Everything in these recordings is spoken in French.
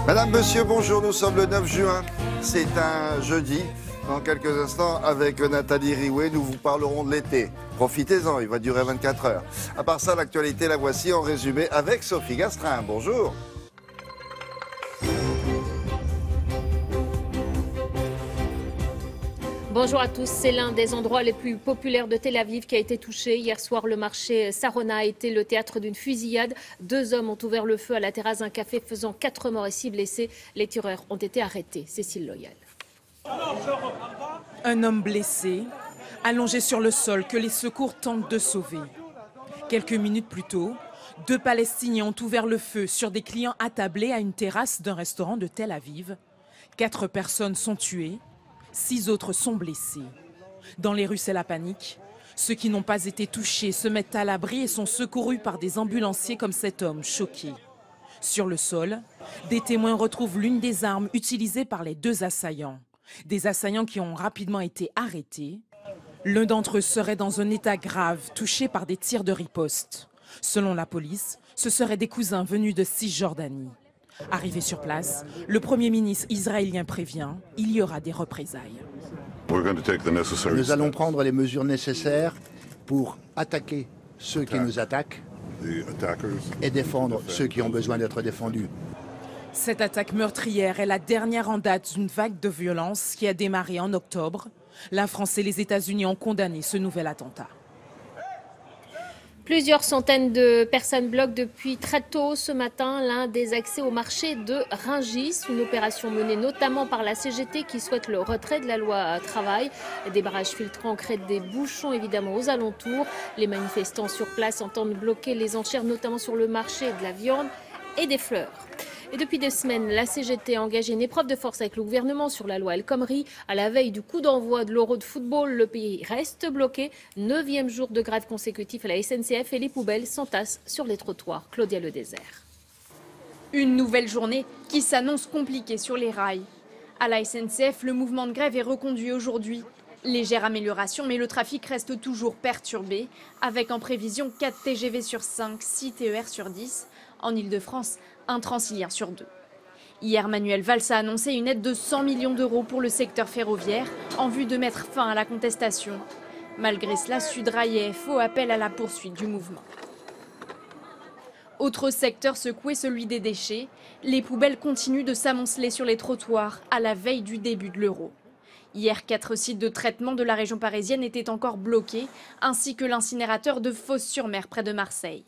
Madame, monsieur, bonjour, nous sommes le 9 juin, c'est un jeudi. Dans quelques instants, avec Nathalie Riouet, nous vous parlerons de l'été. Profitez-en, il va durer 24 heures. À part ça, l'actualité, la voici en résumé avec Sophie Gastrin. Bonjour. Bonjour à tous, c'est l'un des endroits les plus populaires de Tel Aviv qui a été touché. Hier soir, le marché Sarona a été le théâtre d'une fusillade. 2 hommes ont ouvert le feu à la terrasse d'un café, faisant 4 morts et 6 blessés. Les tireurs ont été arrêtés. Cécile Loyal. Un homme blessé, allongé sur le sol, que les secours tentent de sauver. Quelques minutes plus tôt, 2 Palestiniens ont ouvert le feu sur des clients attablés à une terrasse d'un restaurant de Tel Aviv. 4 personnes sont tuées, 6 autres sont blessées. Dans les rues, c'est la panique. Ceux qui n'ont pas été touchés se mettent à l'abri et sont secourus par des ambulanciers comme cet homme choqué. Sur le sol, des témoins retrouvent l'une des armes utilisées par les 2 assaillants. Des assaillants qui ont rapidement été arrêtés. L'un d'entre eux serait dans un état grave, touché par des tirs de riposte. Selon la police, ce seraient des cousins venus de Cisjordanie. Arrivé sur place, le Premier ministre israélien prévient, il y aura des représailles. Nous allons prendre les mesures nécessaires pour attaquer ceux qui nous attaquent et défendre ceux qui ont besoin d'être défendus. Cette attaque meurtrière est la dernière en date d'une vague de violence qui a démarré en octobre. La France et les États-Unis ont condamné ce nouvel attentat. Plusieurs centaines de personnes bloquent depuis très tôt ce matin l'un des accès au marché de Rungis. Une opération menée notamment par la CGT qui souhaite le retrait de la loi travail. Des barrages filtrants créent des bouchons évidemment aux alentours. Les manifestants sur place entendent bloquer les enchères notamment sur le marché de la viande et des fleurs. Et depuis 2 semaines, la CGT a engagé une épreuve de force avec le gouvernement sur la loi El Khomri. À la veille du coup d'envoi de l'Euro de football, le pays reste bloqué. 9e jour de grève consécutif à la SNCF et les poubelles s'entassent sur les trottoirs. Claudia Le Désert. Une nouvelle journée qui s'annonce compliquée sur les rails. À la SNCF, le mouvement de grève est reconduit aujourd'hui. Légère amélioration, mais le trafic reste toujours perturbé, avec en prévision 4 TGV sur 5, 6 TER sur 10. En Ile-de-France, un Transilien sur 2. Hier, Manuel Valls a annoncé une aide de 100 millions d'euros pour le secteur ferroviaire en vue de mettre fin à la contestation. Malgré cela, Sudrail et FO appellent à la poursuite du mouvement. Autre secteur secoué, celui des déchets. Les poubelles continuent de s'amonceler sur les trottoirs à la veille du début de l'Euro. Hier, 4 sites de traitement de la région parisienne étaient encore bloqués, ainsi que l'incinérateur de Fos-sur-Mer près de Marseille.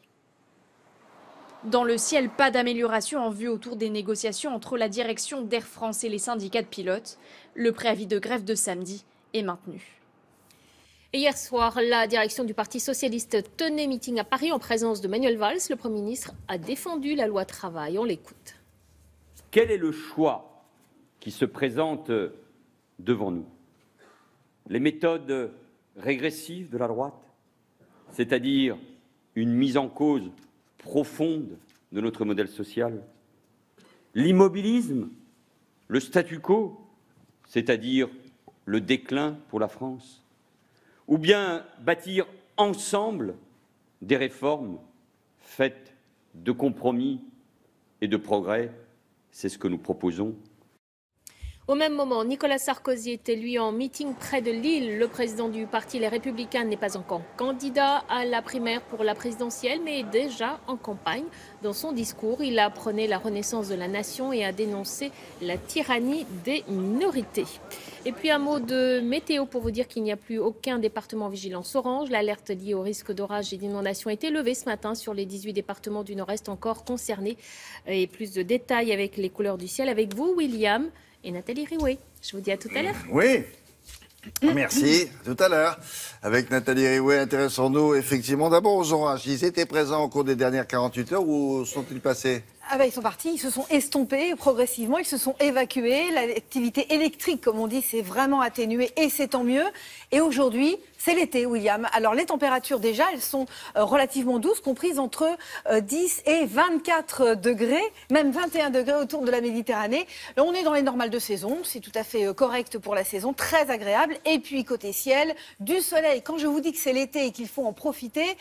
Dans le ciel, pas d'amélioration en vue autour des négociations entre la direction d'Air France et les syndicats de pilotes. Le préavis de grève de samedi est maintenu. Et hier soir, la direction du Parti socialiste tenait meeting à Paris en présence de Manuel Valls. Le Premier ministre a défendu la loi travail. On l'écoute. Quel est le choix qui se présente devant nous? Les méthodes régressives de la droite, c'est-à-dire une mise en cause profonde de notre modèle social, l'immobilisme, le statu quo, c'est-à-dire le déclin pour la France, ou bien bâtir ensemble des réformes faites de compromis et de progrès, c'est ce que nous proposons. Au même moment, Nicolas Sarkozy était lui en meeting près de Lille. Le président du parti Les Républicains n'est pas encore candidat à la primaire pour la présidentielle, mais est déjà en campagne. Dans son discours, il a prôné la renaissance de la nation et a dénoncé la tyrannie des minorités. Et puis un mot de météo pour vous dire qu'il n'y a plus aucun département en vigilance orange. L'alerte liée au risque d'orage et d'inondation a été levée ce matin sur les 18 départements du Nord-Est encore concernés. Et plus de détails avec les couleurs du ciel avec vous, William et Nathalie Riouet. Je vous dis à tout à l'heure. Oui, merci. Tout à l'heure. Avec Nathalie Riouet, intéressons-nous effectivement d'abord aux orages. Ils étaient présents au cours des dernières 48 heures. Où sont-ils passés? Ah ben, ils sont partis, ils se sont estompés progressivement, ils se sont évacués. L'activité électrique, comme on dit, s'est vraiment atténuée et c'est tant mieux. Et aujourd'hui, c'est l'été, William. Alors les températures déjà, elles sont relativement douces, comprises entre 10 et 24 degrés, même 21 degrés autour de la Méditerranée. Là, on est dans les normales de saison, c'est tout à fait correct pour la saison, très agréable. Et puis côté ciel, du soleil. Quand je vous dis que c'est l'été et qu'il faut en profiter,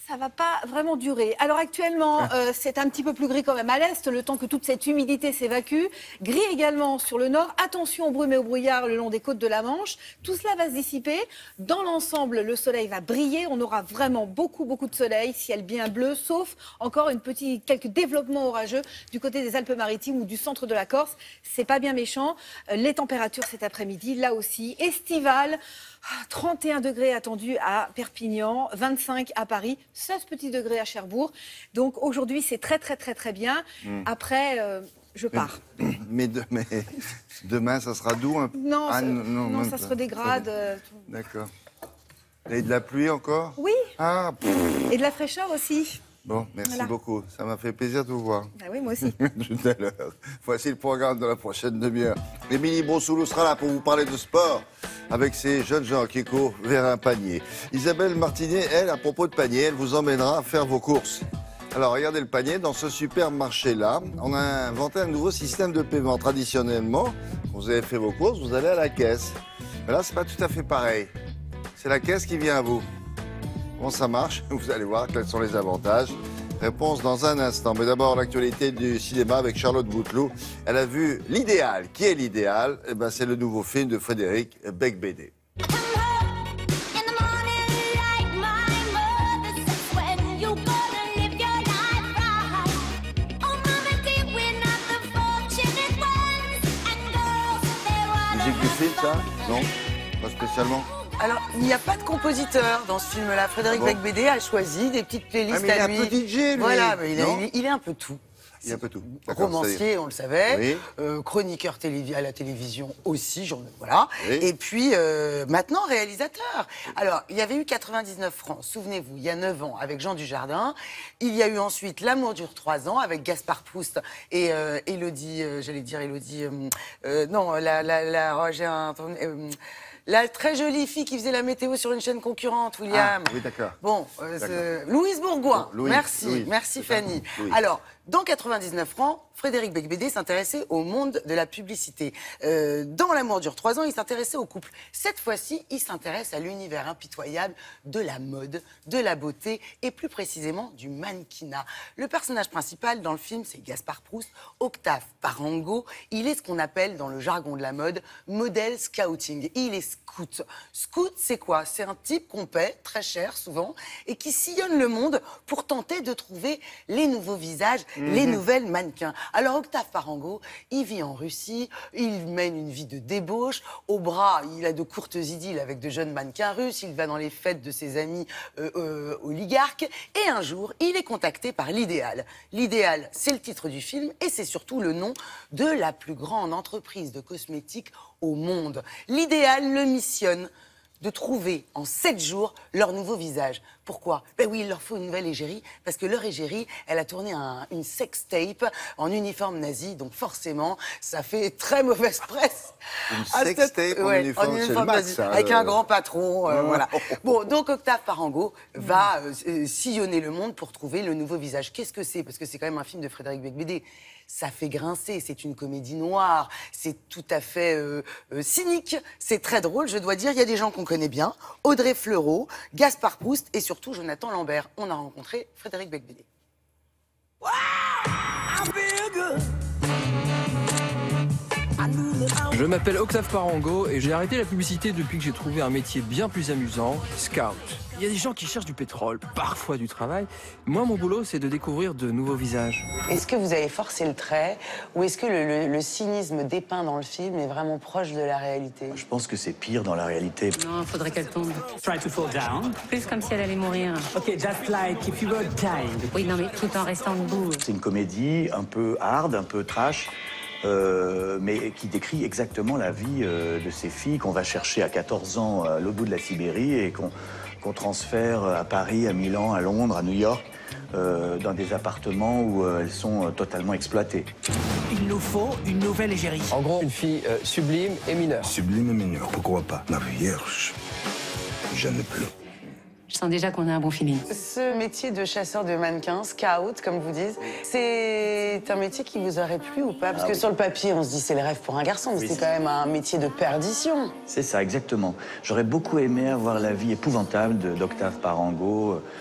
Ça va pas vraiment durer. Alors actuellement, c'est un petit peu plus gris quand même à l'est, le temps que toute cette humidité s'évacue. Gris également sur le nord. Attention aux brumes et aux brouillards le long des côtes de la Manche. Tout cela va se dissiper. Dans l'ensemble, le soleil va briller. On aura vraiment beaucoup de soleil, ciel bien bleu, sauf encore quelques développements orageux du côté des Alpes-Maritimes ou du centre de la Corse. C'est pas bien méchant. Les températures cet après-midi, là aussi, estivales. 31 degrés attendus à Perpignan, 25 à Paris, 16 petits degrés à Cherbourg. Donc aujourd'hui, c'est très bien. Après, je pars. Mais demain, ça sera doux un peu? Non, non, ça se redégrade. D'accord. Et de la pluie encore? Oui. Ah. Et de la fraîcheur aussi. Bon, merci beaucoup. Ça m'a fait plaisir de vous voir. Ah oui, moi aussi. Tout à l'heure. Voici le programme de la prochaine demi-heure. Émilie Brossoulou sera là pour vous parler de sport avec ces jeunes gens qui courent vers un panier. Isabelle Martinet, elle, à propos de panier, elle vous emmènera faire vos courses. Alors, regardez le panier. Dans ce supermarché-là, on a inventé un nouveau système de paiement. Traditionnellement, quand vous avez fait vos courses, vous allez à la caisse. Mais là, c'est pas tout à fait pareil. C'est la caisse qui vient à vous. Comment ça marche? Vous allez voir quels sont les avantages. Réponse dans un instant. Mais d'abord, l'actualité du cinéma avec Charlotte Bouteloup. Elle a vu L'Idéal. Qui est l'idéal? Eh ben, c'est le nouveau film de Frédéric Becbédé. Musique du film, ça? Non? Pas spécialement? Alors, il n'y a pas de compositeur dans ce film-là. Frédéric Becbédé a choisi des petites playlists à lui. Il est un peu DJ, lui. Voilà, mais il est un peu tout. Il y a un peu tout. Romancier, on le savait. Oui. Chroniqueur à la télévision aussi, voilà. Oui. Et puis, maintenant, réalisateur. Alors, il y avait eu 99 francs, souvenez-vous, il y a 9 ans, avec Jean Dujardin. Il y a eu ensuite L'amour dure 3 ans, avec Gaspard Proust et Élodie, la très jolie fille qui faisait la météo sur une chaîne concurrente, William. Ah, oui, d'accord. Bon, Louise Bourgoin. Bon, Merci Fanny. Alors, dans 99 francs, Frédéric Becbédé s'intéressait au monde de la publicité. Dans L'amour dure 3 ans, il s'intéressait au couple. Cette fois-ci, il s'intéresse à l'univers impitoyable de la mode, de la beauté et plus précisément du mannequinat. Le personnage principal dans le film, c'est Gaspard Proust, Octave Parango. Il est ce qu'on appelle dans le jargon de la mode modèle scouting. Il est scout. Scout, c'est quoi? C'est un type qu'on paie très cher souvent et qui sillonne le monde pour tenter de trouver les nouveaux visages, les nouvelles mannequins. Alors Octave Parango, il vit en Russie, il mène une vie de débauche. Au bras, il a de courtes idylles avec de jeunes mannequins russes. Il va dans les fêtes de ses amis oligarques. Et un jour, il est contacté par l'Idéal. L'Idéal, c'est le titre du film et c'est surtout le nom de la plus grande entreprise de cosmétiques au monde. L'Idéal le missionne de trouver en 7 jours leur nouveau visage. Pourquoi? Ben oui, il leur faut une nouvelle égérie, parce que leur égérie, elle a tourné une sextape en uniforme nazi, donc forcément, ça fait très mauvaise presse. Une sextape en uniforme nazi, avec un grand patron, voilà. Bon, donc Octave Parango va sillonner le monde pour trouver le nouveau visage. Qu'est-ce que c'est? Parce que c'est quand même un film de Frédéric Becbédé. Ça fait grincer, c'est une comédie noire, c'est tout à fait cynique, c'est très drôle, je dois dire. Il y a des gens qu'on connaît bien, Audrey Fleurot, Gaspard Proust et surtout Jonathan Lambert. On a rencontré Frédéric Becbédé. Je m'appelle Octave Parango et j'ai arrêté la publicité depuis que j'ai trouvé un métier bien plus amusant, scout. Il y a des gens qui cherchent du pétrole, parfois du travail. Moi, mon boulot, c'est de découvrir de nouveaux visages. Est-ce que vous avez forcé le trait ou est-ce que le cynisme dépeint dans le film est vraiment proche de la réalité? Je pense que c'est pire dans la réalité. Non, il faudrait qu'elle tombe. Try to fall down. Plus comme si elle allait mourir. Ok, just like if you were dying. Oui, non, mais tout en restant debout. C'est une comédie un peu hard, un peu trash. Mais qui décrit exactement la vie de ces filles qu'on va chercher à 14 ans à l'autre bout de la Sibérie et qu'on transfère à Paris, à Milan, à Londres, à New York, dans des appartements où elles sont totalement exploitées. Il nous faut une nouvelle égérie. En gros, une fille sublime et mineure. Sublime et mineure, pourquoi pas? La vierge, je ne plus. Je sens déjà qu'on a un bon feeling. Ce métier de chasseur de mannequins, scout, comme vous dites, c'est un métier qui vous aurait plu ou pas? Parce que sur le papier, on se dit c'est le rêve pour un garçon, mais c'est quand même un métier de perdition. C'est ça, exactement. J'aurais beaucoup aimé avoir la vie épouvantable d'Octave Parango,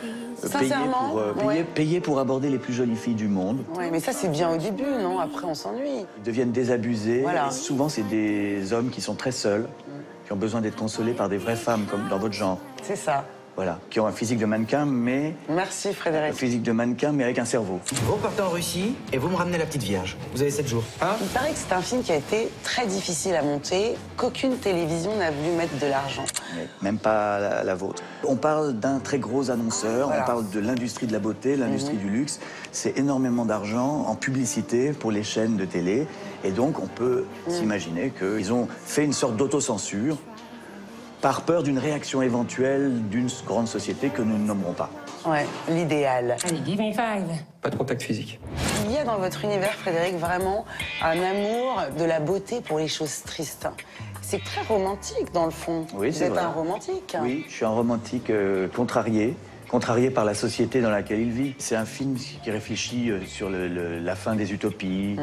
Sincèrement, payer pour aborder les plus jolies filles du monde. Ouais, mais ça, c'est bien au début, non? Après, on s'ennuie. Ils deviennent désabusés. Voilà. Et souvent, c'est des hommes qui sont très seuls, qui ont besoin d'être consolés par des vraies femmes, comme dans votre genre. C'est ça. Voilà, qui ont un physique de mannequin, mais... Merci, Frédéric. Un physique de mannequin, mais avec un cerveau. Vous partez en Russie et vous me ramenez la petite Vierge. Vous avez 7 jours. Hein? Il paraît que c'est un film qui a été très difficile à monter, qu'aucune télévision n'a voulu mettre de l'argent. Même pas la vôtre. On parle d'un très gros annonceur, Voilà. on parle de l'industrie de la beauté, l'industrie du luxe. C'est énormément d'argent en publicité pour les chaînes de télé. Et donc, on peut s'imaginer qu'ils ont fait une sorte d'autocensure par peur d'une réaction éventuelle d'une grande société que nous ne nommerons pas. Ouais, l'idéal. Allez, give me 5. Pas de contact physique. Il y a dans votre univers, Frédéric, vraiment un amour de la beauté pour les choses tristes. C'est très romantique, dans le fond. Oui, Vous c'est êtes vrai. un romantique. Oui, je suis un romantique contrarié par la société dans laquelle il vit. C'est un film qui réfléchit sur la fin des utopies,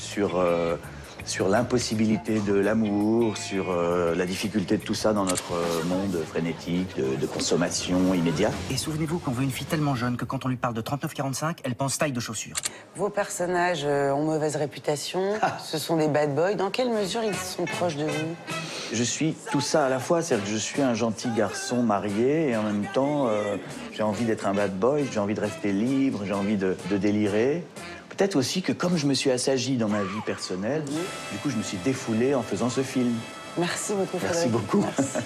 sur l'impossibilité de l'amour, sur la difficulté de tout ça dans notre monde frénétique, de consommation immédiate. Et souvenez-vous qu'on veut une fille tellement jeune que quand on lui parle de 39-45, elle pense taille de chaussure. Vos personnages ont mauvaise réputation, ce sont des bad boys. Dans quelle mesure ils sont proches de vous? Je suis tout ça à la fois, c'est-à-dire que je suis un gentil garçon marié et en même temps, j'ai envie d'être un bad boy, j'ai envie de rester libre, j'ai envie de délirer. Peut-être aussi que comme je me suis assagi dans ma vie personnelle, du coup, je me suis défoulé en faisant ce film. Merci beaucoup, Merci Frédéric. beaucoup. Merci.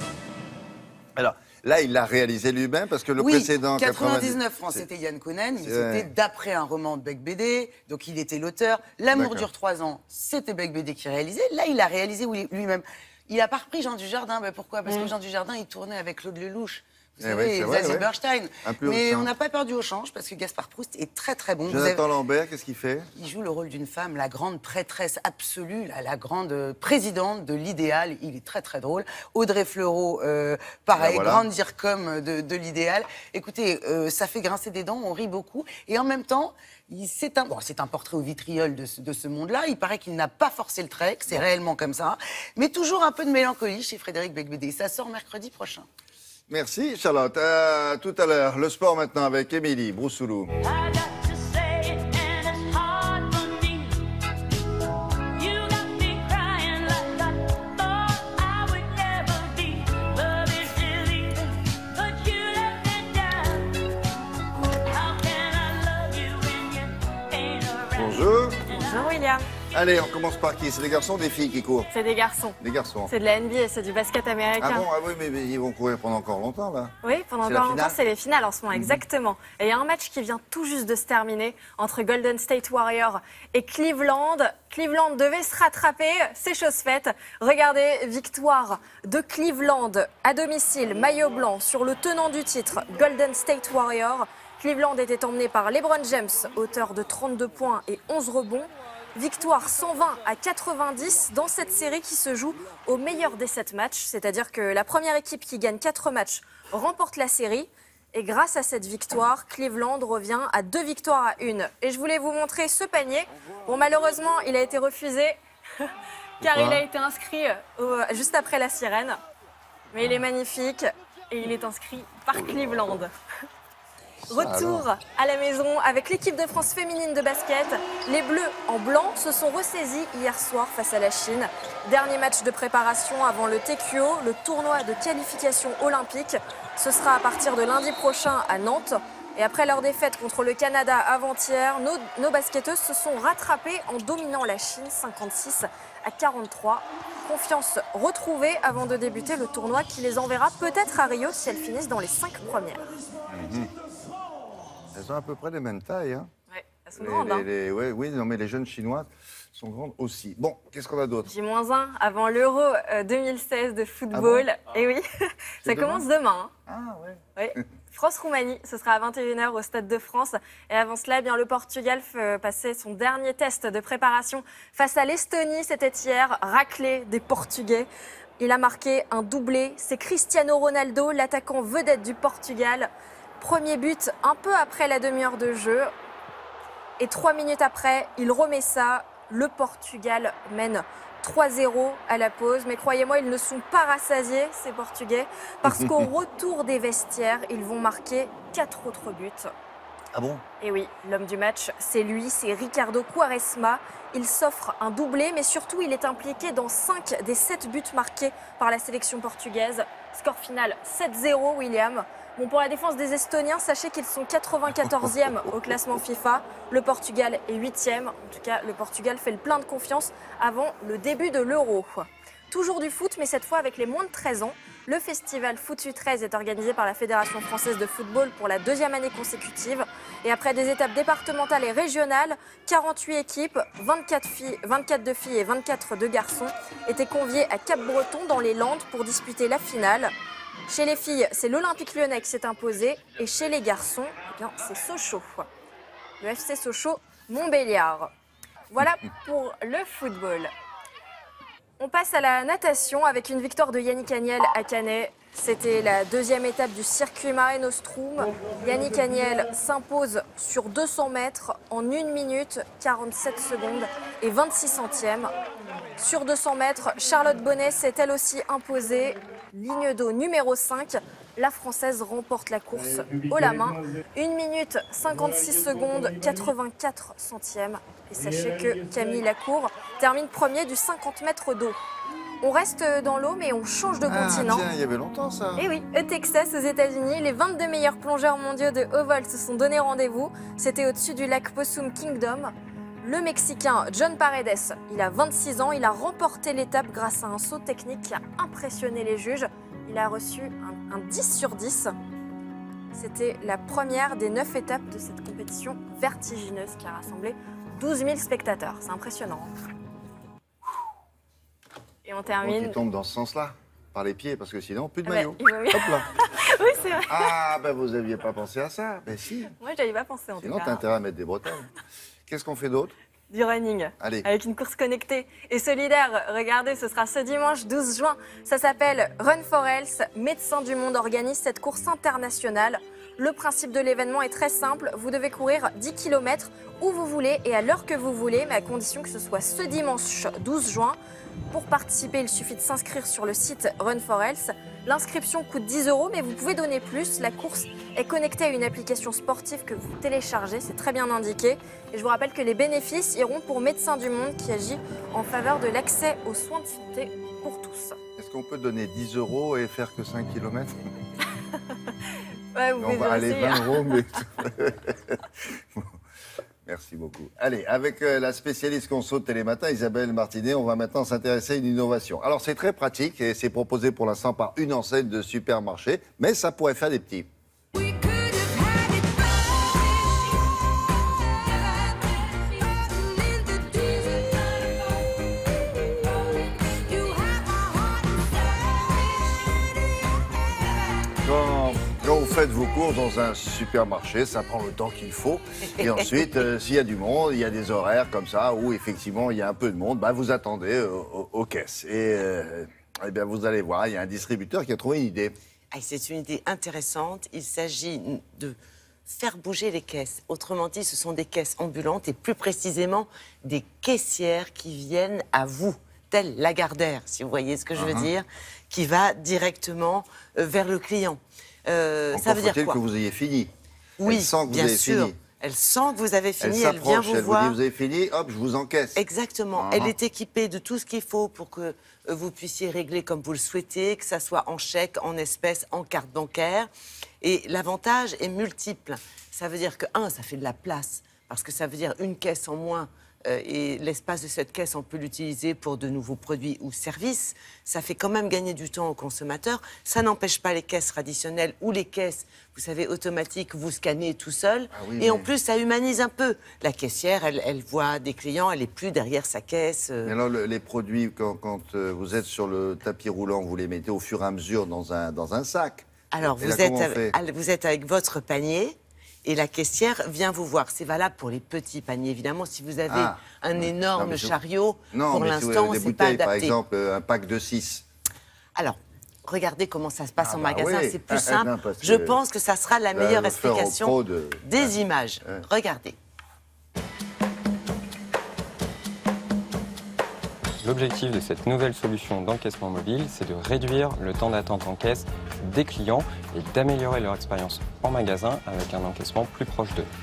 Alors, là, il l'a réalisé lui-même parce que le précédent... 99 francs, c'était Yann Kounen. C'était d'après un roman de Beck BD, donc il était l'auteur. L'amour dure 3 ans, c'était Beck BD qui réalisait. Là, il a réalisé lui-même. Il n'a pas repris Jean Dujardin. Ben pourquoi? Parce que Jean Dujardin, il tournait avec Claude Lelouch. Vous savez, Zazie Bernstein. Mais on n'a pas perdu au change parce que Gaspard Proust est très très bon. Jonathan Lambert, qu'est-ce qu'il fait? Il joue le rôle d'une femme, la grande prêtresse absolue, la grande présidente de l'idéal. Il est très très drôle. Audrey Fleurot, pareil, grande dircom de l'idéal. Écoutez, ça fait grincer des dents, on rit beaucoup. Et en même temps, c'est un portrait au vitriol de ce monde-là. Il paraît qu'il n'a pas forcé le trait, que c'est réellement comme ça. Mais toujours un peu de mélancolie chez Frédéric Becbédé. Ça sort mercredi prochain. Merci Charlotte. À tout à l'heure. Le sport maintenant avec Émilie Broussoulou. Bonjour. Bonjour William. Allez, on commence par qui? C'est des garçons ou des filles qui courent? C'est des garçons. Des garçons. C'est de la NBA, c'est du basket américain. Ah bon? Ah oui, mais ils vont courir pendant encore longtemps, là. Oui, pendant encore longtemps, c'est les finales en ce moment, exactement. Et il y a un match qui vient tout juste de se terminer entre Golden State Warriors et Cleveland. Cleveland devait se rattraper, c'est chose faite. Regardez, victoire de Cleveland à domicile, maillot blanc sur le tenant du titre, Golden State Warriors. Cleveland était emmené par LeBron James, auteur de 32 points et 11 rebonds. Victoire 120-90 dans cette série qui se joue au meilleur des 7 matchs. C'est-à-dire que la première équipe qui gagne 4 matchs remporte la série. Et grâce à cette victoire, Cleveland revient à 2 victoires à 1. Et je voulais vous montrer ce panier. Bon, malheureusement, il a été refusé car il a été inscrit juste après la sirène. Mais il est magnifique et il est inscrit par Cleveland. Retour à la maison avec l'équipe de France féminine de basket. Les Bleus en blanc se sont ressaisis hier soir face à la Chine. Dernier match de préparation avant le TQO, le tournoi de qualification olympique. Ce sera à partir de lundi prochain à Nantes. Et après leur défaite contre le Canada avant-hier, nos basketteuses se sont rattrapées en dominant la Chine 56-43. Confiance retrouvée avant de débuter le tournoi qui les enverra peut-être à Rio si elles finissent dans les 5 premières. Elles ont à peu près les mêmes tailles. Hein. Oui, elles sont grandes. Oui, non, mais les jeunes chinoises sont grandes aussi. Bon, qu'est-ce qu'on a d'autre? J-1 avant l'Euro 2016 de football. Ah bon? Et oui, ça commence demain. Ah ouais. Oui. France-Roumanie, ce sera à 21h au Stade de France. Et avant cela, bien, le Portugal fait passer son dernier test de préparation face à l'Estonie. C'était hier, raclé des Portugais. Il a marqué un doublé. C'est Cristiano Ronaldo, l'attaquant vedette du Portugal. Premier but un peu après la demi-heure de jeu. Et 3 minutes après, il remet ça. Le Portugal mène 3-0 à la pause. Mais croyez-moi, ils ne sont pas rassasiés, ces Portugais, parce qu'au retour des vestiaires, ils vont marquer 4 autres buts. Ah bon? Et oui, l'homme du match, c'est lui, c'est Ricardo Quaresma. Il s'offre un doublé, mais surtout, il est impliqué dans 5 des 7 buts marqués par la sélection portugaise. Score final 7-0, William. Bon, pour la défense des Estoniens, sachez qu'ils sont 94e au classement FIFA. Le Portugal est 8e. En tout cas, le Portugal fait le plein de confiance avant le début de l'Euro. Toujours du foot, mais cette fois avec les moins de 13 ans. Le festival Foot U13 est organisé par la Fédération française de football pour la 2e année consécutive. Et après des étapes départementales et régionales, 48 équipes, 24 de filles et 24 de garçons étaient conviées à Cap-Breton dans les Landes pour disputer la finale. Chez les filles, c'est l'Olympique Lyonnais qui s'est imposé. Et chez les garçons, eh bien, c'est Sochaux. Le FC Sochaux Montbéliard. Voilà pour le football. On passe à la natation avec une victoire de Yannick Agnel à Canet. C'était la 2e étape du circuit Mare Nostrum. Yannick Agnel s'impose sur 200 mètres en 1 minute 47 secondes et 26 centièmes. Sur 200 mètres, Charlotte Bonnet s'est elle aussi imposée. Ligne d'eau numéro 5. La Française remporte la course haut la main. 1 minute 56 secondes 84 centièmes. Et sachez que Camille Lacour termine premier du 50 mètres d'eau. On reste dans l'eau, mais on change de continent. Tiens, il y avait longtemps ça. Et oui, au Texas, aux États-Unis, les 22 meilleurs plongeurs mondiaux de haut vol se sont donné rendez-vous. C'était au-dessus du lac Possum Kingdom. Le Mexicain John Paredes, il a 26 ans, il a remporté l'étape grâce à un saut technique qui a impressionné les juges. Il a reçu un 10 sur 10. C'était la première des 9 étapes de cette compétition vertigineuse qui a rassemblé 12 000 spectateurs. C'est impressionnant. Et on termine... Qui tombe dans ce sens-là, par les pieds, parce que sinon, plus de maillot. Il vaut mieux. Hop là. Oui, c'est vrai. Ah, ben vous n'aviez pas pensé à ça. Ben si. Moi, je n'avais pas pensé en tout cas. Sinon, t'as intérêt à mettre des bretelles. Qu'est-ce qu'on fait d'autre? Du running, allez, avec une course connectée et solidaire. Regardez, ce sera ce dimanche 12 juin. Ça s'appelle Run for Health. Médecins du Monde organise cette course internationale. Le principe de l'événement est très simple. Vous devez courir 10 km où vous voulez et à l'heure que vous voulez, mais à condition que ce soit ce dimanche 12 juin. Pour participer, il suffit de s'inscrire sur le site Run for Health. L'inscription coûte 10 €, mais vous pouvez donner plus. La course est connectée à une application sportive que vous téléchargez, c'est très bien indiqué. Et je vous rappelle que les bénéfices iront pour Médecins du Monde qui agit en faveur de l'accès aux soins de santé pour tous. Est-ce qu'on peut donner 10 € et faire que 5 km? Ouais, vous on va aller 20 €, mais... Merci beaucoup. Allez, avec la spécialiste conso de Télématin, Isabelle Martinet, on va maintenant s'intéresser à une innovation. Alors, c'est très pratique et c'est proposé pour l'instant par une enseigne de supermarché, mais ça pourrait faire des petits. Quand vous faites vos courses dans un supermarché, ça prend le temps qu'il faut. Et ensuite, s'il y a du monde, il y a des horaires comme ça où effectivement il y a un peu de monde, bah, vous attendez aux caisses. Et eh bien, vous allez voir, il y a un distributeur qui a trouvé une idée. Ah, c'est une idée intéressante. Il s'agit de faire bouger les caisses. Autrement dit, ce sont des caisses ambulantes et plus précisément des caissières qui viennent à vous, telle Lagardère, si vous voyez ce que je veux dire, qui va directement vers le client. Ça veut dire quoi? Que vous ayez fini. Oui, elle sent que bien vous avez sûr. fini. Elle sent que vous avez fini, elle vient vous voir. Elle vous dit, vous avez fini, hop, je vous encaisse. Exactement. Elle est équipée de tout ce qu'il faut pour que vous puissiez régler comme vous le souhaitez, que ça soit en chèque, en espèces, en carte bancaire. Et l'avantage est multiple. Ça veut dire que, ça fait de la place, parce que ça veut dire une caisse en moins. Et l'espace de cette caisse, on peut l'utiliser pour de nouveaux produits ou services. Ça fait quand même gagner du temps aux consommateurs. Ça n'empêche pas les caisses traditionnelles ou les caisses, vous savez, automatiques, vous scannez tout seul. Et en plus, ça humanise un peu. La caissière, elle voit des clients, elle n'est plus derrière sa caisse. Mais alors, les produits, quand vous êtes sur le tapis roulant, vous les mettez au fur et à mesure dans un sac. Alors, vous êtes avec votre panier. Et la caissière vient vous voir. C'est valable pour les petits paniers, évidemment. Si vous avez un énorme chariot, pour l'instant, c'est pas adapté. Par exemple, un pack de 6. Alors, regardez comment ça se passe en magasin. C'est plus simple. Je pense que ça sera la meilleure explication des images. Regardez. L'objectif de cette nouvelle solution d'encaissement mobile, c'est de réduire le temps d'attente en caisse des clients et d'améliorer leur expérience en magasin avec un encaissement plus proche d'eux.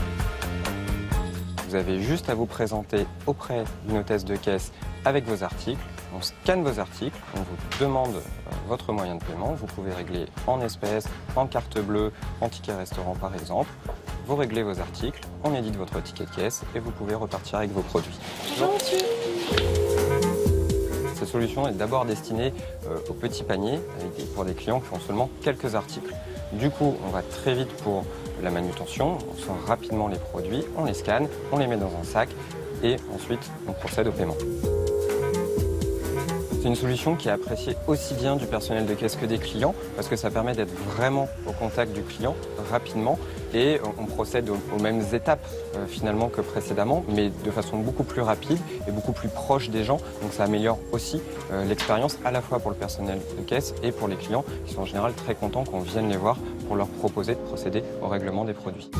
Vous avez juste à vous présenter auprès d'une hôtesse de caisse avec vos articles. On scanne vos articles, on vous demande votre moyen de paiement. Vous pouvez régler en espèces, en carte bleue, en ticket restaurant par exemple. Vous réglez vos articles, on édite votre ticket de caisse et vous pouvez repartir avec vos produits. Gentil. Cette solution est d'abord destinée aux petits paniers pour des clients qui ont seulement quelques articles. Du coup, on va très vite pour la manutention, on sort rapidement les produits, on les scanne, on les met dans un sac et ensuite on procède au paiement. C'est une solution qui est appréciée aussi bien du personnel de caisse que des clients parce que ça permet d'être vraiment au contact du client rapidement et on procède aux mêmes étapes finalement que précédemment mais de façon beaucoup plus rapide et beaucoup plus proche des gens. Donc ça améliore aussi l'expérience à la fois pour le personnel de caisse et pour les clients qui sont en général très contents qu'on vienne les voir pour leur proposer de procéder au règlement des produits.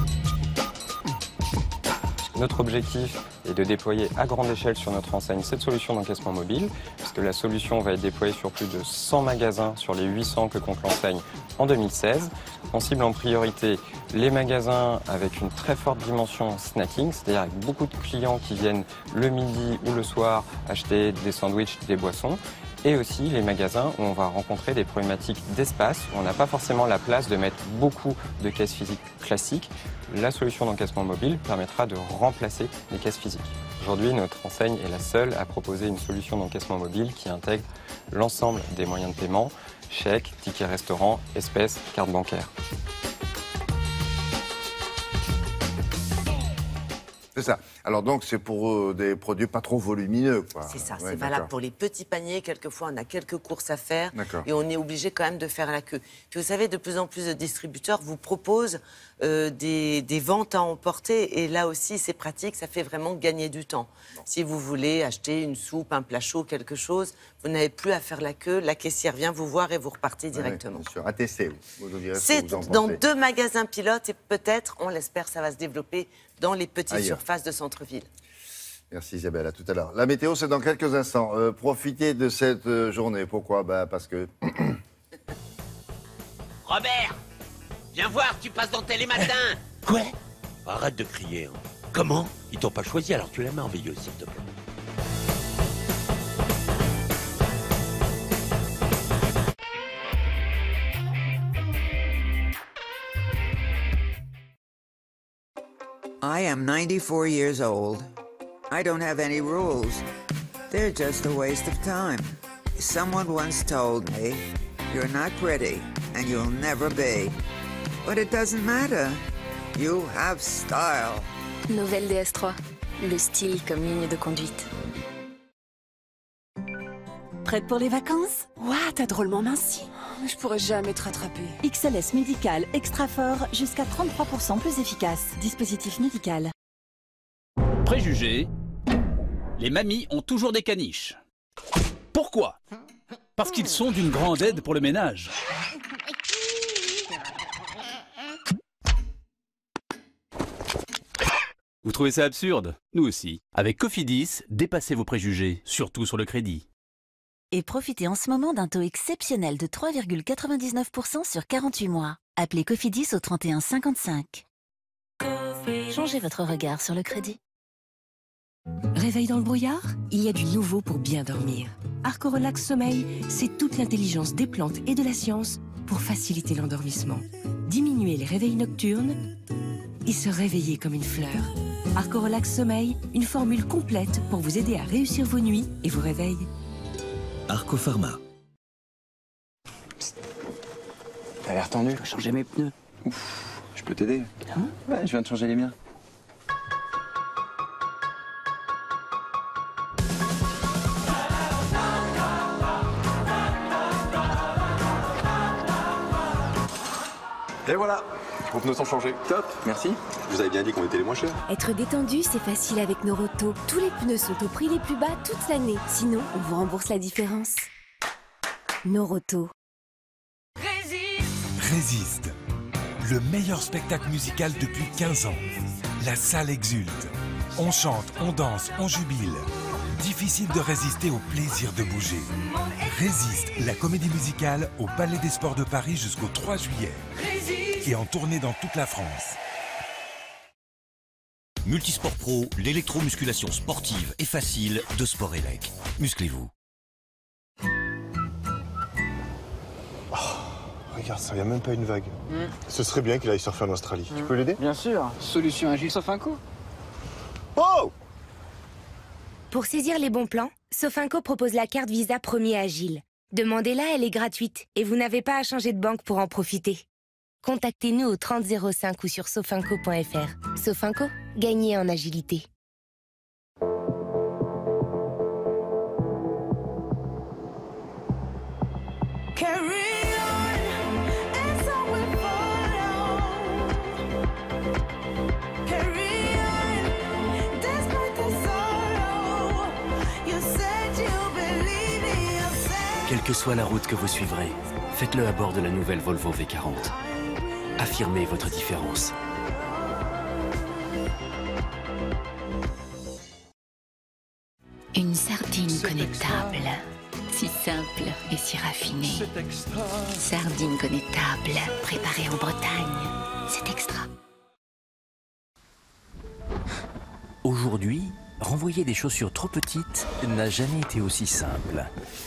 Notre objectif est de déployer à grande échelle sur notre enseigne cette solution d'encaissement mobile, puisque la solution va être déployée sur plus de 100 magasins sur les 800 que compte l'enseigne en 2016. On cible en priorité les magasins avec une très forte dimension snacking, c'est-à-dire avec beaucoup de clients qui viennent le midi ou le soir acheter des sandwichs, des boissons. Et aussi les magasins où on va rencontrer des problématiques d'espace, où on n'a pas forcément la place de mettre beaucoup de caisses physiques classiques. La solution d'encaissement mobile permettra de remplacer les caisses physiques. Aujourd'hui, notre enseigne est la seule à proposer une solution d'encaissement mobile qui intègre l'ensemble des moyens de paiement, chèques, tickets restaurant, espèces, carte bancaire. C'est ça. Alors donc c'est pour des produits pas trop volumineux, quoi. C'est ça, c'est valable pour les petits paniers. Quelquefois, on a quelques courses à faire et on est obligé quand même de faire la queue. Puis vous savez, de plus en plus de distributeurs vous proposent des ventes à emporter et là aussi, c'est pratique, ça fait vraiment gagner du temps. Bon. Si vous voulez acheter une soupe, un plat chaud, quelque chose, vous n'avez plus à faire la queue, la caissière vient vous voir et vous repartez directement. Bien sûr, à tester. C'est dans 2 magasins pilotes et peut-être, on l'espère, ça va se développer dans les petites surfaces de centre-ville. Merci Isabelle, à tout à l'heure. La météo, c'est dans quelques instants. Profitez de cette journée. Pourquoi ? Parce que... Robert, viens voir, tu passes dans Télématin. Quoi ? Arrête de crier. Hein. Comment ? Ils t'ont pas choisi, alors tu es merveilleux, s'il te plaît. I am 94 years old. I don't have any rules. They're just a waste of time. Someone once told me, you're not pretty and you'll never be. But it doesn't matter. You have style. Nouvelle DS3. Le style comme ligne de conduite. Prête pour les vacances? Ouah, t'as drôlement minci. Je pourrais jamais te rattraper. XLS médical extra fort, jusqu'à 33% plus efficace. Dispositif médical. Préjugés. Les mamies ont toujours des caniches. Pourquoi? Parce qu'ils sont d'une grande aide pour le ménage. Vous trouvez ça absurde? Nous aussi. Avec Cofidis, dépassez vos préjugés, surtout sur le crédit. Et profitez en ce moment d'un taux exceptionnel de 3,99% sur 48 mois. Appelez Cofidis au 31 55. Changez votre regard sur le crédit. Réveil dans le brouillard? Il y a du nouveau pour bien dormir. Arco Relax Sommeil, c'est toute l'intelligence des plantes et de la science pour faciliter l'endormissement. Diminuer les réveils nocturnes et se réveiller comme une fleur. Arco Relax Sommeil, une formule complète pour vous aider à réussir vos nuits et vos réveils. Arco Pharma. T'as l'air tendu. Je dois changer mes pneus. Ouf, je peux t'aider. Ouais, je viens de changer les miens. Et voilà, vos pneus sont changés. Top, merci. Je vous avais bien dit qu'on était les moins chers. Être détendu, c'est facile avec Noroto. Tous les pneus sont au prix les plus bas toute l'année. Sinon, on vous rembourse la différence. Noroto. Résiste. Le meilleur spectacle musical depuis 15 ans. La salle exulte. On chante, on danse, on jubile. difficile de résister au plaisir de bouger. Résiste, la comédie musicale au Palais des Sports de Paris jusqu'au 3 juillet. Et en tournée dans toute la France. Multisport Pro, l'électromusculation sportive et facile de Sport Elec. Musclez-vous. Oh, regarde ça, il n'y a même pas une vague. Ce serait bien qu'il aille surfer en Australie. Tu peux l'aider? Bien sûr. Solution agile Sofinco. Oh! Pour saisir les bons plans, Sofinco propose la carte Visa Premier Agile. Demandez-la, elle est gratuite et vous n'avez pas à changer de banque pour en profiter. Contactez-nous au 3005 ou sur sofinco.fr. Sofinco, gagnez en agilité. Quelle que soit la route que vous suivrez, faites-le à bord de la nouvelle Volvo V40. Affirmez votre différence. Une sardine connétable. Si simple et si raffinée. Sardine connétable, préparée en Bretagne. C'est extra. Aujourd'hui, renvoyer des chaussures trop petites n'a jamais été aussi simple.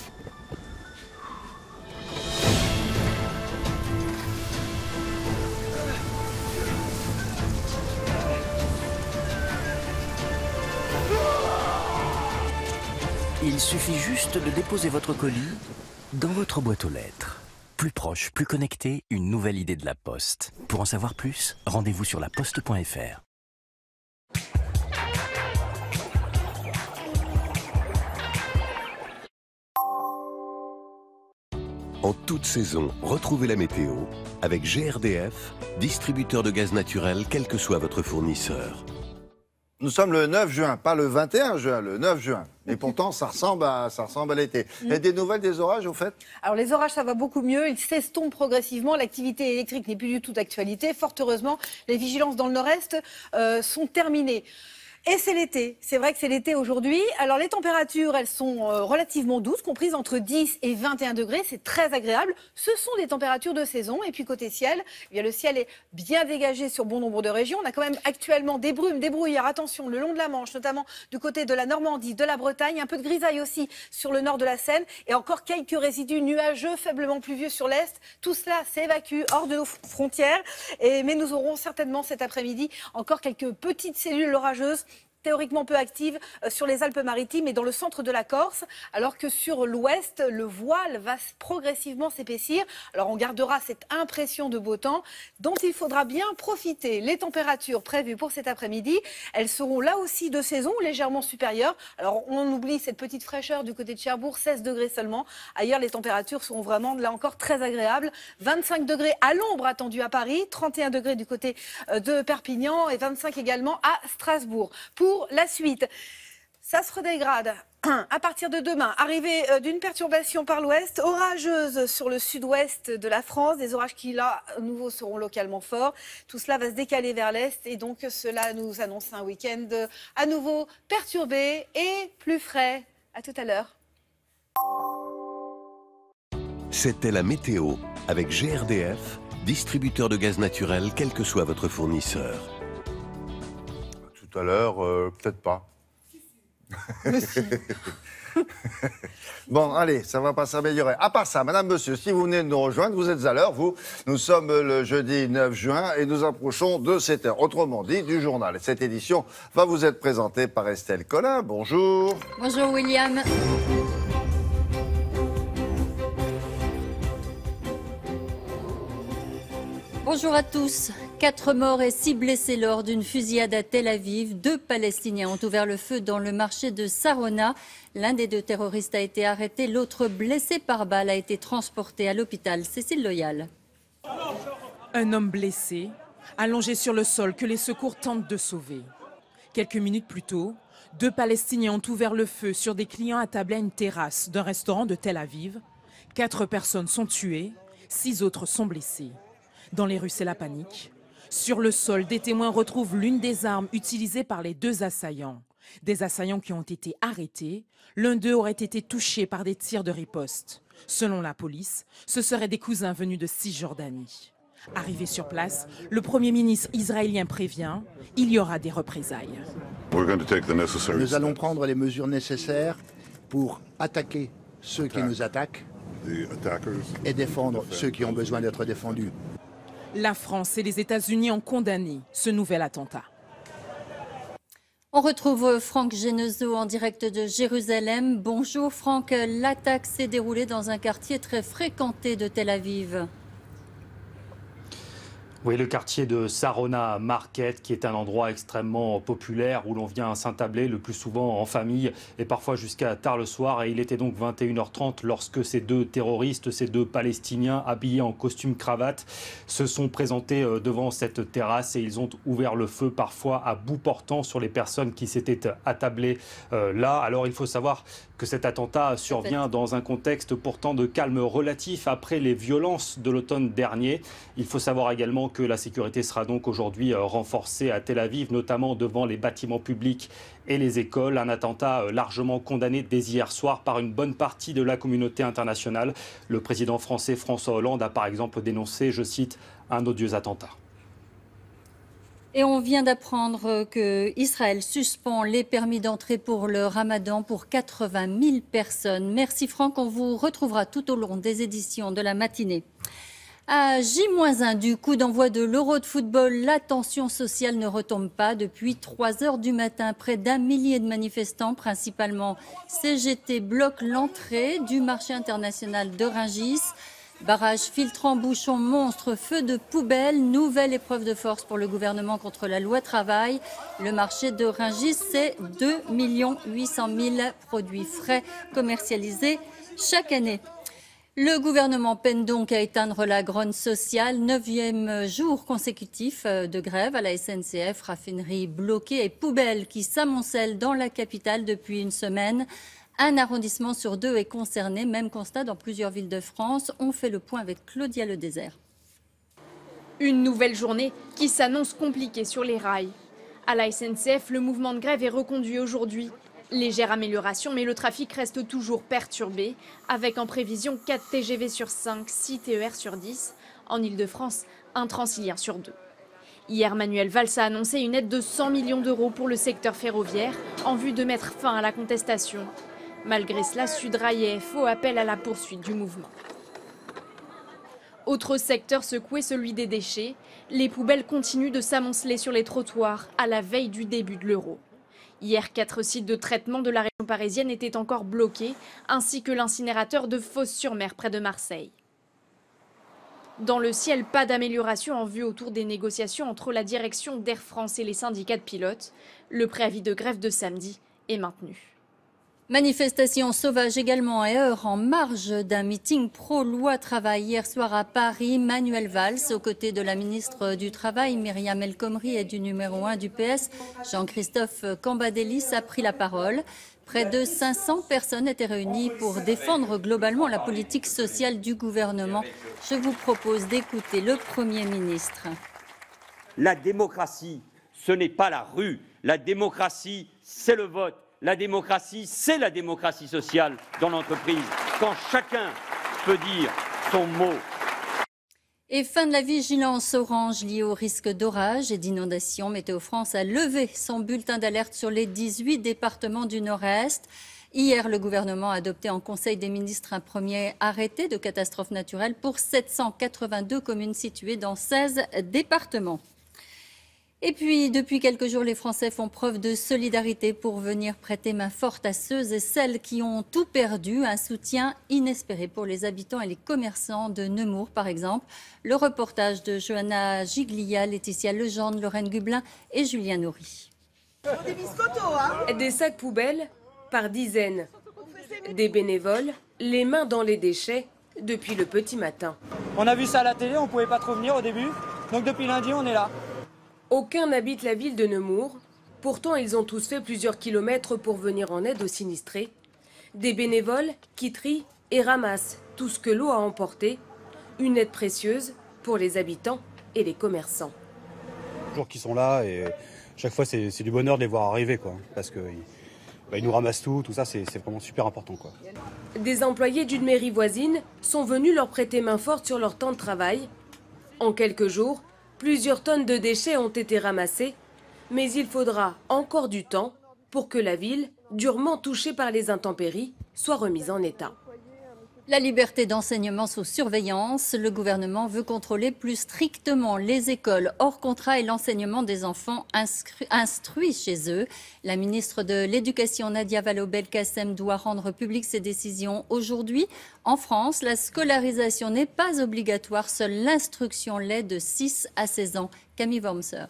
Il suffit juste de déposer votre colis dans votre boîte aux lettres. Plus proche, plus connecté, une nouvelle idée de la Poste. Pour en savoir plus, rendez-vous sur laposte.fr. En toute saison, retrouvez la météo avec GRDF, distributeur de gaz naturel, quel que soit votre fournisseur. Nous sommes le 9 juin, pas le 21 juin, le 9 juin. Et pourtant, ça ressemble à l'été. Il y a des nouvelles des orages, au fait? Alors, les orages, ça va beaucoup mieux. Ils s'estompent progressivement. L'activité électrique n'est plus du tout d'actualité. Fort heureusement, les vigilances dans le nord-est sont terminées. Et c'est l'été. C'est vrai que c'est l'été aujourd'hui. Alors, les températures, elles sont relativement douces, comprises entre 10 et 21 degrés. C'est très agréable. Ce sont des températures de saison. Et puis, côté ciel, eh bien, le ciel est bien dégagé sur bon nombre de régions. On a quand même actuellement des brumes, des brouillards. Attention, le long de la Manche, notamment du côté de la Normandie, de la Bretagne. Un peu de grisaille aussi sur le nord de la Seine. Et encore quelques résidus nuageux, faiblement pluvieux sur l'est. Tout cela s'évacue hors de nos frontières. Mais nous aurons certainement cet après-midi encore quelques petites cellules orageuses théoriquement peu active sur les Alpes-Maritimes et dans le centre de la Corse, alors que sur l'ouest, le voile va progressivement s'épaissir. Alors on gardera cette impression de beau temps dont il faudra bien profiter. Les températures prévues pour cet après-midi, elles seront là aussi de saison, légèrement supérieures. Alors on oublie cette petite fraîcheur du côté de Cherbourg, 16 degrés seulement. Ailleurs, les températures seront vraiment, là encore, très agréables. 25 degrés à l'ombre attendus à Paris, 31 degrés du côté de Perpignan et 25 également à Strasbourg. Pour la suite, ça se redégrade à partir de demain. Arrivée d'une perturbation par l'ouest, orageuse sur le sud-ouest de la France, des orages qui là, à nouveau, seront localement forts. Tout cela va se décaler vers l'est et donc cela nous annonce un week-end à nouveau perturbé et plus frais. À tout à l'heure. C'était la météo avec GRDF, distributeur de gaz naturel, quel que soit votre fournisseur. Tout à l'heure, peut-être pas. Bon, allez, ça va pas s'améliorer. À part ça, madame, monsieur, si vous venez de nous rejoindre, vous êtes à l'heure, vous. Nous sommes le jeudi 9 juin et nous approchons de 7 heures. Autrement dit, du journal. Cette édition va vous être présentée par Estelle Collin. Bonjour. Bonjour, William. Bonjour à tous. 4 morts et 6 blessés lors d'une fusillade à Tel Aviv. 2 Palestiniens ont ouvert le feu dans le marché de Sarona. L'un des 2 terroristes a été arrêté. L'autre, blessé par balle, a été transporté à l'hôpital. Cécile Loyal. Un homme blessé, allongé sur le sol que les secours tentent de sauver. Quelques minutes plus tôt, 2 Palestiniens ont ouvert le feu sur des clients attablés à une terrasse d'un restaurant de Tel Aviv. 4 personnes sont tuées, 6 autres sont blessées. Dans les rues, c'est la panique. Sur le sol, des témoins retrouvent l'une des armes utilisées par les 2 assaillants. Des assaillants qui ont été arrêtés, l'un d'eux aurait été touché par des tirs de riposte. Selon la police, ce seraient des cousins venus de Cisjordanie. Arrivé sur place, le Premier ministre israélien prévient, il y aura des représailles. Nous allons prendre les mesures nécessaires pour attaquer ceux qui nous attaquent et défendre ceux qui ont besoin d'être défendus. La France et les États-Unis ont condamné ce nouvel attentat. On retrouve Franck Genezo en direct de Jérusalem. Bonjour Franck, l'attaque s'est déroulée dans un quartier très fréquenté de Tel Aviv. Oui, le quartier de Sarona Market, qui est un endroit extrêmement populaire où l'on vient s'attabler le plus souvent en famille et parfois jusqu'à tard le soir. Et il était donc 21h30 lorsque ces deux terroristes, ces deux Palestiniens habillés en costume cravate, se sont présentés devant cette terrasse et ils ont ouvert le feu parfois à bout portant sur les personnes qui s'étaient attablées là. Alors il faut savoir que cet attentat survient dans un contexte pourtant de calme relatif après les violences de l'automne dernier. Il faut savoir également que la sécurité sera donc aujourd'hui renforcée à Tel Aviv, notamment devant les bâtiments publics et les écoles. Un attentat largement condamné dès hier soir par une bonne partie de la communauté internationale. Le président français François Hollande a par exemple dénoncé, je cite, un odieux attentat. Et on vient d'apprendre qu'Israël suspend les permis d'entrée pour le Ramadan pour 80 000 personnes. Merci Franck, on vous retrouvera tout au long des éditions de la matinée. À J-1 du coup d'envoi de l'Euro de football, la tension sociale ne retombe pas. Depuis 3 heures du matin, près d'1 millier de manifestants, principalement CGT, bloquent l'entrée du marché international de Rungis. Barrage filtrant, bouchons, monstres, feux de poubelle, nouvelle épreuve de force pour le gouvernement contre la loi travail. Le marché de Rungis, c'est 2 800 000 produits frais commercialisés chaque année. Le gouvernement peine donc à éteindre la grogne sociale. 9e jour consécutif de grève à la SNCF, raffinerie bloquée et poubelles qui s'amoncellent dans la capitale depuis une semaine. Un arrondissement sur 2 est concerné, même constat dans plusieurs villes de France. On fait le point avec Claudia Ledésert. Une nouvelle journée qui s'annonce compliquée sur les rails. À la SNCF, le mouvement de grève est reconduit aujourd'hui. Légère amélioration, mais le trafic reste toujours perturbé, avec en prévision 4 TGV sur 5, 6 TER sur 10. En Ile-de-France, un Transilien sur 2. Hier, Manuel Valls a annoncé une aide de 100 millions d'euros pour le secteur ferroviaire, en vue de mettre fin à la contestation. Malgré cela, Sudrail et FO appellent à la poursuite du mouvement. Autre secteur secoué, celui des déchets. Les poubelles continuent de s'amonceler sur les trottoirs à la veille du début de l'Euro. Hier, 4 sites de traitement de la région parisienne étaient encore bloqués, ainsi que l'incinérateur de Fos-sur-Mer près de Marseille. Dans le ciel, pas d'amélioration en vue autour des négociations entre la direction d'Air France et les syndicats de pilotes. Le préavis de grève de samedi est maintenu. Manifestation sauvage également à Eure en marge d'un meeting pro-loi travail. Hier soir à Paris, Manuel Valls, aux côtés de la ministre du Travail, Myriam El Khomri, et du numéro 1 du PS, Jean-Christophe Cambadélis, a pris la parole. Près de 500 personnes étaient réunies pour défendre globalement la politique sociale du gouvernement. Je vous propose d'écouter le Premier ministre. La démocratie, ce n'est pas la rue. La démocratie, c'est le vote. La démocratie, c'est la démocratie sociale dans l'entreprise, quand chacun peut dire son mot. Et fin de la vigilance orange liée au risque d'orage et d'inondation. Météo France a levé son bulletin d'alerte sur les 18 départements du Nord-Est. Hier, le gouvernement a adopté en Conseil des ministres un premier arrêté de catastrophe naturelle pour 782 communes situées dans 16 départements. Et puis, depuis quelques jours, les Français font preuve de solidarité pour venir prêter main forte à ceux et celles qui ont tout perdu. Un soutien inespéré pour les habitants et les commerçants de Nemours, par exemple. Le reportage de Johanna Giglia, Laetitia Legendre, Lorraine Gublin et Julien Noury. Des sacs poubelles par dizaines. Des bénévoles, les mains dans les déchets, depuis le petit matin. On a vu ça à la télé, on ne pouvait pas trop venir au début. Donc depuis lundi, on est là. Aucun n'habite la ville de Nemours. Pourtant, ils ont tous fait plusieurs kilomètres pour venir en aide aux sinistrés. Des bénévoles qui trient et ramassent tout ce que l'eau a emporté. Une aide précieuse pour les habitants et les commerçants. Toujours qui sont là et chaque fois c'est du bonheur de les voir arriver, quoi, parce qu'ils nous ramassent tout ça, c'est vraiment super important, quoi. Des employés d'une mairie voisine sont venus leur prêter main forte sur leur temps de travail. En quelques jours, plusieurs tonnes de déchets ont été ramassés, mais il faudra encore du temps pour que la ville, durement touchée par les intempéries, soit remise en état. La liberté d'enseignement sous surveillance, le gouvernement veut contrôler plus strictement les écoles hors contrat et l'enseignement des enfants instruits chez eux. La ministre de l'Éducation, Nadia Vallaud-Belkacem, doit rendre publiques ses décisions aujourd'hui. En France, la scolarisation n'est pas obligatoire, seule l'instruction l'est de 6 à 16 ans. Camille Wormser.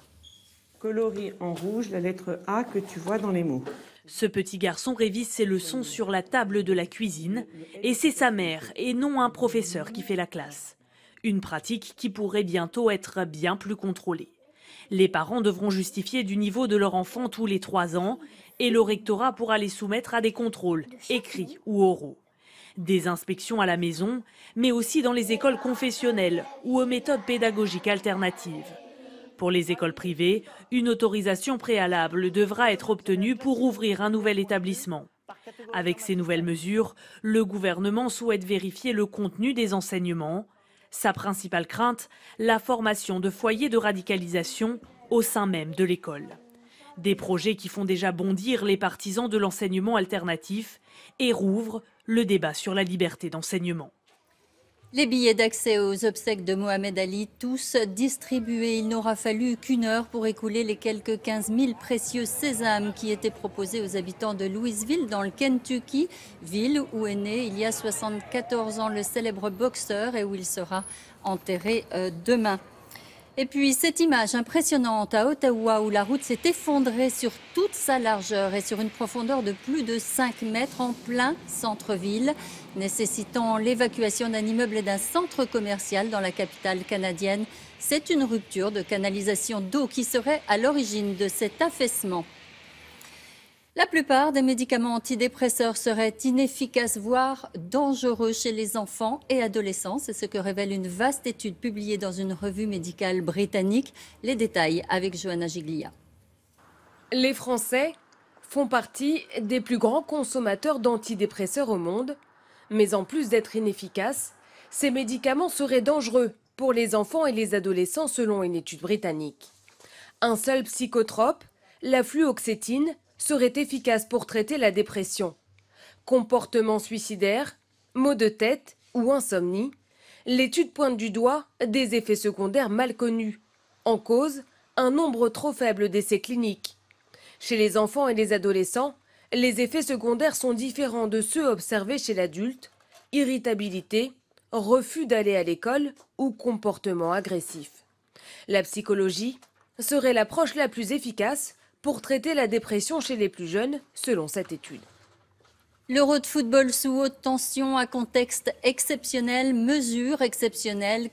Colorie en rouge la lettre A que tu vois dans les mots. Ce petit garçon révise ses leçons sur la table de la cuisine et c'est sa mère et non un professeur qui fait la classe. Une pratique qui pourrait bientôt être bien plus contrôlée. Les parents devront justifier du niveau de leur enfant tous les 3 ans et le rectorat pourra les soumettre à des contrôles, écrits ou oraux. Des inspections à la maison, mais aussi dans les écoles confessionnelles ou aux méthodes pédagogiques alternatives. Pour les écoles privées, une autorisation préalable devra être obtenue pour ouvrir un nouvel établissement. Avec ces nouvelles mesures, le gouvernement souhaite vérifier le contenu des enseignements. Sa principale crainte, la formation de foyers de radicalisation au sein même de l'école. Des projets qui font déjà bondir les partisans de l'enseignement alternatif et rouvrent le débat sur la liberté d'enseignement. Les billets d'accès aux obsèques de Mohamed Ali, tous distribués. Il n'aura fallu qu'1 heure pour écouler les quelques 15 000 précieux sésames qui étaient proposés aux habitants de Louisville, dans le Kentucky, ville où est né il y a 74 ans le célèbre boxeur et où il sera enterré demain. Et puis cette image impressionnante à Ottawa où la route s'est effondrée sur toute sa largeur et sur une profondeur de plus de 5 mètres en plein centre-ville, nécessitant l'évacuation d'un immeuble et d'un centre commercial dans la capitale canadienne. C'est une rupture de canalisation d'eau qui serait à l'origine de cet affaissement. La plupart des médicaments antidépresseurs seraient inefficaces, voire dangereux chez les enfants et adolescents. C'est ce que révèle une vaste étude publiée dans une revue médicale britannique. Les détails avec Johanna Giglia. Les Français font partie des plus grands consommateurs d'antidépresseurs au monde. Mais en plus d'être inefficaces, ces médicaments seraient dangereux pour les enfants et les adolescents selon une étude britannique. Un seul psychotrope, la fluoxétine, serait efficace pour traiter la dépression. Comportement suicidaire, maux de tête ou insomnie, l'étude pointe du doigt des effets secondaires mal connus. En cause, un nombre trop faible d'essais cliniques. Chez les enfants et les adolescents, les effets secondaires sont différents de ceux observés chez l'adulte, irritabilité, refus d'aller à l'école ou comportement agressif. La psychologie serait l'approche la plus efficace pour traiter la dépression chez les plus jeunes, selon cette étude. L'Euro de football sous haute tension à contexte exceptionnel, mesures exceptionnelles.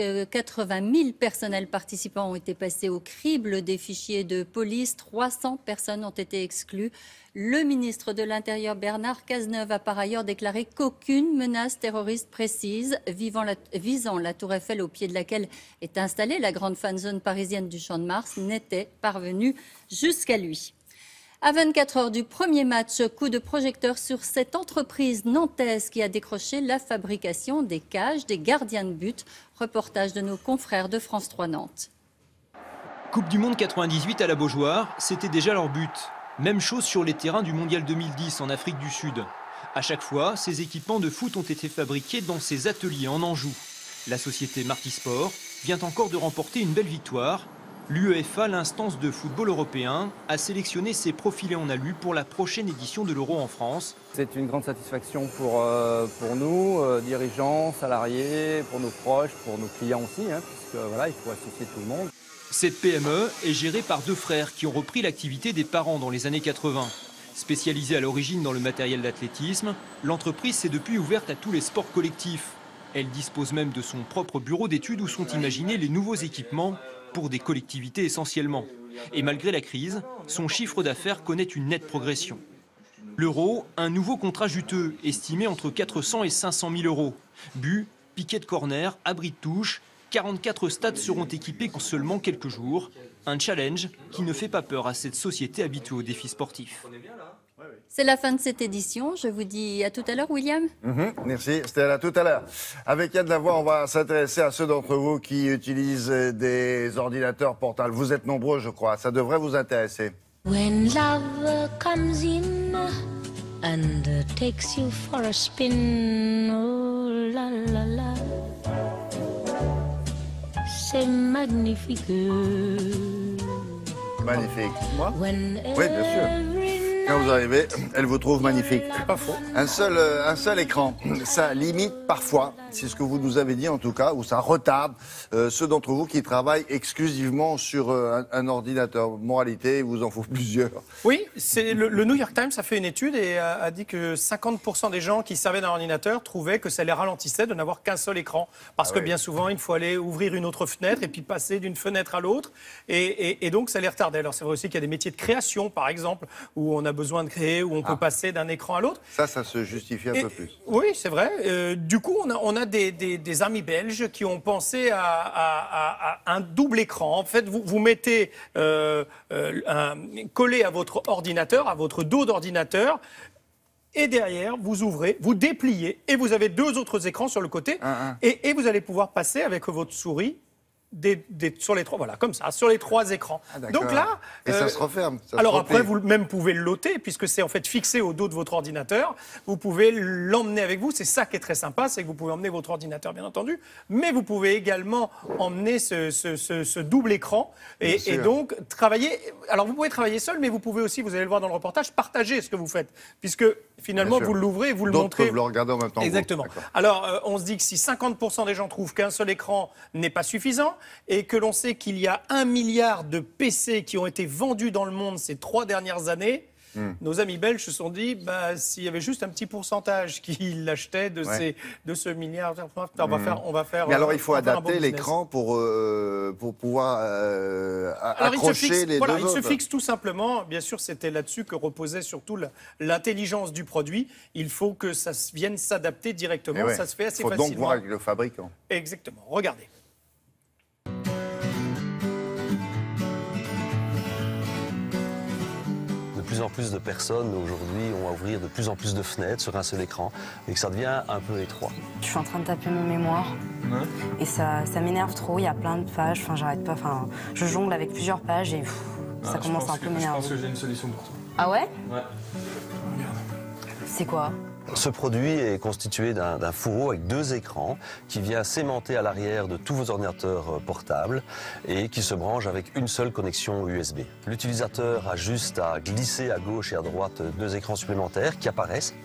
80 000 personnels participants ont été passés au crible des fichiers de police. 300 personnes ont été exclues. Le ministre de l'Intérieur Bernard Cazeneuve a par ailleurs déclaré qu'aucune menace terroriste précise visant la Tour Eiffel au pied de laquelle est installée la grande fan zone parisienne du Champ de Mars n'était parvenue jusqu'à lui. À 24 heures du premier match, coup de projecteur sur cette entreprise nantaise qui a décroché la fabrication des cages des gardiens de but. Reportage de nos confrères de France 3 Nantes. Coupe du Monde 98 à la Beaujoire, c'était déjà leur but. Même chose sur les terrains du Mondial 2010 en Afrique du Sud. À chaque fois, ces équipements de foot ont été fabriqués dans ces ateliers en Anjou. La société Martisport vient encore de remporter une belle victoire. L'UEFA, l'instance de football européen, a sélectionné ses profilés en alu pour la prochaine édition de l'Euro en France. C'est une grande satisfaction pour nous, dirigeants, salariés, pour nos proches, pour nos clients aussi, puisque voilà, il faut associer tout le monde. Cette PME est gérée par 2 frères qui ont repris l'activité des parents dans les années 80. Spécialisée à l'origine dans le matériel d'athlétisme, l'entreprise s'est depuis ouverte à tous les sports collectifs. Elle dispose même de son propre bureau d'études où sont imaginés les nouveaux équipements pour des collectivités essentiellement. Et malgré la crise, son chiffre d'affaires connaît une nette progression. L'Euro, un nouveau contrat juteux, estimé entre 400 et 500 000 euros. Buts, piquets de corner, abris de touche, 44 stades seront équipés en seulement quelques jours. Un challenge qui ne fait pas peur à cette société habituée aux défis sportifs. C'est la fin de cette édition. Je vous dis à tout à l'heure, William. Merci, c'était à tout à l'heure. Avec Yann Lavoie, on va s'intéresser à ceux d'entre vous qui utilisent des ordinateurs portables. Vous êtes nombreux, je crois. Ça devrait vous intéresser. When love comes in and takes you for a spin, oh la la la, c'est magnifique. Magnifique. Moi? Oui, bien sûr. Quand vous arrivez, elle vous trouve magnifique. Pas faux. Un seul écran, ça limite parfois, c'est ce que vous nous avez dit en tout cas, ou ça retarde ceux d'entre vous qui travaillent exclusivement sur un ordinateur. Moralité, il vous en faut plusieurs. Oui, le New York Times a fait une étude et a dit que 50% des gens qui servaient d'un ordinateur trouvaient que ça les ralentissait de n'avoir qu'un seul écran. Parce que bien souvent, il faut aller ouvrir une autre fenêtre et puis passer d'une fenêtre à l'autre. Et donc, ça les retardait. Alors, c'est vrai aussi qu'il y a des métiers de création, par exemple, où on a besoin de créer, où on peut passer d'un écran à l'autre. Ça se justifie un peu plus. Oui, c'est vrai. Du coup, on a des amis belges qui ont pensé à un double écran. En fait, vous mettez collé à votre ordinateur, à votre dos d'ordinateur, et derrière, vous ouvrez, vous dépliez, et vous avez deux autres écrans sur le côté, et vous allez pouvoir passer avec votre souris sur les trois, voilà, comme ça, sur les trois écrans. Donc là, et ça se referme. Alors après, vous même pouvez le loter, puisque c'est en fait fixé au dos de votre ordinateur. Vous pouvez l'emmener avec vous. C'est ça qui est très sympa, c'est que vous pouvez emmener votre ordinateur, bien entendu, mais vous pouvez également emmener ce double écran et donc travailler. Alors vous pouvez travailler seul, mais vous pouvez aussi, vous allez le voir dans le reportage, partager ce que vous faites, puisque finalement vous l'ouvrez et vous le montrez. D'autres peuvent le regarder en même temps. Exactement. Alors on se dit que si 50% des gens trouvent qu'un seul écran n'est pas suffisant, et que l'on sait qu'il y a 1 milliard de PC qui ont été vendus dans le monde ces 3 dernières années, nos amis belges se sont dit, s'il y avait juste un petit pourcentage qui l'achetaient de ce milliard, on va faire. Mais alors il faut adapter l'écran pour pouvoir accrocher les deux autres. Il se fixe tout simplement. Bien sûr, c'était là-dessus que reposait surtout l'intelligence du produit. Il faut que ça vienne s'adapter directement. Ça se fait assez facilement. Il faut donc voir avec le fabricant. Exactement. Regardez. De plus en plus de personnes aujourd'hui ont à ouvrir de plus en plus de fenêtres sur un seul écran et que ça devient un peu étroit. Je suis en train de taper mon mémoire et ça m'énerve trop. Il y a plein de pages, j'arrête pas. Je jongle avec plusieurs pages et ça commence un peu m'énerver. Je pense que j'ai une solution pour toi. Ah ouais? Ouais. Regarde. C'est quoi? Ce produit est constitué d'un fourreau avec 2 écrans qui vient s'aimanter à l'arrière de tous vos ordinateurs portables et qui se branche avec une seule connexion USB. L'utilisateur a juste à glisser à gauche et à droite 2 écrans supplémentaires qui apparaissent.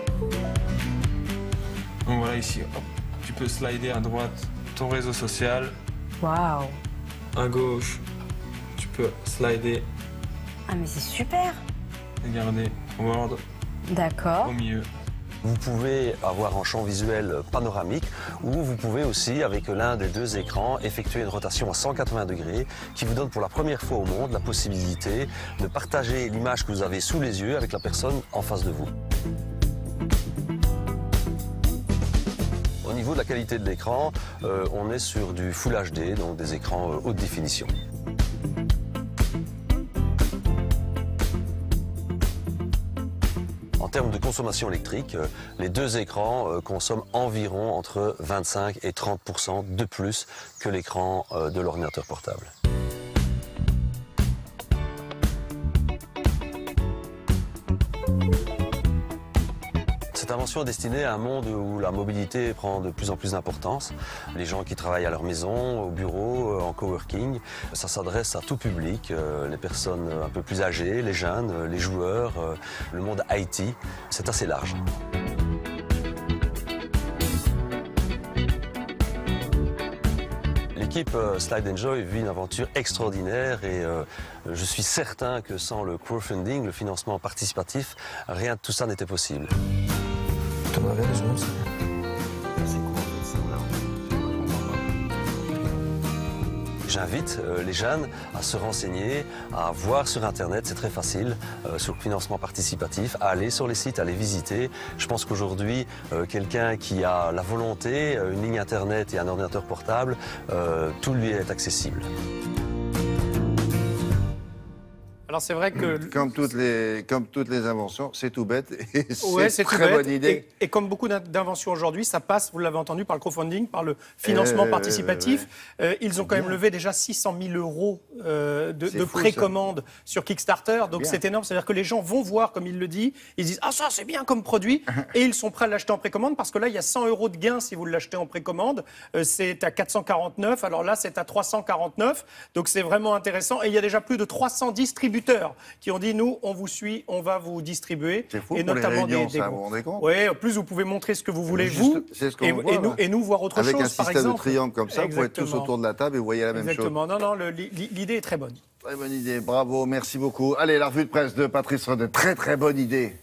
Donc voilà ici, hop, tu peux slider à droite ton réseau social. Waouh! À gauche, tu peux slider. Ah mais c'est super! Regardez, Word. D'accord. Au milieu. Vous pouvez avoir un champ visuel panoramique ou vous pouvez aussi, avec l'un des 2 écrans, effectuer une rotation à 180 degrés qui vous donne pour la première fois au monde la possibilité de partager l'image que vous avez sous les yeux avec la personne en face de vous. Au niveau de la qualité de l'écran, on est sur du Full HD, donc des écrans haute définition. En termes de consommation électrique, les 2 écrans consomment environ entre 25 et 30% de plus que l'écran de l'ordinateur portable. Cette invention est destinée à un monde où la mobilité prend de plus en plus d'importance. Les gens qui travaillent à leur maison, au bureau, en coworking, ça s'adresse à tout public, les personnes un peu plus âgées, les jeunes, les joueurs, le monde IT, c'est assez large. L'équipe Slide Enjoy vit une aventure extraordinaire et je suis certain que sans le crowdfunding, le financement participatif, rien de tout ça n'était possible. T'en avais les genoux, J'invite les jeunes à se renseigner, à voir sur Internet, c'est très facile, sur le financement participatif, à aller sur les sites, à les visiter. Je pense qu'aujourd'hui, quelqu'un qui a la volonté, une ligne Internet et un ordinateur portable, tout lui est accessible. Alors c'est vrai que... Comme toutes les inventions, c'est tout bête et ouais, c'est tout très bête. bonne idée. Et comme beaucoup d'inventions aujourd'hui, ça passe, vous l'avez entendu, par le crowdfunding, par le financement participatif. Ils ont quand même levé déjà 600 000 € de précommande sur Kickstarter. Donc c'est énorme. C'est-à-dire que les gens vont voir, comme il le dit, ils disent « Ah, ça c'est bien comme produit » et ils sont prêts à l'acheter en précommande parce que là, il y a 100 € de gain si vous l'achetez en précommande. C'est à 449, alors là, c'est à 349. Donc c'est vraiment intéressant. Et il y a déjà plus de 300 distributeurs qui ont dit, nous, on vous suit, on va vous distribuer. C'est fou et pour notamment les réunions, des ça, vous vous rendez compte? Oui, en plus, vous pouvez montrer ce que vous voulez, et nous voir autre avec chose, un système de triangle comme ça, vous pouvez être tous autour de la table et vous voyez la même chose. Exactement. Non, l'idée est très bonne. Très bonne idée, bravo, merci beaucoup. Allez, la revue de presse de Patrice Rodet, très très bonne idée.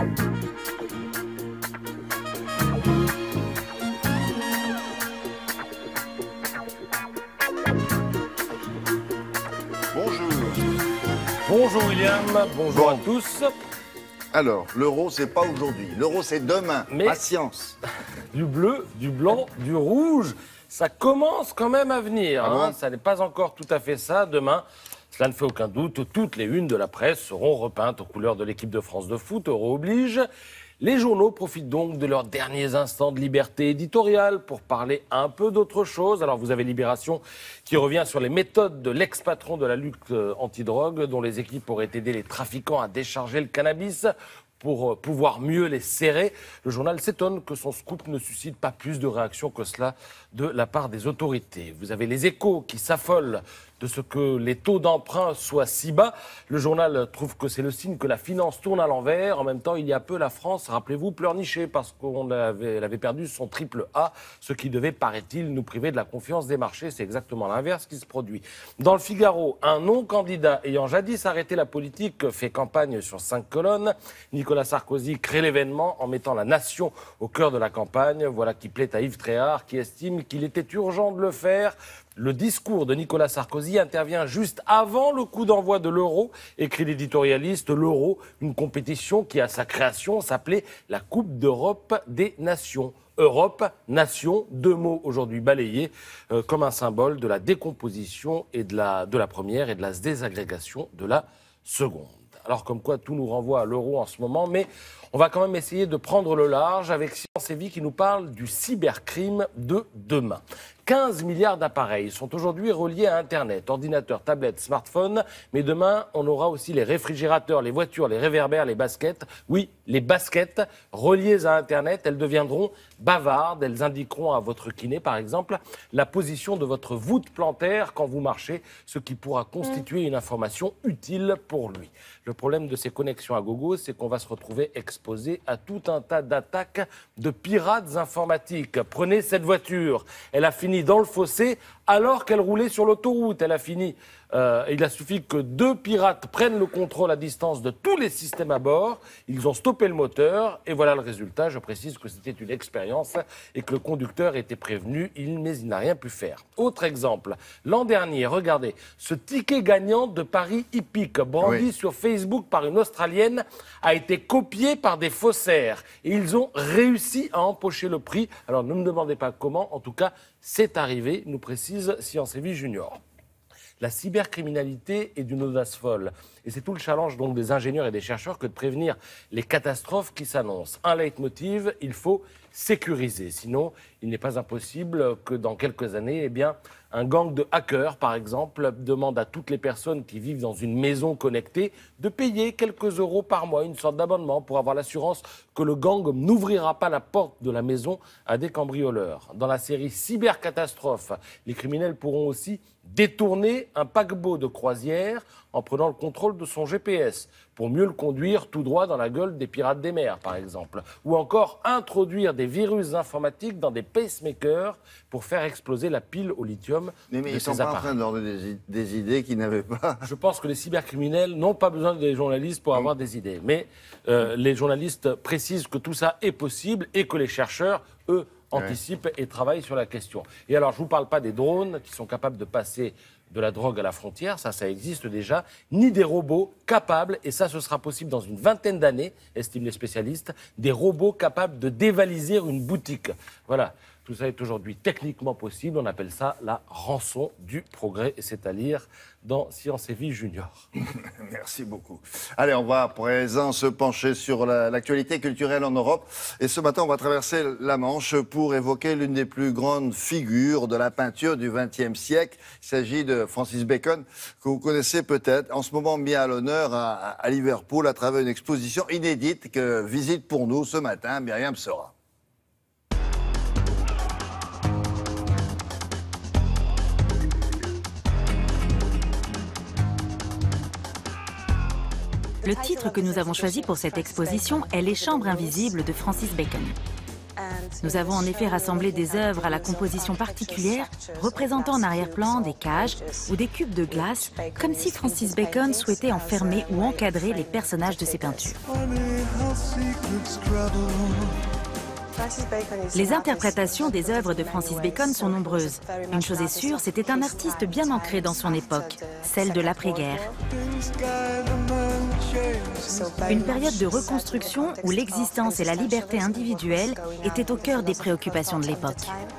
Bonjour William, bonjour à tous. Alors, l'euro, c'est pas aujourd'hui. L'euro, c'est demain. Mais patience. Du bleu, du blanc, du rouge, ça commence quand même à venir. bon Ça n'est pas encore tout à fait ça. Demain, cela ne fait aucun doute, toutes les unes de la presse seront repeintes aux couleurs de l'équipe de France de foot, euro oblige. Les journaux profitent donc de leurs derniers instants de liberté éditoriale pour parler un peu d'autre chose. Alors vous avez Libération qui revient sur les méthodes de l'ex-patron de la lutte antidrogue dont les équipes auraient aidé les trafiquants à décharger le cannabis pour pouvoir mieux les serrer. Le journal s'étonne que son scoop ne suscite pas plus de réactions que cela de la part des autorités. Vous avez les Échos qui s'affolent de ce que les taux d'emprunt soient si bas. Le journal trouve que c'est le signe que la finance tourne à l'envers. En même temps, il y a peu, la France, rappelez-vous, pleurnichait parce qu'elle avait perdu son triple A, ce qui devait, paraît-il, nous priver de la confiance des marchés. C'est exactement l'inverse qui se produit. Dans le Figaro, un non-candidat ayant jadis arrêté la politique fait campagne sur 5 colonnes. Nicolas Sarkozy crée l'événement en mettant la nation au cœur de la campagne. Voilà qui plaît à Yves Tréhard, qui estime qu'il était urgent de le faire. Le discours de Nicolas Sarkozy intervient juste avant le coup d'envoi de l'Euro, écrit l'éditorialiste. L'Euro, une compétition qui, à sa création, s'appelait la Coupe d'Europe des Nations. Europe, nation, deux mots aujourd'hui balayés comme un symbole de la décomposition et de la première et de la désagrégation de la seconde. Alors comme quoi tout nous renvoie à l'euro en ce moment, mais on va quand même essayer de prendre le large avec Science et Vie qui nous parle du cybercrime de demain. 15 milliards d'appareils sont aujourd'hui reliés à Internet, ordinateurs, tablettes, smartphones, mais demain, on aura aussi les réfrigérateurs, les voitures, les réverbères, les baskets. Oui, les baskets reliées à Internet, elles deviendront bavardes, elles indiqueront à votre kiné, par exemple, la position de votre voûte plantaire quand vous marchez, ce qui pourra constituer une information utile pour lui. Le problème de ces connexions à gogo, c'est qu'on va se retrouver exposé à tout un tas d'attaques de pirates informatiques. Prenez cette voiture, elle a fini dans le fossé alors qu'elle roulait sur l'autoroute. Elle a fini. Il a suffi que 2 pirates prennent le contrôle à distance de tous les systèmes à bord. Ils ont stoppé le moteur et voilà le résultat. Je précise que c'était une expérience et que le conducteur était prévenu, mais il n'a rien pu faire. Autre exemple, l'an dernier, regardez, ce ticket gagnant de Paris hippique brandi sur Facebook par une Australienne a été copié par des faussaires et ils ont réussi à empocher le prix. Alors ne me demandez pas comment, en tout cas, c'est arrivé, nous précise Science et Vie Junior. La cybercriminalité est d'une audace folle. Et c'est tout le challenge donc des ingénieurs et des chercheurs que de prévenir les catastrophes qui s'annoncent. Un leitmotiv, il faut sécuriser. Sinon, il n'est pas impossible que dans quelques années, eh bien, un gang de hackers, par exemple, demande à toutes les personnes qui vivent dans une maison connectée de payer quelques euros par mois, une sorte d'abonnement pour avoir l'assurance que le gang n'ouvrira pas la porte de la maison à des cambrioleurs. Dans la série Cybercatastrophe, les criminels pourront aussi détourner un paquebot de croisière en prenant le contrôle de son GPS pour mieux le conduire tout droit dans la gueule des pirates des mers, par exemple. Ou encore introduire des virus informatiques dans des pacemakers pour faire exploser la pile au lithium mais de ils sont ces pas appareils. en train de leur donner des idées qu'ils n'avaient pas. Je pense que les cybercriminels n'ont pas besoin des journalistes pour avoir des idées. Mais les journalistes précisent que tout ça est possible et que les chercheurs, eux, anticipent et travaillent sur la question. Et alors, je ne vous parle pas des drones qui sont capables de passer de la drogue à la frontière, ça existe déjà, ni des robots capables, et ça ce sera possible dans une vingtaine d'années, estiment les spécialistes, des robots capables de dévaliser une boutique. Voilà. Tout ça est aujourd'hui techniquement possible. On appelle ça la rançon du progrès. Et c'est à lire dans Science et Vie Junior. Merci beaucoup. Allez, on va à présent se pencher sur l'actualité culturelle en Europe. Et ce matin, on va traverser la Manche pour évoquer l'une des plus grandes figures de la peinture du XXe siècle. Il s'agit de Francis Bacon, que vous connaissez peut-être, en ce moment mis à l'honneur à Liverpool à travers une exposition inédite que visite pour nous ce matin Myriam Sora. Le titre que nous avons choisi pour cette exposition est Les Chambres invisibles de Francis Bacon. Nous avons en effet rassemblé des œuvres à la composition particulière, représentant en arrière-plan des cages ou des cubes de glace, comme si Francis Bacon souhaitait enfermer ou encadrer les personnages de ses peintures. Les interprétations des œuvres de Francis Bacon sont nombreuses. Une chose est sûre, c'était un artiste bien ancré dans son époque, celle de l'après-guerre. Une période de reconstruction où l'existence et la liberté individuelle étaient au cœur des préoccupations de l'époque.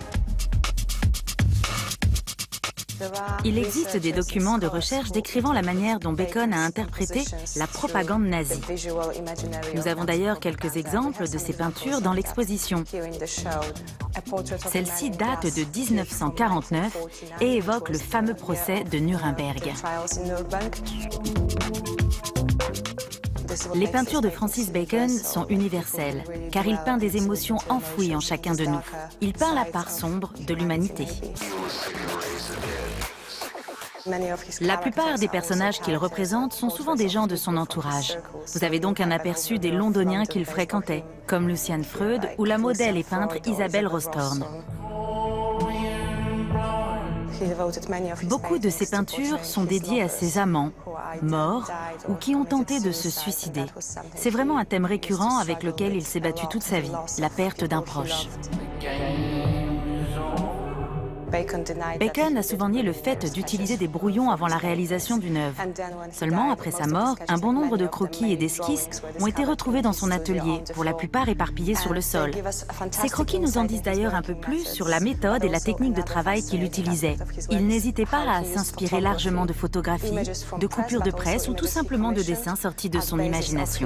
Il existe des documents de recherche décrivant la manière dont Bacon a interprété la propagande nazie. Nous avons d'ailleurs quelques exemples de ces peintures dans l'exposition. Celle-ci date de 1949 et évoque le fameux procès de Nuremberg. Les peintures de Francis Bacon sont universelles, car il peint des émotions enfouies en chacun de nous. Il peint la part sombre de l'humanité. La plupart des personnages qu'il représente sont souvent des gens de son entourage. Vous avez donc un aperçu des Londoniens qu'il fréquentait, comme Lucian Freud ou la modèle et peintre Isabelle Rawsthorn. Beaucoup de ses peintures sont dédiées à ses amants, morts ou qui ont tenté de se suicider. C'est vraiment un thème récurrent avec lequel il s'est battu toute sa vie, la perte d'un proche. Bacon a souvent nié le fait d'utiliser des brouillons avant la réalisation d'une œuvre. Seulement, après sa mort, un bon nombre de croquis et d'esquisses ont été retrouvés dans son atelier, pour la plupart éparpillés sur le sol. Ces croquis nous en disent d'ailleurs un peu plus sur la méthode et la technique de travail qu'il utilisait. Il n'hésitait pas à s'inspirer largement de photographies, de coupures de presse ou tout simplement de dessins sortis de son imagination.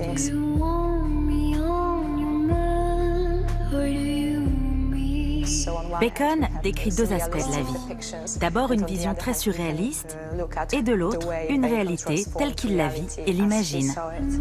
Bacon décrit deux aspects de la vie. D'abord une vision très surréaliste et de l'autre une réalité telle qu'il la vit et l'imagine.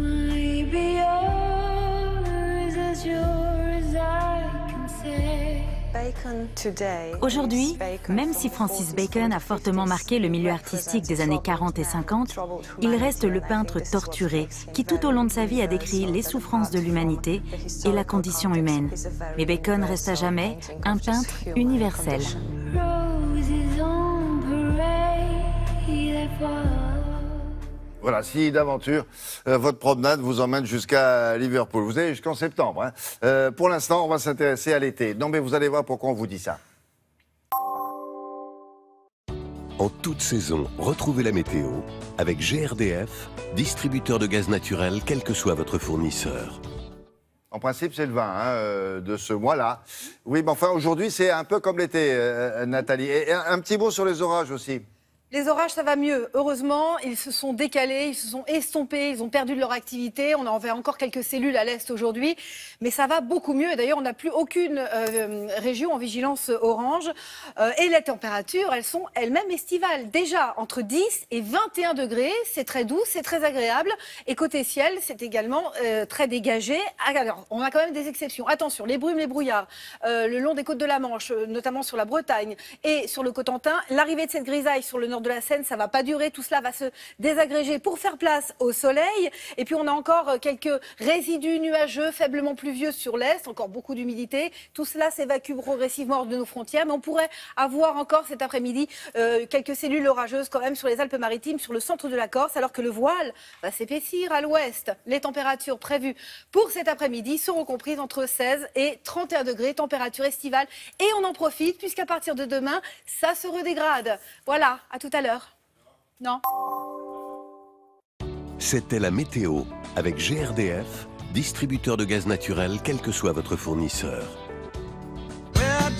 Aujourd'hui, même si Francis Bacon a fortement marqué le milieu artistique des années 40 et 50, il reste le peintre torturé qui tout au long de sa vie a décrit les souffrances de l'humanité et la condition humaine. Mais Bacon reste à jamais un peintre universel. Voilà, si d'aventure, votre promenade vous emmène jusqu'à Liverpool. Vous allez jusqu'en septembre. Hein. Pour l'instant, on va s'intéresser à l'été. Non, mais vous allez voir pourquoi on vous dit ça. En toute saison, retrouvez la météo avec GRDF, distributeur de gaz naturel, quel que soit votre fournisseur. En principe, c'est le 20 de ce mois-là. Oui, mais enfin, aujourd'hui, c'est un peu comme l'été, Nathalie. Et un petit mot sur les orages aussi. Les orages, ça va mieux. Heureusement, ils se sont décalés, ils se sont estompés, ils ont perdu de leur activité. On en fait encore quelques cellules à l'est aujourd'hui, mais ça va beaucoup mieux. Et d'ailleurs, on n'a plus aucune région en vigilance orange. Et les températures, elles sont elles-mêmes estivales. Déjà, entre 10 et 21 degrés, c'est très doux, c'est très agréable. Et côté ciel, c'est également très dégagé. Alors, on a quand même des exceptions. Attention, les brumes, les brouillards, le long des côtes de la Manche, notamment sur la Bretagne et sur le Cotentin. L'arrivée de cette grisaille sur le nord de la Seine, ça va pas durer, tout cela va se désagréger pour faire place au soleil. Et puis on a encore quelques résidus nuageux, faiblement pluvieux sur l'est, encore beaucoup d'humidité. Tout cela s'évacue progressivement hors de nos frontières, mais on pourrait avoir encore cet après-midi quelques cellules orageuses quand même sur les Alpes-Maritimes, sur le centre de la Corse, alors que le voile va s'épaissir à l'ouest. Les températures prévues pour cet après-midi seront comprises entre 16 et 31 degrés, température estivale. Et on en profite, puisqu'à partir de demain, ça se redégrade. Voilà, à tout à l'heure. Non. C'était la météo avec GRDF, distributeur de gaz naturel, quel que soit votre fournisseur.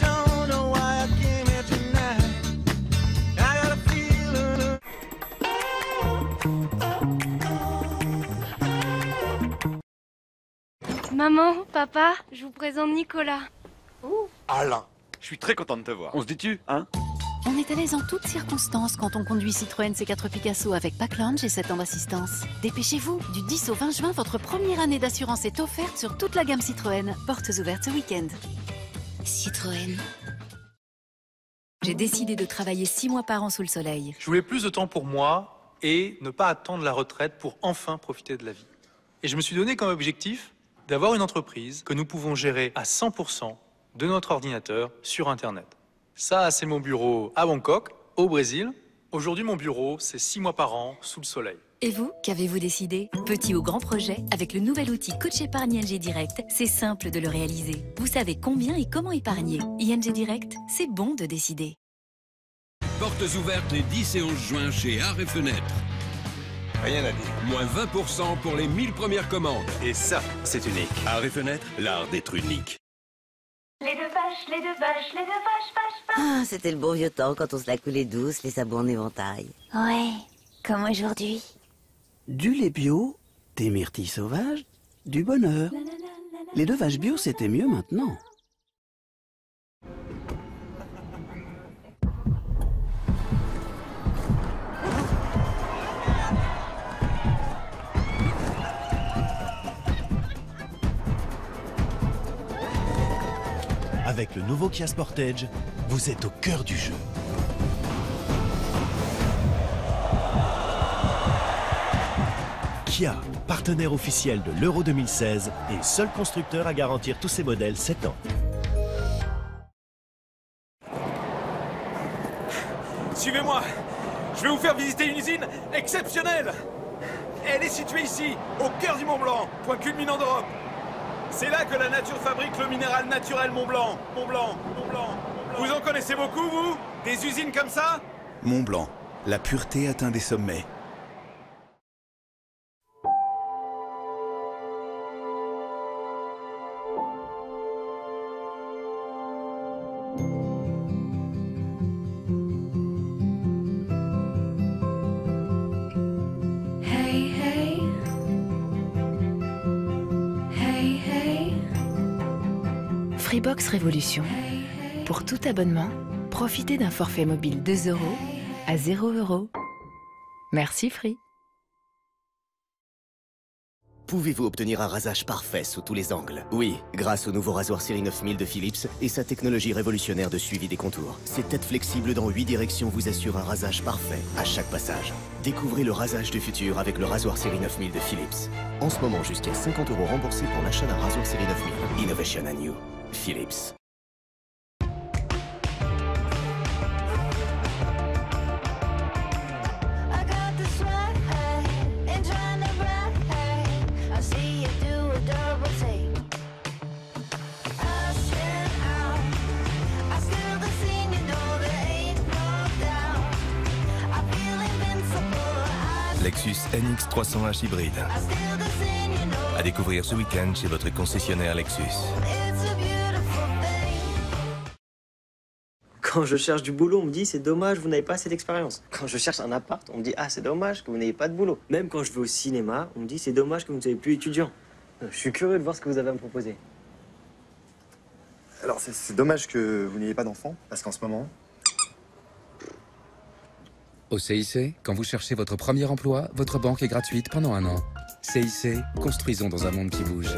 Maman, papa, je vous présente Nicolas. Alain, je suis très content de te voir. On se dit-tu, hein? On est à l'aise en toutes circonstances quand on conduit Citroën C4 Picasso avec Pack Lounge et 7 ans d'assistance. Dépêchez-vous, du 10 au 20 juin, votre première année d'assurance est offerte sur toute la gamme Citroën. Portes ouvertes ce week-end. Citroën. J'ai décidé de travailler 6 mois par an sous le soleil. Je voulais plus de temps pour moi et ne pas attendre la retraite pour enfin profiter de la vie. Et je me suis donné comme objectif d'avoir une entreprise que nous pouvons gérer à 100% de notre ordinateur sur Internet. Ça, c'est mon bureau à Bangkok, au Brésil. Aujourd'hui, mon bureau, c'est 6 mois par an sous le soleil. Et vous, qu'avez-vous décidé? Petit ou grand projet, avec le nouvel outil Coach Épargne ING Direct, c'est simple de le réaliser. Vous savez combien et comment épargner. ING Direct, c'est bon de décider. Portes ouvertes les 10 et 11 juin chez Art et Fenêtre. Rien à dire. Moins 20% pour les 1000 premières commandes. Et ça, c'est unique. Art et Fenêtre, l'art d'être unique. Les deux vaches, les deux vaches, les deux vaches, vaches. Ah, c'était le bon vieux temps quand on se la coulait douce, les sabots en éventail. Ouais, comme aujourd'hui. Du lait bio, des myrtilles sauvages, du bonheur. Les deux vaches bio, c'était mieux maintenant. Avec le nouveau Kia Sportage, vous êtes au cœur du jeu. Kia, partenaire officiel de l'Euro 2016 et seul constructeur à garantir tous ses modèles 7 ans. Suivez-moi, je vais vous faire visiter une usine exceptionnelle. Elle est située ici, au cœur du Mont Blanc, point culminant d'Europe. C'est là que la nature fabrique le minéral naturel Mont Blanc. Mont Blanc, Mont Blanc, Mont Blanc. Vous en connaissez beaucoup, vous? Des usines comme ça? Mont Blanc, la pureté atteint des sommets. Freebox Révolution. Pour tout abonnement, profitez d'un forfait mobile 2 € à 0 €. Merci Free. Pouvez-vous obtenir un rasage parfait sous tous les angles? Oui, grâce au nouveau rasoir série 9000 de Philips et sa technologie révolutionnaire de suivi des contours. Cette tête flexible dans 8 directions vous assure un rasage parfait à chaque passage. Découvrez le rasage du futur avec le rasoir série 9000 de Philips. En ce moment, jusqu'à 50 € remboursés pour l'achat d'un rasoir série 9000. Innovation and New. Philips. Lexus NX 300h hybride. À découvrir ce week-end chez votre concessionnaire Lexus. Quand je cherche du boulot, on me dit c'est dommage, vous n'avez pas assez d'expérience. Quand je cherche un appart, on me dit ah c'est dommage que vous n'ayez pas de boulot. Même quand je vais au cinéma, on me dit c'est dommage que vous ne soyez plus étudiant. Je suis curieux de voir ce que vous avez à me proposer. Alors c'est dommage que vous n'ayez pas d'enfant, parce qu'en ce moment... Au CIC, quand vous cherchez votre premier emploi, votre banque est gratuite pendant 1 an. CIC, construisons dans un monde qui bouge.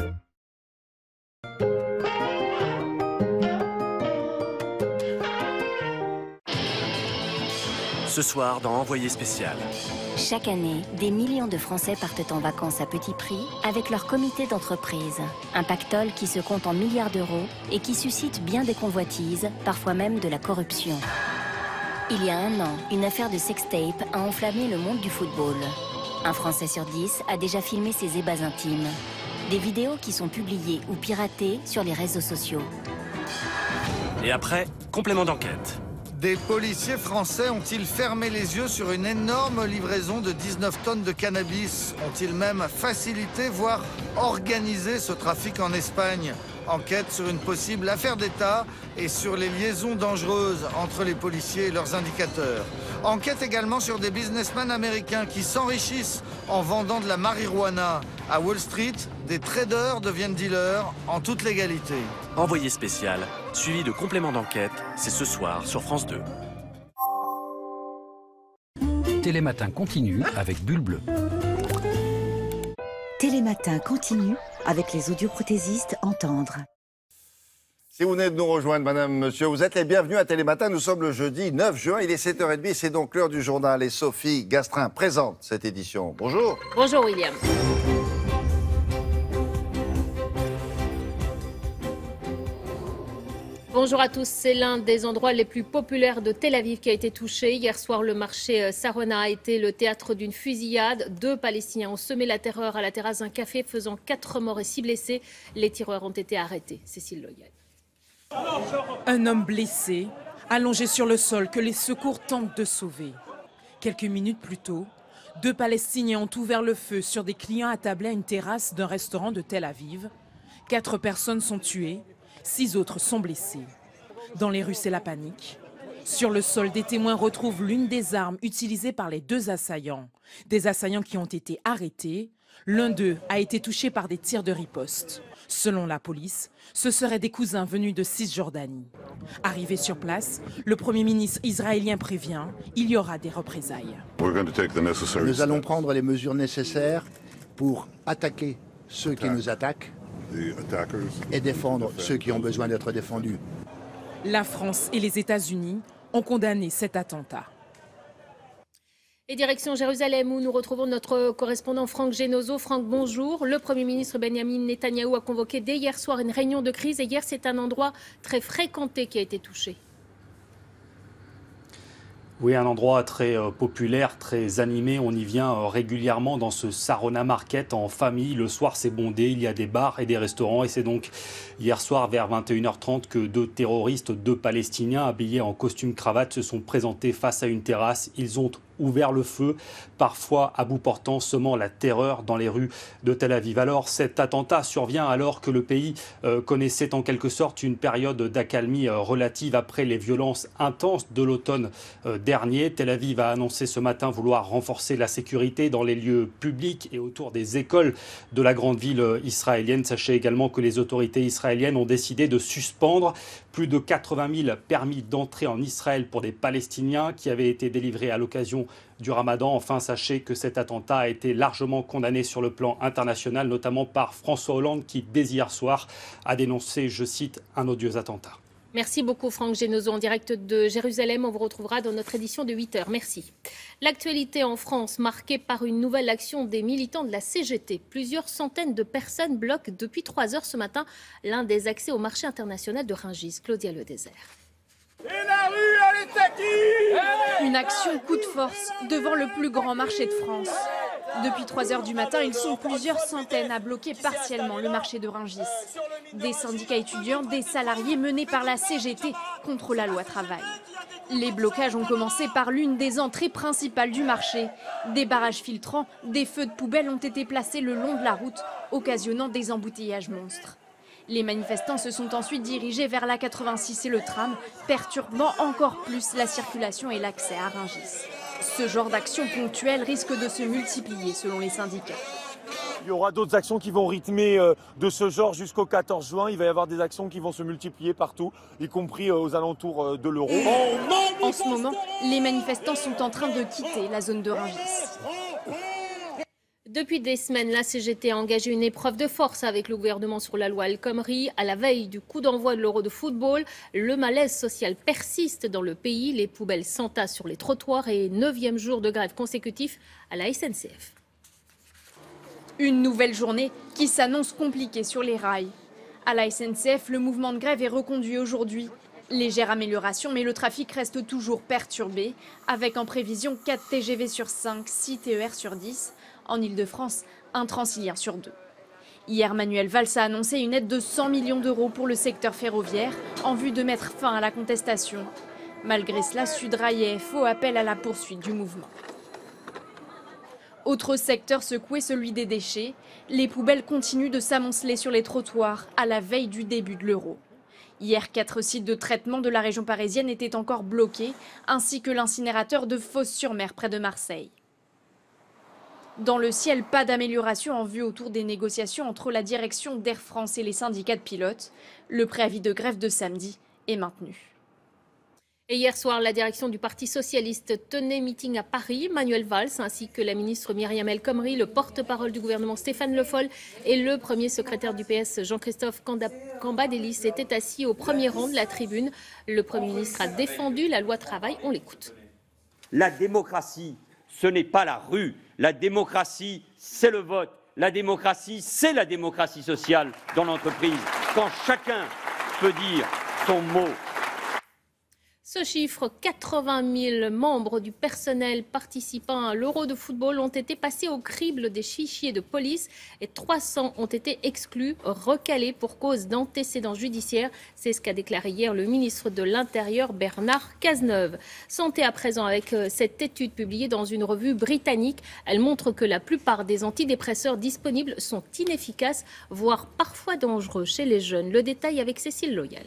Ce soir, dans Envoyé spécial. Chaque année, des millions de Français partent en vacances à petit prix avec leur comité d'entreprise. Un pactole qui se compte en milliards d'euros et qui suscite bien des convoitises, parfois même de la corruption. Il y a 1 an, une affaire de sextape a enflammé le monde du football. Un Français sur 10 a déjà filmé ses ébats intimes. Des vidéos qui sont publiées ou piratées sur les réseaux sociaux. Et après, complément d'enquête. Des policiers français ont-ils fermé les yeux sur une énorme livraison de 19 tonnes de cannabis? Ont-ils même facilité, voire organisé ce trafic en Espagne? Enquête sur une possible affaire d'État et sur les liaisons dangereuses entre les policiers et leurs indicateurs. Enquête également sur des businessmen américains qui s'enrichissent en vendant de la marijuana À Wall Street, des traders deviennent dealers en toute légalité. Envoyé spécial, suivi de complément d'enquête, c'est ce soir sur France 2. Télématin continue avec Bulle Bleue. Télématin continue avec les audioprothésistes Entendre. Si vous venez de nous rejoindre, madame, monsieur, vous êtes les bienvenus à Télématin. Nous sommes le jeudi 9 juin, il est 7h30, c'est donc l'heure du journal. Et Sophie Gastrin présente cette édition. Bonjour. Bonjour William. Bonjour à tous, c'est l'un des endroits les plus populaires de Tel Aviv qui a été touché. Hier soir, le marché Sarona a été le théâtre d'une fusillade. 2 Palestiniens ont semé la terreur à la terrasse d'un café, faisant 4 morts et 6 blessés. Les tireurs ont été arrêtés. Cécile Loyal. Un homme blessé, allongé sur le sol, que les secours tentent de sauver. Quelques minutes plus tôt, 2 Palestiniens ont ouvert le feu sur des clients attablés à une terrasse d'un restaurant de Tel Aviv. 4 personnes sont tuées. 6 autres sont blessés. Dans les rues, c'est la panique. Sur le sol, des témoins retrouvent l'une des armes utilisées par les 2 assaillants. Des assaillants qui ont été arrêtés. L'un d'eux a été touché par des tirs de riposte. Selon la police, ce seraient des cousins venus de Cisjordanie. Arrivé sur place, le Premier ministre israélien prévient, il y aura des représailles. Nous allons prendre les mesures nécessaires pour attaquer ceux qui nous attaquent et défendre ceux qui ont besoin d'être défendus. La France et les États-Unis ont condamné cet attentat. Et direction Jérusalem où nous retrouvons notre correspondant Franck Genozo. Franck, bonjour. Le Premier ministre Benjamin Netanyahou a convoqué dès hier soir une réunion de crise et hier c'est un endroit très fréquenté qui a été touché. Oui, un endroit très populaire, très animé. On y vient régulièrement dans ce Sarona Market en famille. Le soir, c'est bondé. Il y a des bars et des restaurants. Et c'est donc hier soir, vers 21h30, que 2 terroristes, 2 Palestiniens habillés en costume cravate se sont présentés face à une terrasse. Ils ont ouvert le feu, parfois à bout portant, semant la terreur dans les rues de Tel Aviv. Alors cet attentat survient alors que le pays connaissait en quelque sorte une période d'accalmie relative après les violences intenses de l'automne dernier. Tel Aviv a annoncé ce matin vouloir renforcer la sécurité dans les lieux publics et autour des écoles de la grande ville israélienne. Sachez également que les autorités israéliennes ont décidé de suspendre plus de 80 000 permis d'entrée en Israël pour des Palestiniens qui avaient été délivrés à l'occasion du Ramadan. Enfin, sachez que cet attentat a été largement condamné sur le plan international, notamment par François Hollande qui, dès hier soir, a dénoncé, je cite, un odieux attentat. Merci beaucoup Franck Genozo en direct de Jérusalem. On vous retrouvera dans notre édition de 8h. Merci. L'actualité en France marquée par une nouvelle action des militants de la CGT. Plusieurs centaines de personnes bloquent depuis 3 heures ce matin l'un des accès au marché international de Rungis. Claudia Le Désert. Et la rue, elle est à qui? Une action coup de force devant le plus grand marché de France. Depuis 3 heures du matin, ils sont plusieurs centaines à bloquer partiellement le marché de Rungis. Des syndicats étudiants, des salariés menés par la CGT contre la loi travail. Les blocages ont commencé par l'une des entrées principales du marché. Des barrages filtrants, des feux de poubelle ont été placés le long de la route, occasionnant des embouteillages monstres. Les manifestants se sont ensuite dirigés vers la 86 et le tram, perturbant encore plus la circulation et l'accès à Rungis. Ce genre d'action ponctuelle risque de se multiplier selon les syndicats. Il y aura d'autres actions qui vont rythmer de ce genre jusqu'au 14 juin. Il va y avoir des actions qui vont se multiplier partout, y compris aux alentours de l'Euro. En ce moment, les manifestants sont en train de quitter la zone de Rungis. Depuis des semaines, la CGT a engagé une épreuve de force avec le gouvernement sur la loi El Khomri. À la veille du coup d'envoi de l'Euro de football, le malaise social persiste dans le pays. Les poubelles s'entassent sur les trottoirs et 9e jour de grève consécutif à la SNCF. Une nouvelle journée qui s'annonce compliquée sur les rails. À la SNCF, le mouvement de grève est reconduit aujourd'hui. Légère amélioration, mais le trafic reste toujours perturbé, avec en prévision 4 TGV sur 5, 6 TER sur 10. En Ile-de-France, un Transilien sur 2. Hier, Manuel Valls a annoncé une aide de 100 millions d'euros pour le secteur ferroviaire en vue de mettre fin à la contestation. Malgré cela, Sudrail et FO appellent à la poursuite du mouvement. Autre secteur secoué, celui des déchets. Les poubelles continuent de s'amonceler sur les trottoirs à la veille du début de l'Euro. Hier, 4 sites de traitement de la région parisienne étaient encore bloqués, ainsi que l'incinérateur de Fos-sur-Mer près de Marseille. Dans le ciel, pas d'amélioration en vue autour des négociations entre la direction d'Air France et les syndicats de pilotes. Le préavis de grève de samedi est maintenu. Et hier soir, la direction du Parti socialiste tenait meeting à Paris. Manuel Valls, ainsi que la ministre Myriam El Khomri, le porte-parole du gouvernement Stéphane Le Foll et le premier secrétaire du PS Jean-Christophe Cambadélis étaient assis au premier rang de la tribune. Le Premier ministre a défendu la loi travail. On l'écoute. La démocratie, ce n'est pas la rue. La démocratie, c'est le vote. La démocratie, c'est la démocratie sociale dans l'entreprise. Quand chacun peut dire son mot. Ce chiffre, 80 000 membres du personnel participant à l'Euro de football ont été passés au crible des fichiers de police et 300 ont été exclus, recalés pour cause d'antécédents judiciaires. C'est ce qu'a déclaré hier le ministre de l'Intérieur Bernard Cazeneuve. Santé à présent avec cette étude publiée dans une revue britannique. Elle montre que la plupart des antidépresseurs disponibles sont inefficaces, voire parfois dangereux chez les jeunes. Le détail avec Cécile Loyal.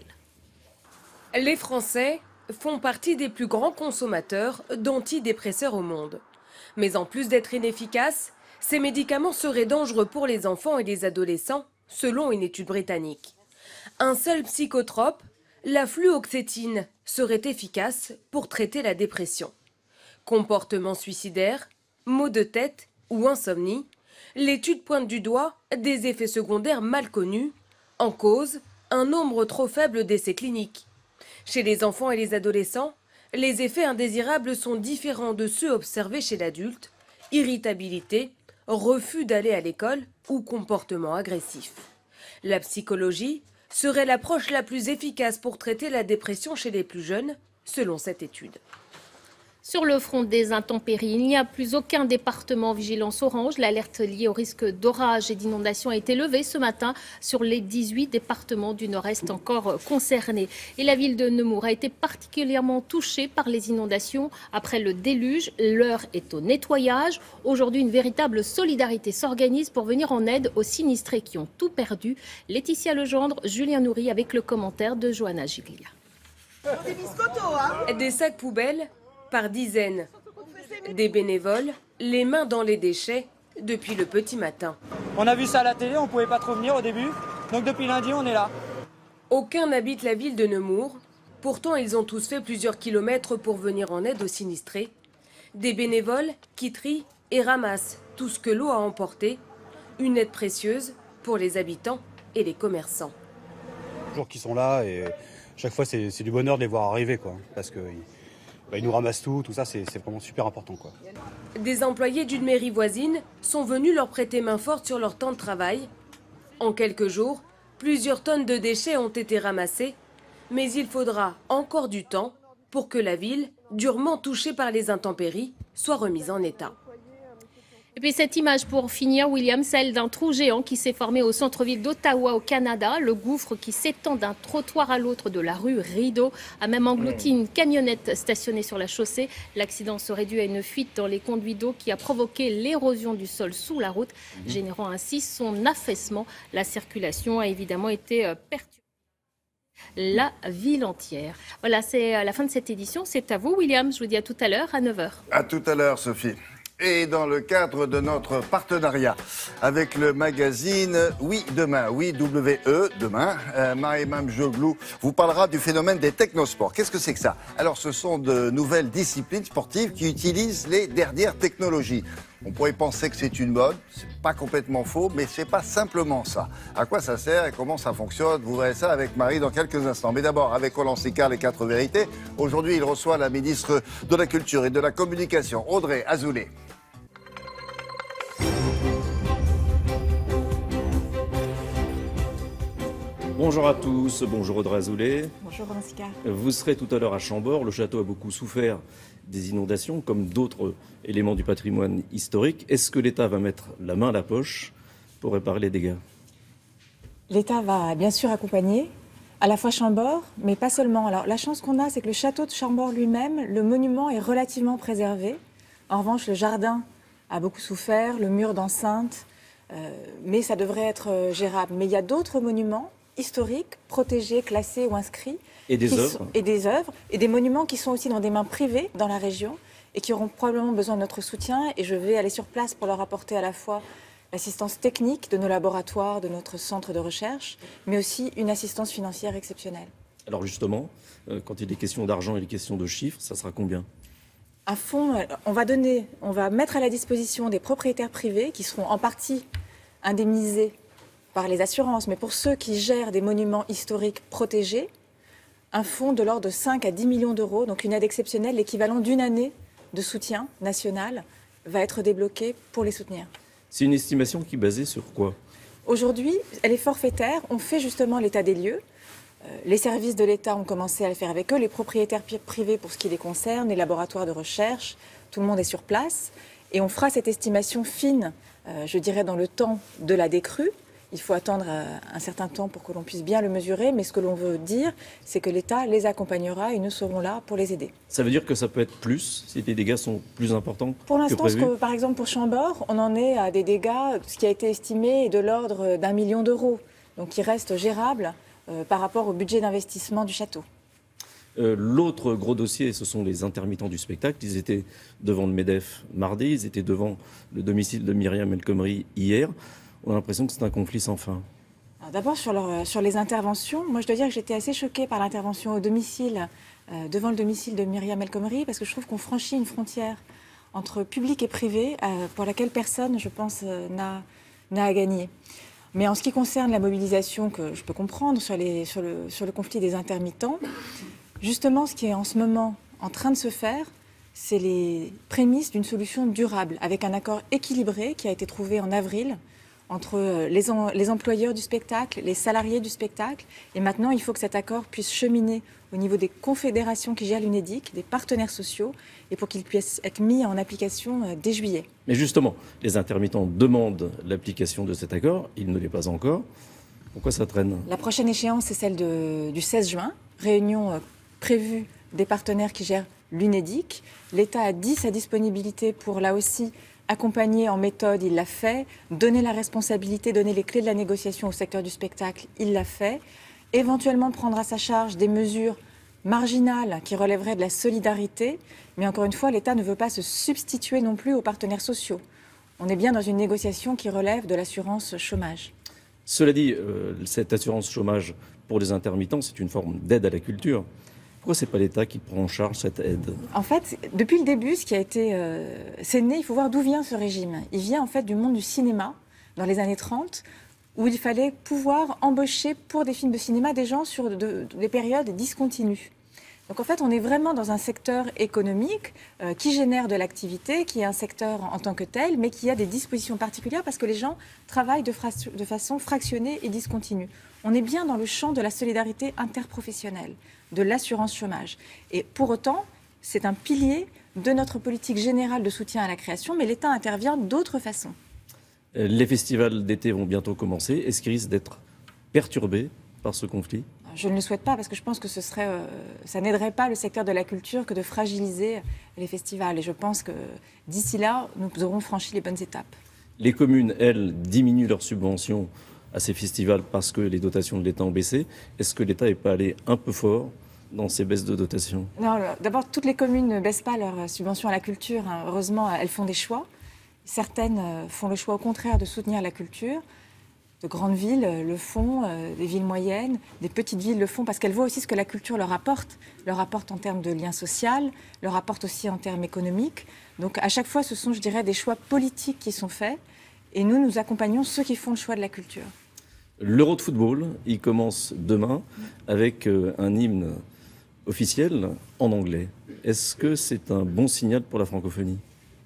Les Français font partie des plus grands consommateurs d'antidépresseurs au monde. Mais en plus d'être inefficaces, ces médicaments seraient dangereux pour les enfants et les adolescents, selon une étude britannique. Un seul psychotrope, la fluoxétine, serait efficace pour traiter la dépression. Comportement suicidaire, maux de tête ou insomnie, l'étude pointe du doigt des effets secondaires mal connus, en cause un nombre trop faible d'essais cliniques. Chez les enfants et les adolescents, les effets indésirables sont différents de ceux observés chez l'adulte, irritabilité, refus d'aller à l'école ou comportement agressif. La psychologie serait l'approche la plus efficace pour traiter la dépression chez les plus jeunes, selon cette étude. Sur le front des intempéries, il n'y a plus aucun département en vigilance orange. L'alerte liée au risque d'orage et d'inondation a été levée ce matin sur les 18 départements du nord-est encore concernés. Et la ville de Nemours a été particulièrement touchée par les inondations. Après le déluge, l'heure est au nettoyage. Aujourd'hui, une véritable solidarité s'organise pour venir en aide aux sinistrés qui ont tout perdu. Laetitia Legendre, Julien Nourry avec le commentaire de Johanna Giglia. Des sacs poubelles par dizaines. Des bénévoles, les mains dans les déchets, depuis le petit matin. On a vu ça à la télé, on ne pouvait pas trop venir au début. Donc depuis lundi, on est là. Aucun n'habite la ville de Nemours. Pourtant, ils ont tous fait plusieurs kilomètres pour venir en aide aux sinistrés. Des bénévoles qui trient et ramassent tout ce que l'eau a emporté. Une aide précieuse pour les habitants et les commerçants. Les jours qui sont là et chaque fois, c'est du bonheur de les voir arriver, quoi. Parce que ils nous ramassent tout ça, c'est vraiment super important, quoi. Des employés d'une mairie voisine sont venus leur prêter main forte sur leur temps de travail. En quelques jours, plusieurs tonnes de déchets ont été ramassés, mais il faudra encore du temps pour que la ville, durement touchée par les intempéries, soit remise en état. Et puis cette image pour finir, William, celle d'un trou géant qui s'est formé au centre-ville d'Ottawa au Canada. Le gouffre qui s'étend d'un trottoir à l'autre de la rue Rideau a même englouti une camionnette stationnée sur la chaussée. L'accident serait dû à une fuite dans les conduits d'eau qui a provoqué l'érosion du sol sous la route, générant ainsi son affaissement. La circulation a évidemment été perturbée. La ville entière. Voilà, c'est la fin de cette édition. C'est à vous, William. Je vous dis à tout à l'heure, à 9h. À tout à l'heure, Sophie. Et dans le cadre de notre partenariat avec le magazine Oui Demain, oui W-E Demain, Marie-Mame Joglou vous parlera du phénomène des technosports. Qu'est-ce que c'est que ça? Alors ce sont de nouvelles disciplines sportives qui utilisent les dernières technologies. On pourrait penser que c'est une mode, c'est pas complètement faux, mais c'est pas simplement ça. À quoi ça sert et comment ça fonctionne? Vous verrez ça avec Marie dans quelques instants. Mais d'abord, avec Roland Sicard, les 4 vérités. Aujourd'hui, il reçoit la ministre de la Culture et de la Communication, Audrey Azoulay. Bonjour à tous, bonjour Audrey Azoulay. Bonjour Roland Sicard. Vous serez tout à l'heure à Chambord. Le château a beaucoup souffert des inondations, comme d'autres éléments du patrimoine historique. Est-ce que l'État va mettre la main à la poche pour réparer les dégâts? L'État va bien sûr accompagner à la fois Chambord, mais pas seulement. Alors la chance qu'on a, c'est que le château de Chambord lui-même, le monument est relativement préservé. En revanche, le jardin a beaucoup souffert, le mur d'enceinte, mais ça devrait être gérable. Mais il y a d'autres monuments historiques, protégés, classés ou inscrits. Et des œuvres. Et des œuvres, et des monuments qui sont aussi dans des mains privées dans la région et qui auront probablement besoin de notre soutien. Et je vais aller sur place pour leur apporter à la fois l'assistance technique de nos laboratoires, de notre centre de recherche, mais aussi une assistance financière exceptionnelle. Alors justement, quand il est question d'argent et il est question de chiffres, ça sera combien ? Un fonds, on va mettre à la disposition des propriétaires privés qui seront en partie indemnisés par les assurances, mais pour ceux qui gèrent des monuments historiques protégés, un fonds de l'ordre de 5 à 10 millions d'euros, donc une aide exceptionnelle, l'équivalent d'une année de soutien national, va être débloqué pour les soutenir. C'est une estimation qui est basée sur quoi ? Aujourd'hui, elle est forfaitaire. On fait justement l'état des lieux. Les services de l'État ont commencé à le faire avec eux, les propriétaires privés pour ce qui les concerne, les laboratoires de recherche, tout le monde est sur place. Et on fera cette estimation fine, je dirais, dans le temps de la décrue. Il faut attendre un certain temps pour que l'on puisse bien le mesurer, mais ce que l'on veut dire, c'est que l'État les accompagnera et nous serons là pour les aider. Ça veut dire que ça peut être plus, si les dégâts sont plus importants pour que prévu ? l'instant, par exemple pour Chambord, on en est à des dégâts, ce qui a été estimé est de l'ordre d'1 million d'euros, donc qui reste gérable par rapport au budget d'investissement du château. L'autre gros dossier, ce sont les intermittents du spectacle. Ils étaient devant le MEDEF mardi, ils étaient devant le domicile de Myriam El Khomri hier. On a l'impression que c'est un conflit sans fin. D'abord, sur les interventions, moi je dois dire que j'étais assez choquée par l'intervention au domicile, devant le domicile de Myriam El Khomri, parce que je trouve qu'on franchit une frontière entre public et privé pour laquelle personne, je pense, n'a à gagner. Mais en ce qui concerne la mobilisation que je peux comprendre sur le conflit des intermittents, justement, ce qui est en ce moment en train de se faire, c'est les prémices d'une solution durable, avec un accord équilibré qui a été trouvé en avril entre les employeurs du spectacle, les salariés du spectacle. Et maintenant, il faut que cet accord puisse cheminer au niveau des confédérations qui gèrent l'UNEDIC, des partenaires sociaux, et pour qu'il puisse être mis en application dès juillet. Mais justement, les intermittents demandent l'application de cet accord. Il ne l'est pas encore. Pourquoi ça traîne ? La prochaine échéance, c'est celle du 16 juin, réunion prévue des partenaires qui gèrent l'UNEDIC. L'État a dit sa disponibilité pour, là aussi, accompagner en méthode, il l'a fait. Donner la responsabilité, donner les clés de la négociation au secteur du spectacle, il l'a fait. Éventuellement prendre à sa charge des mesures marginales qui relèveraient de la solidarité. Mais encore une fois, l'État ne veut pas se substituer non plus aux partenaires sociaux. On est bien dans une négociation qui relève de l'assurance chômage. Cela dit, cette assurance chômage pour les intermittents, c'est une forme d'aide à la culture. Pourquoi ce n'est pas l'État qui prend en charge cette aide ? En fait, depuis le début, ce qui a été... c'est né, il faut voir d'où vient ce régime. Il vient en fait du monde du cinéma, dans les années 30, où il fallait pouvoir embaucher pour des films de cinéma des gens sur des périodes discontinues. Donc en fait, on est vraiment dans un secteur économique qui génère de l'activité, qui est un secteur en tant que tel, mais qui a des dispositions particulières parce que les gens travaillent de façon fractionnée et discontinue. On est bien dans le champ de la solidarité interprofessionnelle, de l'assurance chômage. Et pour autant, c'est un pilier de notre politique générale de soutien à la création, mais l'État intervient d'autres façons. Les festivals d'été vont bientôt commencer. Est-ce qu'ils risquent d'être perturbés par ce conflit ? Je ne le souhaite pas parce que je pense que ça n'aiderait pas le secteur de la culture que de fragiliser les festivals. Et je pense que d'ici là, nous aurons franchi les bonnes étapes. Les communes, elles, diminuent leurs subventions à ces festivals parce que les dotations de l'État ont baissé. Est-ce que l'État n'est pas allé un peu fort dans ces baisses de dotations ? Non, d'abord, toutes les communes ne baissent pas leurs subventions à la culture. Heureusement, elles font des choix. Certaines font le choix au contraire de soutenir la culture. De grandes villes le font, des villes moyennes, des petites villes le font parce qu'elles voient aussi ce que la culture leur apporte en termes de lien social, leur apporte aussi en termes économiques. Donc à chaque fois, ce sont, je dirais, des choix politiques qui sont faits et nous accompagnons ceux qui font le choix de la culture. L'Euro de football, il commence demain avec un hymne officiel en anglais. Est-ce que c'est un bon signal pour la francophonie ?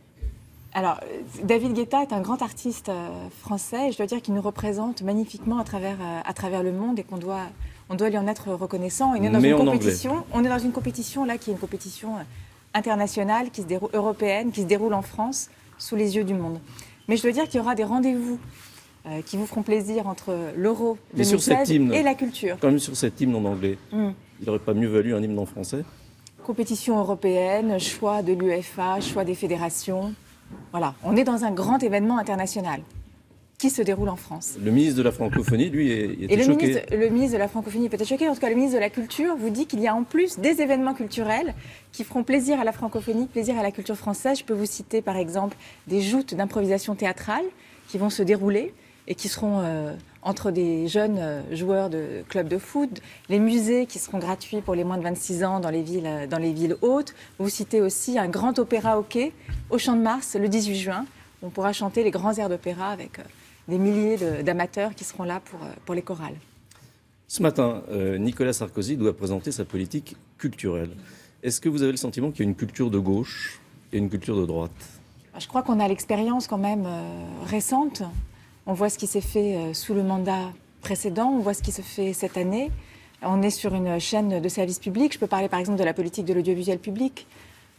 Alors, David Guetta est un grand artiste français et je dois dire qu'il nous représente magnifiquement à travers le monde et qu'on doit lui en être reconnaissant. On est dans une compétition là qui est une compétition internationale, européenne, qui se déroule en France sous les yeux du monde. Mais je dois dire qu'il y aura des rendez-vous qui vous feront plaisir entre l'Euro 2016 et la culture. Quand même sur cet hymne en anglais, il n'aurait pas mieux valu un hymne en français ? Compétition européenne, choix de l'UEFA, choix des fédérations. Voilà, on est dans un grand événement international. qui se déroule en France. Le ministre de la francophonie, lui, était choqué. Le ministre de la francophonie peut être choqué. En tout cas, le ministre de la Culture vous dit qu'il y a en plus des événements culturels qui feront plaisir à la francophonie, plaisir à la culture française. Je peux vous citer par exemple des joutes d'improvisation théâtrale qui vont se dérouler et qui seront entre des jeunes joueurs de clubs de foot, les musées qui seront gratuits pour les moins de 26 ans dans les villes hautes. Vous citez aussi un grand opéra hockey au Champ de Mars le 18 juin. On pourra chanter les grands airs d'opéra avec des milliers d'amateurs qui seront là pour les chorales. Ce matin, Nicolas Sarkozy doit présenter sa politique culturelle. Est-ce que vous avez le sentiment qu'il y a une culture de gauche et une culture de droite? Je crois qu'on a l'expérience quand même récente. On voit ce qui s'est fait sous le mandat précédent, on voit ce qui se fait cette année. On est sur une chaîne de service public. Je peux parler par exemple de la politique de l'audiovisuel public.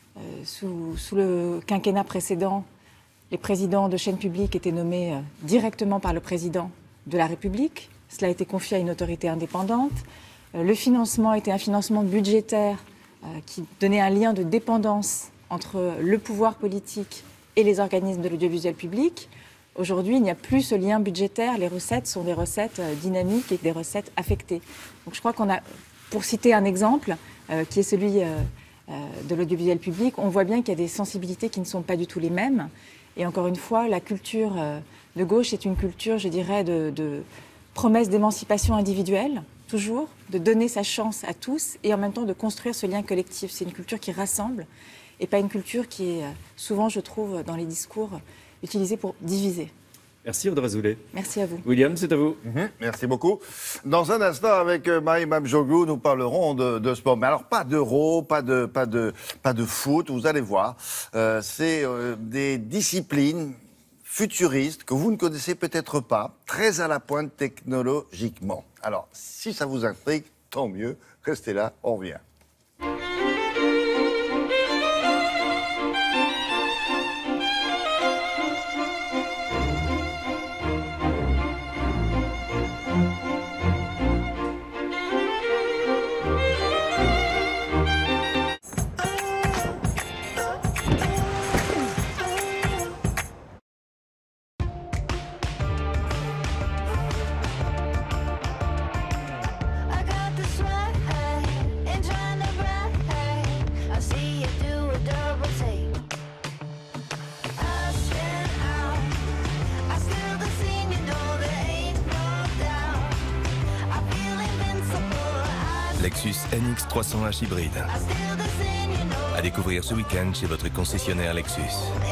Sous le quinquennat précédent, les présidents de chaînes publiques étaient nommés directement par le président de la République. Cela a été confié à une autorité indépendante. Le financement était un financement budgétaire qui donnait un lien de dépendance entre le pouvoir politique et les organismes de l'audiovisuel public. Aujourd'hui, il n'y a plus ce lien budgétaire. Les recettes sont des recettes dynamiques et des recettes affectées. Donc je crois qu'on a, pour citer un exemple, qui est celui de l'audiovisuel public, on voit bien qu'il y a des sensibilités qui ne sont pas du tout les mêmes. Et encore une fois, la culture de gauche est une culture, je dirais, de promesse d'émancipation individuelle, toujours, de donner sa chance à tous et en même temps de construire ce lien collectif. C'est une culture qui rassemble et pas une culture qui est souvent, je trouve, dans les discours, utilisée pour diviser. Merci Audrey Azoulay. Merci à vous. William, c'est à vous. Merci beaucoup. Dans un instant, avec Marie-Mame Joglou, nous parlerons de sport. Mais alors, pas d'euro, pas de foot, vous allez voir. C'est des disciplines futuristes que vous ne connaissez peut-être pas, très à la pointe technologiquement. Alors, si ça vous intrigue, tant mieux. Restez là, on revient. Lexus NX 300h hybride. À découvrir ce week-end chez votre concessionnaire Lexus.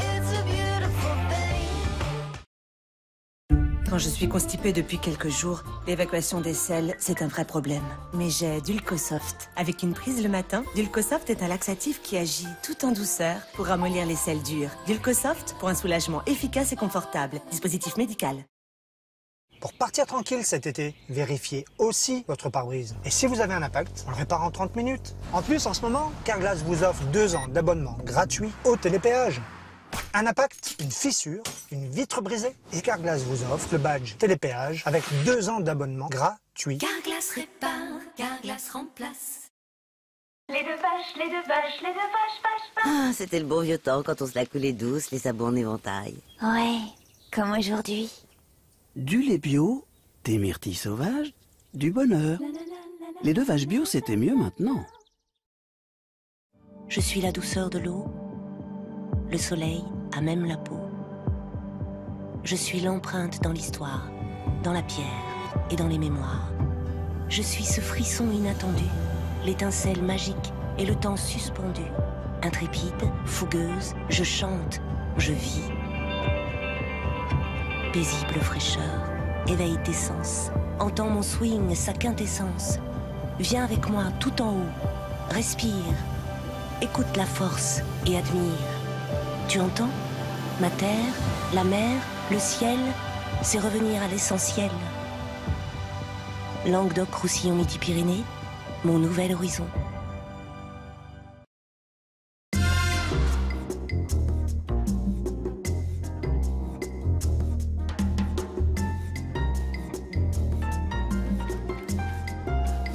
Quand je suis constipée depuis quelques jours, l'évacuation des selles, c'est un vrai problème. Mais j'ai Dulcosoft. Avec une prise le matin, Dulcosoft est un laxatif qui agit tout en douceur pour ramollir les selles dures. Dulcosoft pour un soulagement efficace et confortable. Dispositif médical. Pour partir tranquille cet été, vérifiez aussi votre pare-brise. Et si vous avez un impact, on le répare en 30 minutes. En plus, en ce moment, Carglass vous offre 2 ans d'abonnement gratuit au télépéage. Un impact, une fissure, une vitre brisée. Et Carglass vous offre le badge télépéage avec 2 ans d'abonnement gratuit. Carglass répare, Carglass remplace. Les deux vaches, les deux vaches, les deux vaches, vaches. Ah, c'était le bon vieux temps quand on se la coulait douce, les sabots en éventail. Ouais, comme aujourd'hui. Du lait bio, des myrtilles sauvages, du bonheur. Les deux vaches bio, c'était mieux maintenant. Je suis la douceur de l'eau, le soleil a même la peau. Je suis l'empreinte dans l'histoire, dans la pierre et dans les mémoires. Je suis ce frisson inattendu, l'étincelle magique et le temps suspendu. Intrépide, fougueuse, je chante, je vis. Paisible fraîcheur, éveille tes sens, entends mon swing, sa quintessence. Viens avec moi tout en haut, respire, écoute la force et admire. Tu entends? Ma terre, la mer, le ciel, c'est revenir à l'essentiel. Languedoc-Roussillon Midi-Pyrénées, mon nouvel horizon.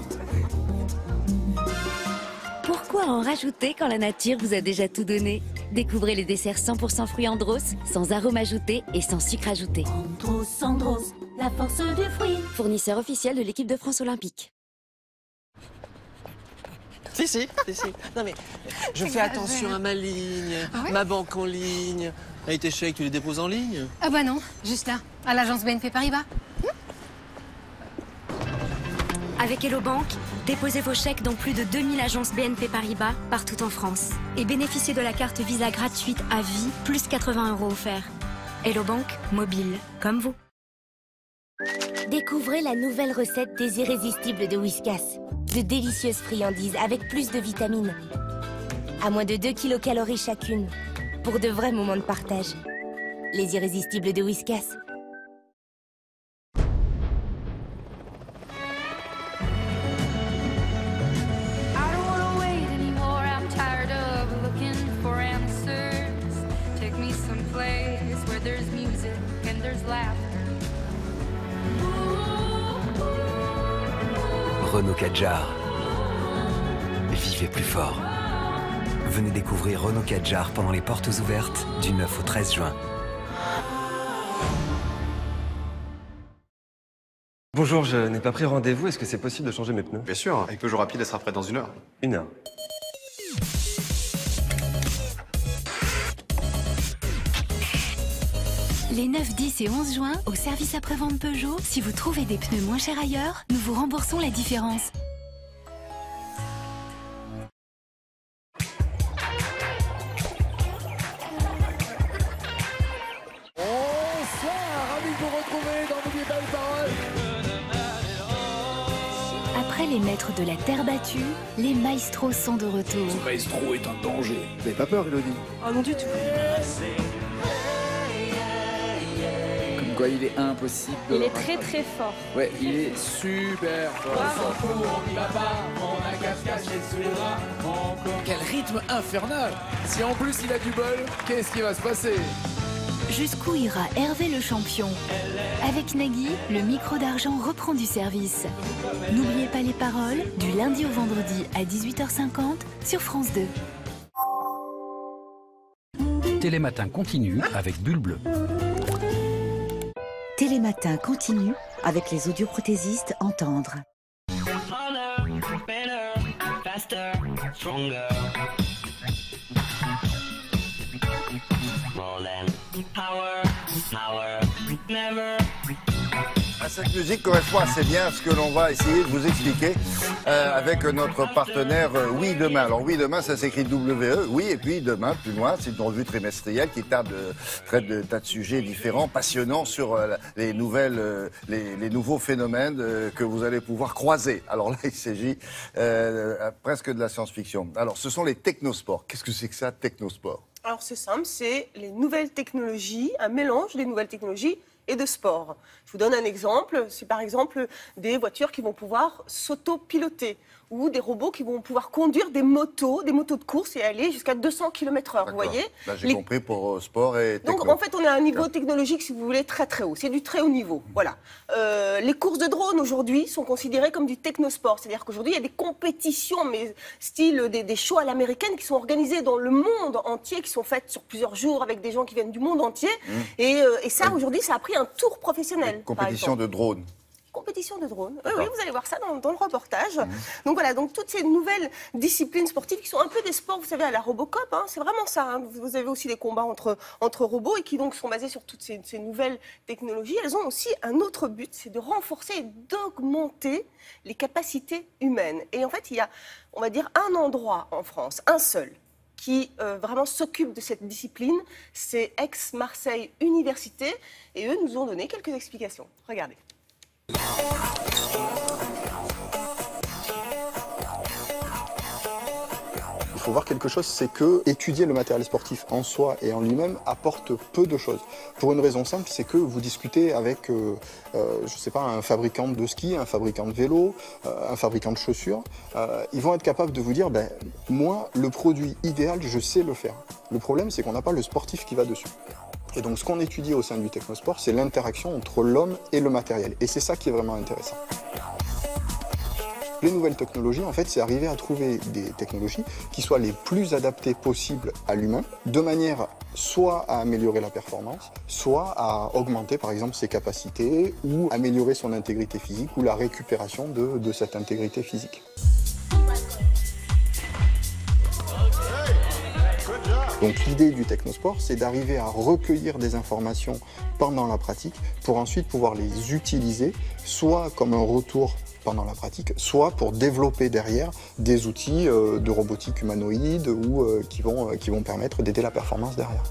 Pourquoi en rajouter quand la nature vous a déjà tout donné? Découvrez les desserts 100% fruits Andros, sans arôme ajouté et sans sucre ajouté. Andros, la force du fruit. Fournisseur officiel de l'équipe de France olympique. Si. Non mais, je fais attention à ma ligne, ma banque en ligne. Et tes chèques, tu les déposes en ligne? Ah bah non, juste là, à l'agence BNP Paribas. Avec Hello Bank, déposez vos chèques dans plus de 2000 agences BNP Paribas partout en France. Et bénéficiez de la carte Visa gratuite à vie, plus 80 € offerts. Hello Bank, mobile, comme vous. Découvrez la nouvelle recette des irrésistibles de Whiskas. De délicieuses friandises avec plus de vitamines. À moins de 2 kcal chacune. Pour de vrais moments de partage. Les irrésistibles de Whiskas. Renault Kadjar. Vivez plus fort. Venez découvrir Renault Kadjar pendant les portes ouvertes du 9 au 13 juin. Bonjour, je n'ai pas pris rendez-vous. Est-ce que c'est possible de changer mes pneus? Bien sûr, avec Peugeot Rapide, elle sera prête dans 1 heure. 1 heure. Les 9, 10 et 11 juin, au service après-vente Peugeot, si vous trouvez des pneus moins chers ailleurs, nous vous remboursons la différence. Bonsoir, ravi de vous retrouver dans N'oubliez pas les paroles. Après les maîtres de la terre battue, les maestros sont de retour. Ce maestro est un danger. Vous n'avez pas peur, Elodie? Oh non du tout. Comme quoi il est impossible de... Il est très très fort. Ouais, il est super fort. On n'y va pas, on a qu'à se cacher sous les draps. Quel rythme infernal! Si en plus il a du bol, qu'est-ce qui va se passer? Jusqu'où ira Hervé le champion? Avec Nagui, le micro d'argent reprend du service. N'oubliez pas les paroles, du lundi au vendredi à 18h50 sur France 2. Télématin continue avec Bulle Bleue. Télématin continue avec les audioprothésistes Entendre. Cette musique correspond assez bien à ce que l'on va essayer de vous expliquer avec notre partenaire Oui Demain. Alors Oui Demain, ça s'écrit W-E, oui, et puis Demain, plus loin, c'est une revue trimestrielle qui traite de tas de sujets différents, passionnants sur les nouveaux phénomènes que vous allez pouvoir croiser. Alors là, il s'agit presque de la science-fiction. Alors, ce sont les technosports. Qu'est-ce que c'est que ça, technosport? Alors c'est simple, c'est les nouvelles technologies, un mélange des nouvelles technologies et de sport. Je vous donne un exemple, c'est par exemple des voitures qui vont pouvoir s'auto-piloter ou des robots qui vont pouvoir conduire des motos de course et aller jusqu'à 200 km/h, vous voyez. Là, j'ai compris pour sport et techno. Donc en fait, on est à un niveau technologique, si vous voulez, très très haut. C'est du très haut niveau, voilà. Les courses de drones aujourd'hui sont considérées comme du technosport. C'est-à-dire qu'aujourd'hui, il y a des compétitions, mais style des shows à l'américaine qui sont organisées dans le monde entier, qui sont faites sur plusieurs jours avec des gens qui viennent du monde entier. Et ça, aujourd'hui, ça a pris un tour professionnel. Compétition de drones. Compétition de drones. Oui, vous allez voir ça dans le reportage. Donc voilà, donc toutes ces nouvelles disciplines sportives qui sont un peu des sports, vous savez, à la Robocop, hein, c'est vraiment ça. Hein. Vous avez aussi des combats entre robots et qui donc sont basés sur toutes ces nouvelles technologies. Elles ont aussi un autre but, c'est de renforcer et d'augmenter les capacités humaines. Et en fait, il y a, on va dire, un endroit en France, un seul, qui vraiment s'occupe de cette discipline, c'est Aix-Marseille Université. Et eux nous ont donné quelques explications. Regardez. Il faut voir quelque chose, c'est que étudier le matériel sportif en soi et en lui-même apporte peu de choses. Pour une raison simple, c'est que vous discutez avec, je sais pas, un fabricant de ski, un fabricant de vélo, un fabricant de chaussures. Ils vont être capables de vous dire, ben, moi, le produit idéal, je sais le faire. Le problème, c'est qu'on n'a pas le sportif qui va dessus. Et donc ce qu'on étudie au sein du technosport, c'est l'interaction entre l'homme et le matériel. Et c'est ça qui est vraiment intéressant. Les nouvelles technologies, en fait, c'est arriver à trouver des technologies qui soient les plus adaptées possibles à l'humain, de manière soit à améliorer la performance, soit à augmenter, par exemple, ses capacités, ou améliorer son intégrité physique, ou la récupération de cette intégrité physique. Donc l'idée du technosport, c'est d'arriver à recueillir des informations pendant la pratique pour ensuite pouvoir les utiliser, soit comme un retour pendant la pratique, soit pour développer derrière des outils de robotique humanoïde ou qui vont permettre d'aider la performance derrière.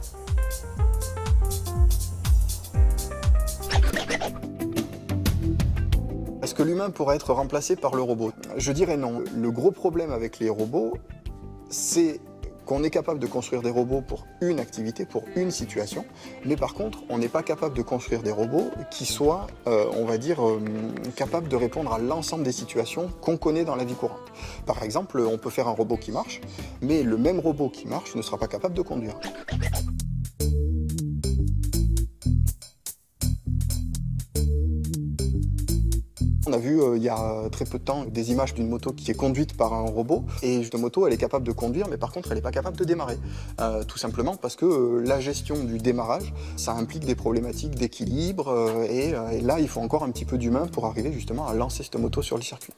Est-ce que l'humain pourrait être remplacé par le robot? Je dirais non. Le gros problème avec les robots, c'est qu'on est capable de construire des robots pour une activité, pour une situation, mais par contre, on n'est pas capable de construire des robots qui soient, on va dire, capables de répondre à l'ensemble des situations qu'on connaît dans la vie courante. Par exemple, on peut faire un robot qui marche, mais le même robot qui marche ne sera pas capable de conduire. On a vu il y a très peu de temps des images d'une moto qui est conduite par un robot, et cette moto elle est capable de conduire, mais par contre elle n'est pas capable de démarrer. Tout simplement parce que la gestion du démarrage, ça implique des problématiques d'équilibre, et là il faut encore un petit peu d'humain pour arriver justement à lancer cette moto sur le circuit.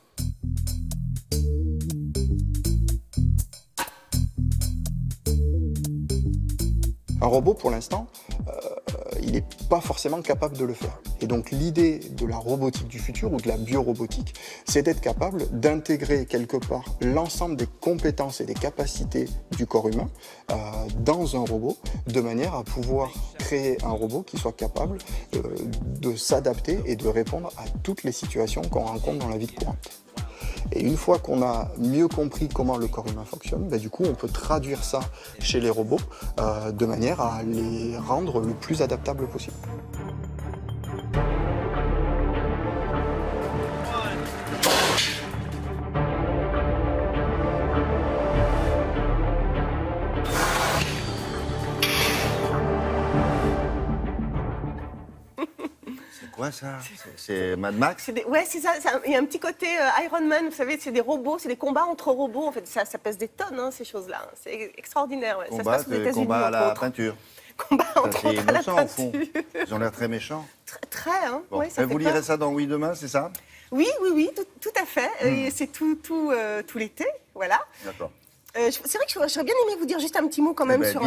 Un robot pour l'instant, il n'est pas forcément capable de le faire. Et donc l'idée de la robotique du futur ou de la biorobotique, c'est d'être capable d'intégrer quelque part l'ensemble des compétences et des capacités du corps humain dans un robot, de manière à pouvoir créer un robot qui soit capable de s'adapter et de répondre à toutes les situations qu'on rencontre dans la vie courante. Et une fois qu'on a mieux compris comment le corps humain fonctionne, du coup on peut traduire ça chez les robots de manière à les rendre le plus adaptables possible. Quoi ça? C'est Mad Max? Ouais, c'est ça. Il y a un petit côté Iron Man, vous savez, c'est des robots, c'est des combats entre robots. En fait, ça pèse des tonnes, hein, ces choses-là. C'est extraordinaire. Ouais. Ça se passe aux États-Unis. Combat à la peinture. Combat entre autres à la peinture. Au fond. Ils ont l'air très méchants. Très, hein. Bon. Ouais, ça vous lirez ça dans Oui Demain, c'est ça? Oui, tout à fait. C'est tout l'été, voilà. D'accord. C'est vrai que j'aurais bien aimé vous dire juste un petit mot quand même sur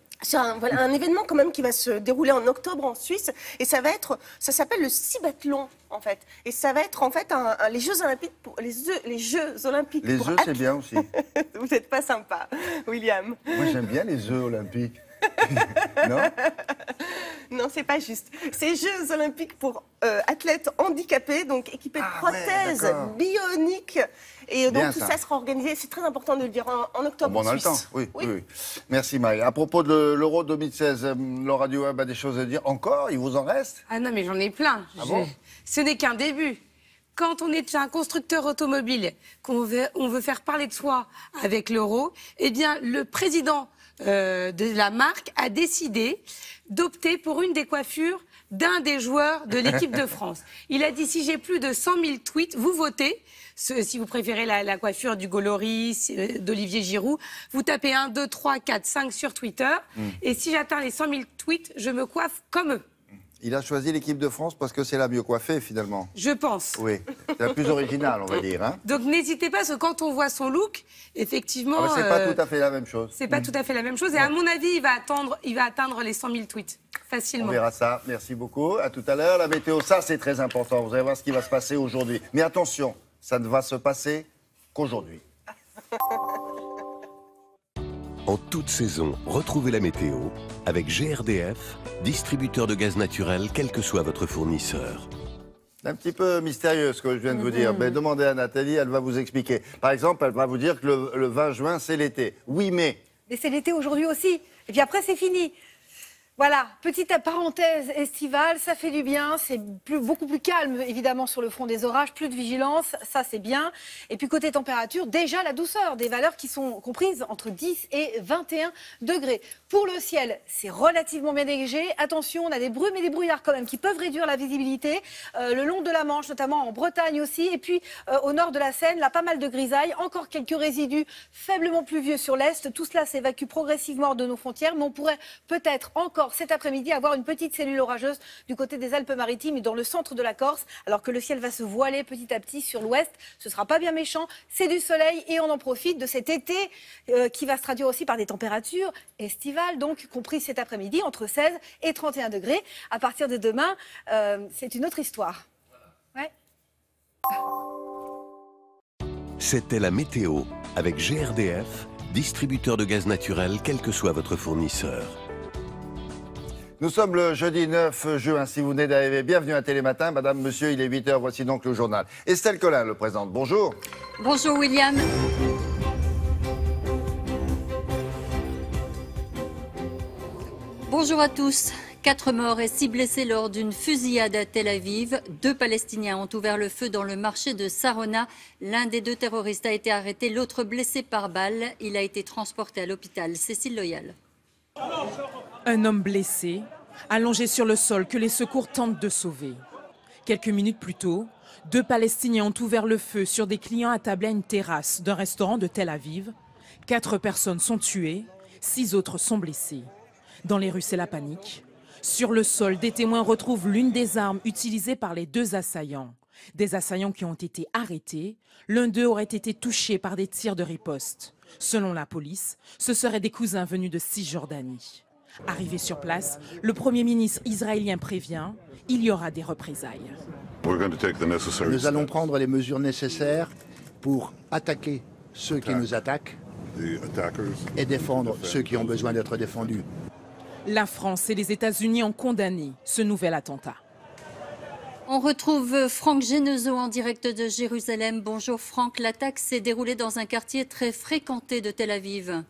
un événement quand même qui va se dérouler en octobre en Suisse, et ça s'appelle le Cibathlon en fait, et ça va être en fait les Jeux Olympiques les Jeux Olympiques. Les œufs c'est bien aussi. Vous n'êtes pas sympa, William. Moi j'aime bien les œufs olympiques. Non? Non, c'est pas juste. C'est Jeux Olympiques pour athlètes handicapés, donc équipés de prothèses bioniques. Et donc bien, tout ça sera organisé, c'est très important de le dire, en octobre en Suisse. On a le temps, oui. Merci Marie. À propos de l'Euro 2016, Laura Duweb a des choses à dire. Encore? Il vous en reste? Ah non, mais j'en ai plein. Bon ce n'est qu'un début. Quand on est un constructeur automobile, on veut faire parler de soi avec l'Euro, eh bien le président de la marque a décidé d'opter pour une des coiffures d'un des joueurs de l'équipe de France. Il a dit, si j'ai plus de 100 000 tweets, vous votez. Si vous préférez la coiffure du Loris, d'Olivier Giroud, vous tapez 1, 2, 3, 4, 5 sur Twitter. Et si j'atteins les 100 000 tweets, je me coiffe comme eux. Il a choisi l'équipe de France parce que c'est la mieux coiffée, finalement. Je pense. Oui, c'est la plus originale, on va dire. Hein. Donc n'hésitez pas, parce que quand on voit son look, effectivement... c'est pas tout à fait la même chose. C'est pas tout à fait la même chose. Et à mon avis, il va atteindre les 100 000 tweets, facilement. On verra ça. Merci beaucoup. À tout à l'heure. La météo, ça, c'est très important. Vous allez voir ce qui va se passer aujourd'hui. Mais attention, ça ne va se passer qu'aujourd'hui. En toute saison, retrouvez la météo avec GRDF, distributeur de gaz naturel, quel que soit votre fournisseur. Un petit peu mystérieux ce que je viens de vous dire. Mais demandez à Nathalie, elle va vous expliquer. Par exemple, elle va vous dire que le 20 juin, c'est l'été. Oui, mais... Mais c'est l'été aujourd'hui aussi. Et puis après, c'est fini. Voilà, petite parenthèse estivale, ça fait du bien, c'est beaucoup plus calme évidemment sur le front des orages, plus de vigilance, ça c'est bien. Et puis côté température, déjà la douceur, des valeurs qui sont comprises entre 10 et 21 degrés. Pour le ciel, c'est relativement bien dégagé. Attention, on a des brumes et des brouillards quand même qui peuvent réduire la visibilité. Le long de la Manche, notamment en Bretagne aussi. Et puis au nord de la Seine, là pas mal de grisailles. Encore quelques résidus faiblement pluvieux sur l'Est. Tout cela s'évacue progressivement hors de nos frontières. Mais on pourrait peut-être encore cet après-midi avoir une petite cellule orageuse du côté des Alpes-Maritimes et dans le centre de la Corse. Alors que le ciel va se voiler petit à petit sur l'Ouest. Ce ne sera pas bien méchant. C'est du soleil et on en profite de cet été qui va se traduire aussi par des températures estivales. Donc compris cet après-midi entre 16 et 31 degrés. À partir de demain, c'est une autre histoire. Ouais. C'était la météo avec GRDF, distributeur de gaz naturel, quel que soit votre fournisseur. Nous sommes le jeudi 9 juin. Si vous venez d'arriver, bienvenue à Télématin. Madame, monsieur, il est 8h. Voici donc le journal. Estelle Collin le présente. Bonjour. Bonjour William. Bonjour à tous. 4 morts et 6 blessés lors d'une fusillade à Tel Aviv. 2 Palestiniens ont ouvert le feu dans le marché de Sarona. L'un des 2 terroristes a été arrêté, l'autre blessé par balle. Il a été transporté à l'hôpital. Cécile Loyal. Un homme blessé, allongé sur le sol que les secours tentent de sauver. Quelques minutes plus tôt, 2 Palestiniens ont ouvert le feu sur des clients attablés à une terrasse d'un restaurant de Tel Aviv. 4 personnes sont tuées, 6 autres sont blessées. Dans les rues, c'est la panique. Sur le sol, des témoins retrouvent l'une des armes utilisées par les 2 assaillants. Des assaillants qui ont été arrêtés. L'un d'eux aurait été touché par des tirs de riposte. Selon la police, ce seraient des cousins venus de Cisjordanie. Arrivé sur place, le Premier ministre israélien prévient, il y aura des représailles. Nous allons prendre les mesures nécessaires pour attaquer ceux qui nous attaquent et défendre ceux qui ont besoin d'être défendus. La France et les États-Unis ont condamné ce nouvel attentat. On retrouve Franck Genezo en direct de Jérusalem. Bonjour Franck, l'attaque s'est déroulée dans un quartier très fréquenté de Tel Aviv.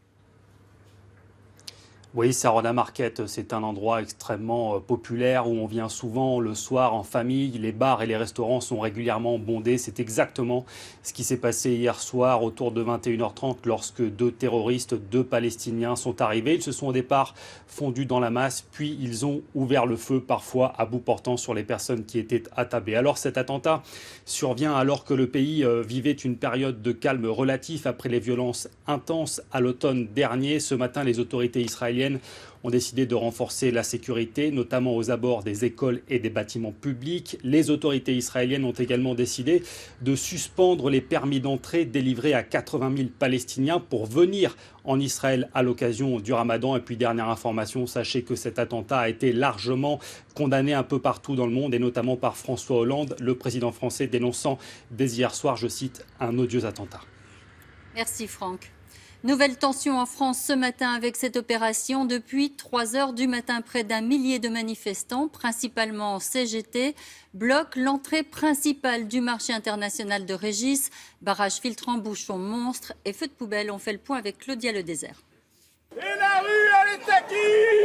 Oui, Sarona Market, c'est un endroit extrêmement populaire où on vient souvent le soir en famille. Les bars et les restaurants sont régulièrement bondés. C'est exactement ce qui s'est passé hier soir autour de 21h30 lorsque 2 terroristes, 2 Palestiniens sont arrivés. Ils se sont au départ fondus dans la masse, puis ils ont ouvert le feu, parfois à bout portant sur les personnes qui étaient attablées. Alors cet attentat survient alors que le pays vivait une période de calme relatif après les violences intenses à l'automne dernier. Ce matin, les autorités israéliennes ont décidé de renforcer la sécurité, notamment aux abords des écoles et des bâtiments publics. Les autorités israéliennes ont également décidé de suspendre les permis d'entrée délivrés à 80 000 Palestiniens pour venir en Israël à l'occasion du Ramadan. Et puis dernière information, sachez que cet attentat a été largement condamné un peu partout dans le monde et notamment par François Hollande, le président français, dénonçant dès hier soir, je cite, un odieux attentat. Merci Franck. Nouvelle tension en France ce matin avec cette opération. Depuis 3 h du matin, près d'1 millier de manifestants, principalement CGT, bloquent l'entrée principale du marché international de Régis. Barrage filtrant, bouchons monstres et feux de poubelle. On fait le point avec Claudia Le Désert. Et la rue, elle est à qui ?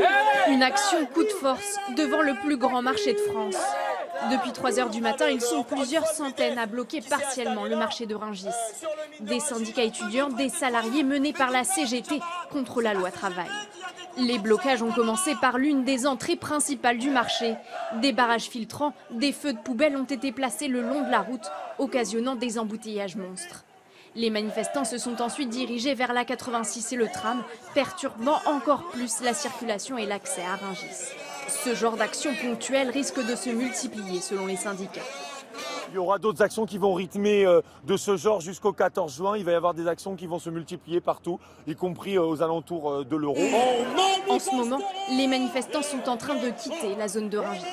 Une action coup de force devant le plus grand marché de France. Depuis 3 h du matin, ils sont plusieurs centaines à bloquer partiellement le marché de Rungis. Des syndicats étudiants, des salariés menés par la CGT contre la loi travail. Les blocages ont commencé par l'une des entrées principales du marché. Des barrages filtrants, des feux de poubelle ont été placés le long de la route, occasionnant des embouteillages monstres. Les manifestants se sont ensuite dirigés vers la 86 et le tram, perturbant encore plus la circulation et l'accès à Rungis. Ce genre d'action ponctuelle risque de se multiplier selon les syndicats. Il y aura d'autres actions qui vont rythmer de ce genre jusqu'au 14 juin. Il va y avoir des actions qui vont se multiplier partout, y compris aux alentours de l'Euro. En ce moment, les manifestants sont en train de quitter la zone de Rungis.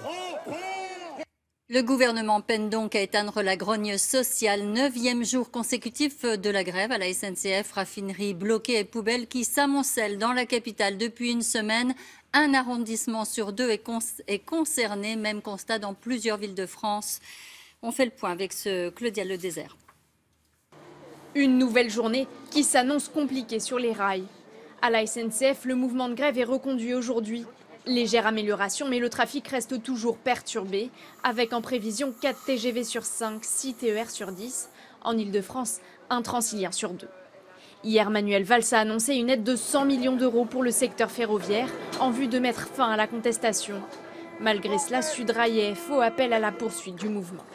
Le gouvernement peine donc à éteindre la grogne sociale. 9e jour consécutif de la grève à la SNCF, raffinerie bloquée et poubelles qui s'amoncellent dans la capitale depuis une semaine. Un arrondissement sur 2 est concerné, même constat dans plusieurs villes de France. On fait le point avec Claudia Le Désert. Une nouvelle journée qui s'annonce compliquée sur les rails. À la SNCF, le mouvement de grève est reconduit aujourd'hui. Légère amélioration, mais le trafic reste toujours perturbé, avec en prévision 4 TGV sur 5, 6 TER sur 10. En Ile-de-France, un Transilien sur 2. Hier, Manuel Valls a annoncé une aide de 100 millions d'euros pour le secteur ferroviaire, en vue de mettre fin à la contestation. Malgré cela, Sudrail et FO appellent à la poursuite du mouvement.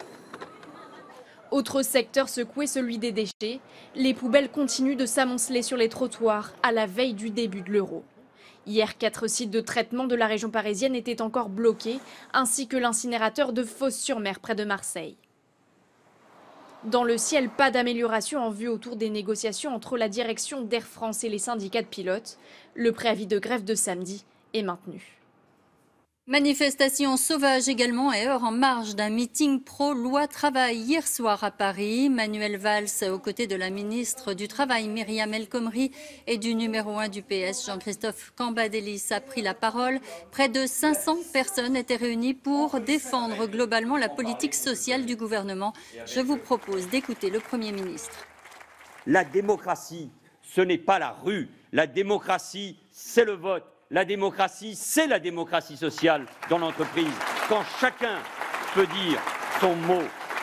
Autre secteur secoué, celui des déchets. Les poubelles continuent de s'amonceler sur les trottoirs à la veille du début de l'Euro. Hier, 4 sites de traitement de la région parisienne étaient encore bloqués, ainsi que l'incinérateur de Fos-sur-Mer près de Marseille. Dans le ciel, pas d'amélioration en vue autour des négociations entre la direction d'Air France et les syndicats de pilotes. Le préavis de grève de samedi est maintenu. Manifestation sauvage également et heure en marge d'un meeting pro-loi travail hier soir à Paris. Manuel Valls, aux côtés de la ministre du Travail Myriam El Khomri et du numéro 1 du PS Jean-Christophe Cambadélis, a pris la parole. Près de 500 personnes étaient réunies pour défendre globalement la politique sociale du gouvernement. Je vous propose d'écouter le Premier ministre. La démocratie, ce n'est pas la rue. La démocratie, c'est le vote. La démocratie, c'est la démocratie sociale dans l'entreprise, quand chacun peut dire son mot.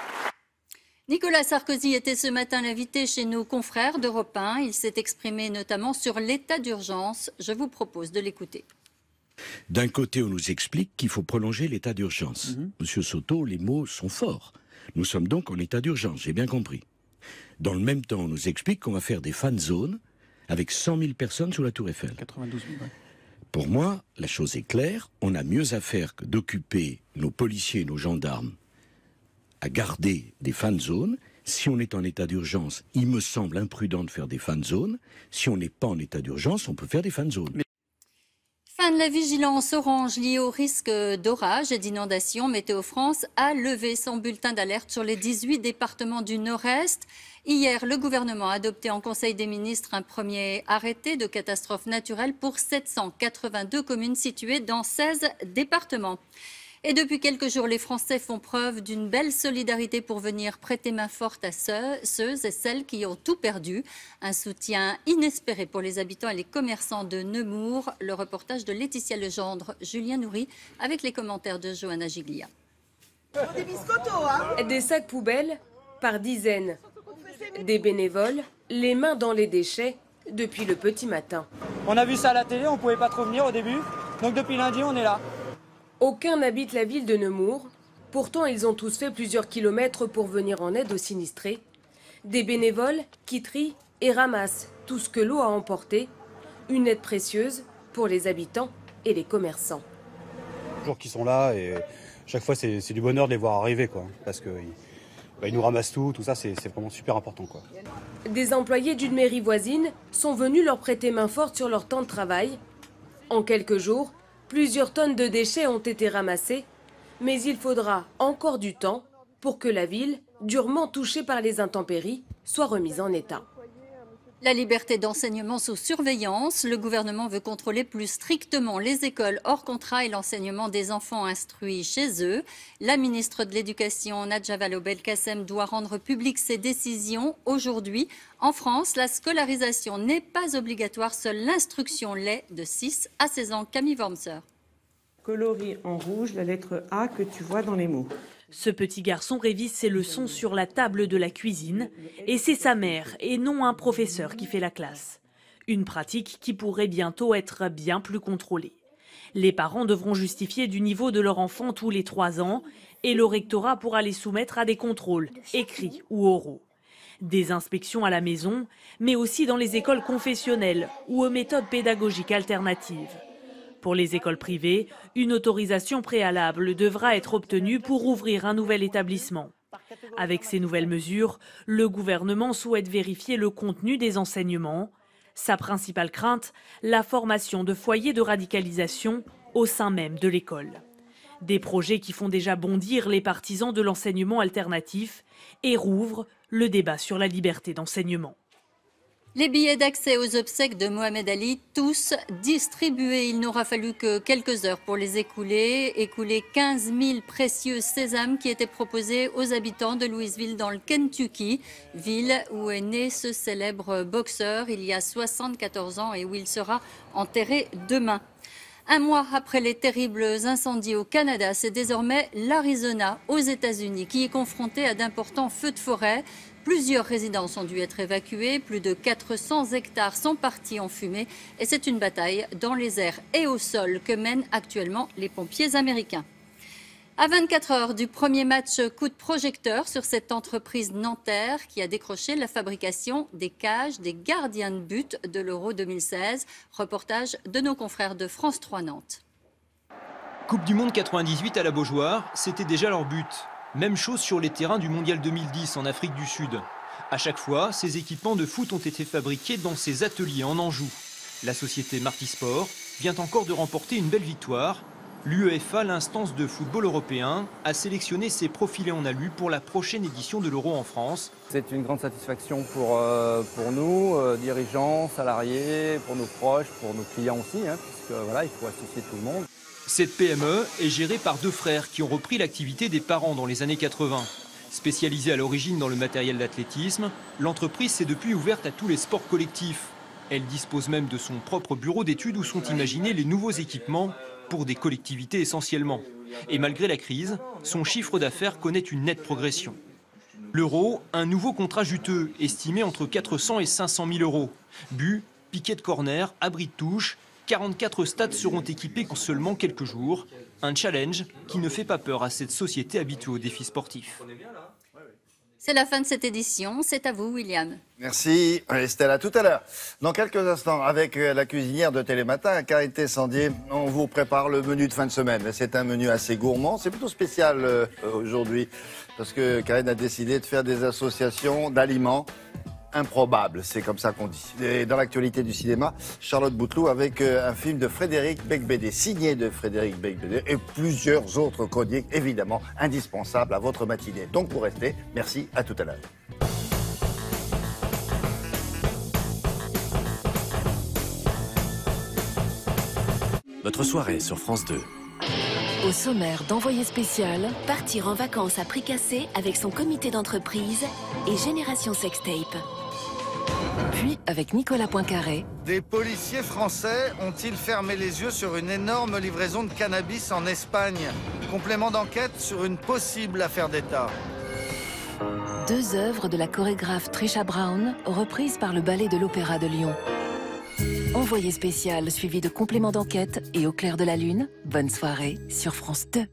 Nicolas Sarkozy était ce matin l'invité chez nos confrères d'Europe 1. Il s'est exprimé notamment sur l'état d'urgence. Je vous propose de l'écouter. D'un côté, on nous explique qu'il faut prolonger l'état d'urgence. Monsieur Soto, les mots sont forts. Nous sommes donc en état d'urgence, j'ai bien compris. Dans le même temps, on nous explique qu'on va faire des fan zones avec 100 000 personnes sous la Tour Eiffel. 92 000, ouais. Pour moi, la chose est claire, on a mieux à faire que d'occuper nos policiers et nos gendarmes à garder des fan zones. Si on est en état d'urgence, il me semble imprudent de faire des fan zones. Si on n'est pas en état d'urgence, on peut faire des fan zones. Fin de la vigilance orange liée au risque d'orage et d'inondation. Météo France a levé son bulletin d'alerte sur les 18 départements du Nord-Est. Hier, le gouvernement a adopté en Conseil des ministres un premier arrêté de catastrophe naturelle pour 782 communes situées dans 16 départements. Et depuis quelques jours, les Français font preuve d'une belle solidarité pour venir prêter main forte à ceux et celles qui ont tout perdu. Un soutien inespéré pour les habitants et les commerçants de Nemours. Le reportage de Laetitia Legendre, Julien Nourry, avec les commentaires de Johanna Giglia. Des biscottos, hein ? Des sacs poubelles par dizaines. Des bénévoles, les mains dans les déchets, depuis le petit matin. On a vu ça à la télé, on ne pouvait pas trop venir au début. Donc depuis lundi, on est là. Aucun n'habite la ville de Nemours. Pourtant, ils ont tous fait plusieurs kilomètres pour venir en aide aux sinistrés. Des bénévoles qui trient et ramassent tout ce que l'eau a emporté. Une aide précieuse pour les habitants et les commerçants. Toujours qu'ils sont là et chaque fois, c'est du bonheur de les voir arriver, quoi. Parce qu'ils nous ramassent tout ça, c'est vraiment super important, quoi. Des employés d'une mairie voisine sont venus leur prêter main forte sur leur temps de travail. En quelques jours, plusieurs tonnes de déchets ont été ramassés, mais il faudra encore du temps pour que la ville, durement touchée par les intempéries, soit remise en état. La liberté d'enseignement sous surveillance. Le gouvernement veut contrôler plus strictement les écoles hors contrat et l'enseignement des enfants instruits chez eux. La ministre de l'Éducation, Nadja Vallaud-Belkacem, doit rendre publiques ses décisions aujourd'hui. En France, la scolarisation n'est pas obligatoire. Seule l'instruction l'est de 6 à 16 ans. Camille Wormser. Colorie en rouge la lettre A que tu vois dans les mots. Ce petit garçon révise ses leçons sur la table de la cuisine et c'est sa mère et non un professeur qui fait la classe. Une pratique qui pourrait bientôt être bien plus contrôlée. Les parents devront justifier du niveau de leur enfant tous les 3 ans et le rectorat pourra les soumettre à des contrôles, écrits ou oraux. Des inspections à la maison, mais aussi dans les écoles confessionnelles ou aux méthodes pédagogiques alternatives. Pour les écoles privées, une autorisation préalable devra être obtenue pour ouvrir un nouvel établissement. Avec ces nouvelles mesures, le gouvernement souhaite vérifier le contenu des enseignements. Sa principale crainte, la formation de foyers de radicalisation au sein même de l'école. Des projets qui font déjà bondir les partisans de l'enseignement alternatif et rouvrent le débat sur la liberté d'enseignement. Les billets d'accès aux obsèques de Mohamed Ali, tous distribués. Il n'aura fallu que quelques heures pour les écouler. Écouler 15 000 précieux sésames qui étaient proposés aux habitants de Louisville dans le Kentucky, ville où est né ce célèbre boxeur il y a 74 ans et où il sera enterré demain. Un mois après les terribles incendies au Canada, c'est désormais l'Arizona, aux États-Unis, qui est confronté à d'importants feux de forêt. Plusieurs résidences ont dû être évacuées, plus de 400 hectares sont partis en fumée et c'est une bataille dans les airs et au sol que mènent actuellement les pompiers américains. À 24 heures du premier match, coup de projecteur sur cette entreprise nantaire qui a décroché la fabrication des cages des gardiens de but de l'Euro 2016. Reportage de nos confrères de France 3 Nantes. Coupe du Monde 98 à la Beaujoire, c'était déjà leur but. Même chose sur les terrains du Mondial 2010 en Afrique du Sud. À chaque fois, ces équipements de foot ont été fabriqués dans ces ateliers en Anjou. La société Marty Sport vient encore de remporter une belle victoire. L'UEFA, l'instance de football européen, a sélectionné ses profilés en alu pour la prochaine édition de l'Euro en France. C'est une grande satisfaction pour nous, dirigeants, salariés, pour nos proches, pour nos clients aussi, puisque voilà, il faut associer tout le monde. Cette PME est gérée par deux frères qui ont repris l'activité des parents dans les années 80. Spécialisée à l'origine dans le matériel d'athlétisme, l'entreprise s'est depuis ouverte à tous les sports collectifs. Elle dispose même de son propre bureau d'études où sont imaginés les nouveaux équipements pour des collectivités essentiellement. Et malgré la crise, son chiffre d'affaires connaît une nette progression. L'Euro, un nouveau contrat juteux, estimé entre 400 et 500 000 euros. Buts, piquets de corner, abris de touche, 44 stades seront équipés en seulement quelques jours. Un challenge qui ne fait pas peur à cette société habituée aux défis sportifs. C'est la fin de cette édition. C'est à vous, William. Merci, Estelle. À tout à l'heure. Dans quelques instants, avec la cuisinière de Télématin, Karine Tessandier, on vous prépare le menu de fin de semaine. C'est un menu assez gourmand. C'est plutôt spécial aujourd'hui, parce que Karine a décidé de faire des associations d'aliments improbables. C'est comme ça qu'on dit. Et dans l'actualité du cinéma, Charlotte Bouteloup avec un film de Frédéric Becbédé, signé de Frédéric Becbédé, et plusieurs autres chroniques, évidemment, indispensables à votre matinée. Donc, vous restez. Merci, à tout à l'heure. Votre soirée sur France 2. Au sommaire d'Envoyé spécial, partir en vacances à prix cassé avec son comité d'entreprise et Génération Sextape. Puis, avec Nicolas Poincaré. Des policiers français ont-ils fermé les yeux sur une énorme livraison de cannabis en Espagne? Complément d'enquête sur une possible affaire d'État. Deux œuvres de la chorégraphe Trisha Brown, reprises par le Ballet de l'Opéra de Lyon. Envoyé spécial suivi de complément d'enquête et au clair de la lune. Bonne soirée sur France 2.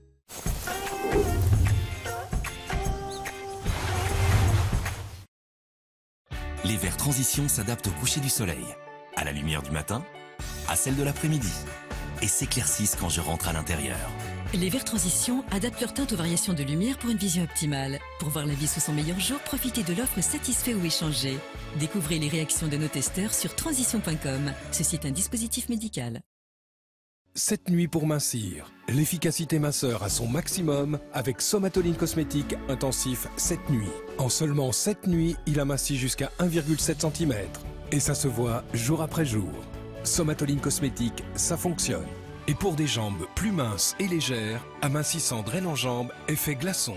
Les verts transition s'adaptent au coucher du soleil, à la lumière du matin, à celle de l'après-midi, et s'éclaircissent quand je rentre à l'intérieur. Les verts transition adaptent leur teinte aux variations de lumière pour une vision optimale. Pour voir la vie sous son meilleur jour, profitez de l'offre Satisfait ou Échanger. Découvrez les réactions de nos testeurs sur transition.com. Ceci est un dispositif médical. 7 nuits pour mincir. L'efficacité minceur à son maximum avec Somatoline Cosmétique intensif 7 nuits. En seulement 7 nuits, il amincit jusqu'à 1,7 cm. Et ça se voit jour après jour. Somatoline Cosmétique, ça fonctionne. Et pour des jambes plus minces et légères, amincissant drainant jambes, effet glaçon.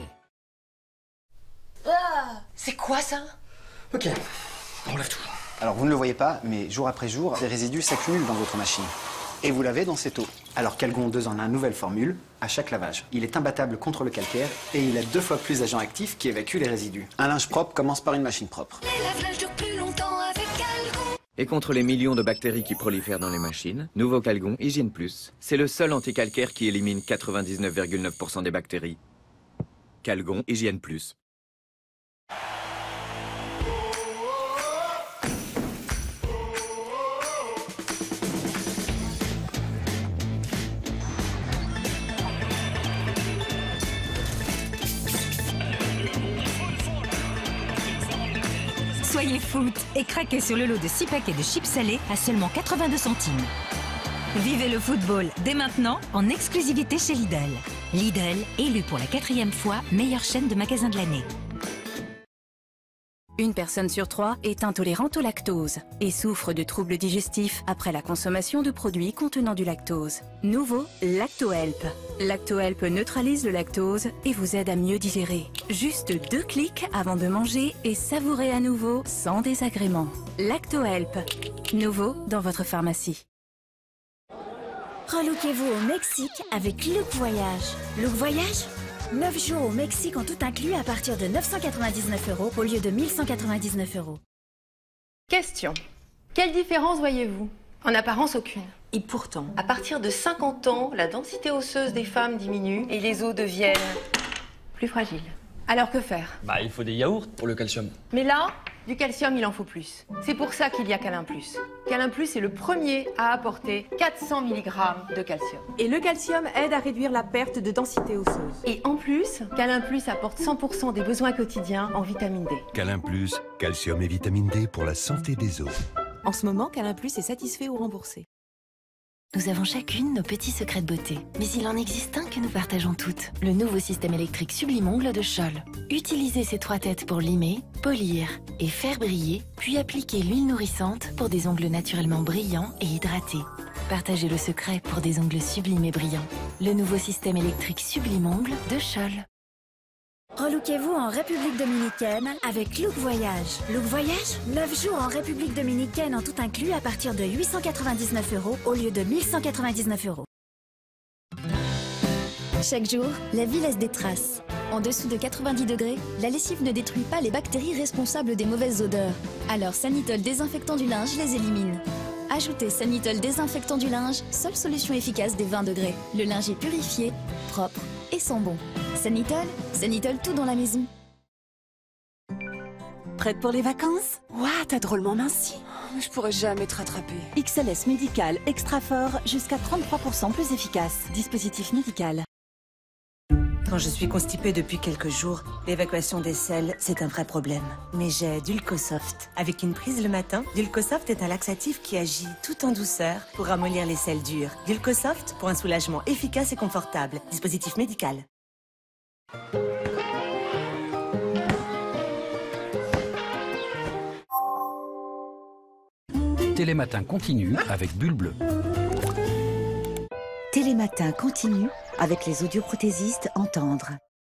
Ah, c'est quoi ça? Ok, on lave tout. Alors vous ne le voyez pas, mais jour après jour, ces résidus s'accumulent dans votre machine. Et vous lavez dans cette eau. Alors Calgon 2 en a une nouvelle formule à chaque lavage. Il est imbattable contre le calcaire et il a 2 fois plus d'agents actifs qui évacuent les résidus. Un linge propre commence par une machine propre. Les lave-linges durent plus longtemps avec Calgon. Et contre les millions de bactéries qui prolifèrent dans les machines, nouveau Calgon Hygiène Plus, c'est le seul anticalcaire qui élimine 99,9% des bactéries. Calgon Hygiène Plus. Soyez foot et craquez sur le lot de 6 paquets de chips salés à seulement 82 centimes. Vivez le football dès maintenant en exclusivité chez Lidl. Lidl, élu pour la 4e fois meilleure chaîne de magasins de l'année. Une personne sur 3 est intolérante au lactose et souffre de troubles digestifs après la consommation de produits contenant du lactose. Nouveau, LactoHelp. LactoHelp neutralise le lactose et vous aide à mieux digérer. Juste 2 clics avant de manger et savourer à nouveau sans désagrément. LactoHelp. Nouveau dans votre pharmacie. Relookez-vous au Mexique avec Look Voyage. Look Voyage ? 9 jours au Mexique en tout inclus à partir de 999 € au lieu de 1199 €. Question. Quelle différence voyez-vous? En apparence, aucune. Et pourtant, À partir de 50 ans, la densité osseuse des femmes diminue et les os deviennent plus fragiles. Alors que faire? Il faut des yaourts pour le calcium. Mais là, du calcium, il en faut plus. C'est pour ça qu'il y a Câlin Plus. Câlin Plus est le premier à apporter 400 mg de calcium. Et le calcium aide à réduire la perte de densité osseuse. Et en plus, Câlin Plus apporte 100% des besoins quotidiens en vitamine D. Câlin Plus, calcium et vitamine D pour la santé des os. en ce moment, Câlin Plus est satisfait ou remboursé. Nous avons chacune nos petits secrets de beauté. Mais il en existe un que nous partageons toutes. Le nouveau système électrique Sublime Ongles de Scholl. Utilisez ces 3 têtes pour limer, polir et faire briller, puis appliquez l'huile nourrissante pour des ongles naturellement brillants et hydratés. Partagez le secret pour des ongles sublimes et brillants. Le nouveau système électrique Sublime Ongles de Scholl. Relookez-vous en République Dominicaine avec Look Voyage. Look Voyage, 9 jours en République Dominicaine en tout inclus à partir de 899 € au lieu de 1199 €. Chaque jour, la vie laisse des traces. En dessous de 90 degrés, la lessive ne détruit pas les bactéries responsables des mauvaises odeurs. Alors Sanitol désinfectant du linge les élimine. Ajoutez Sanitol désinfectant du linge, seule solution efficace des 20 degrés. Le linge est purifié, propre et sent bon. Sanitol tout dans la maison. Prête pour les vacances? Ouah, t'as drôlement minci. Je pourrais jamais te rattraper. XLS Médical Extra Fort, jusqu'à 33% plus efficace. Dispositif médical. Quand je suis constipée depuis quelques jours, l'évacuation des selles, c'est un vrai problème. Mais j'ai Dulcosoft. Avec une prise le matin, Dulcosoft est un laxatif qui agit tout en douceur pour ramollir les selles dures. Dulcosoft pour un soulagement efficace et confortable. Dispositif médical. Télématin continue avec Bulle Bleue. Télématin continue avec les audioprothésistes Entendre.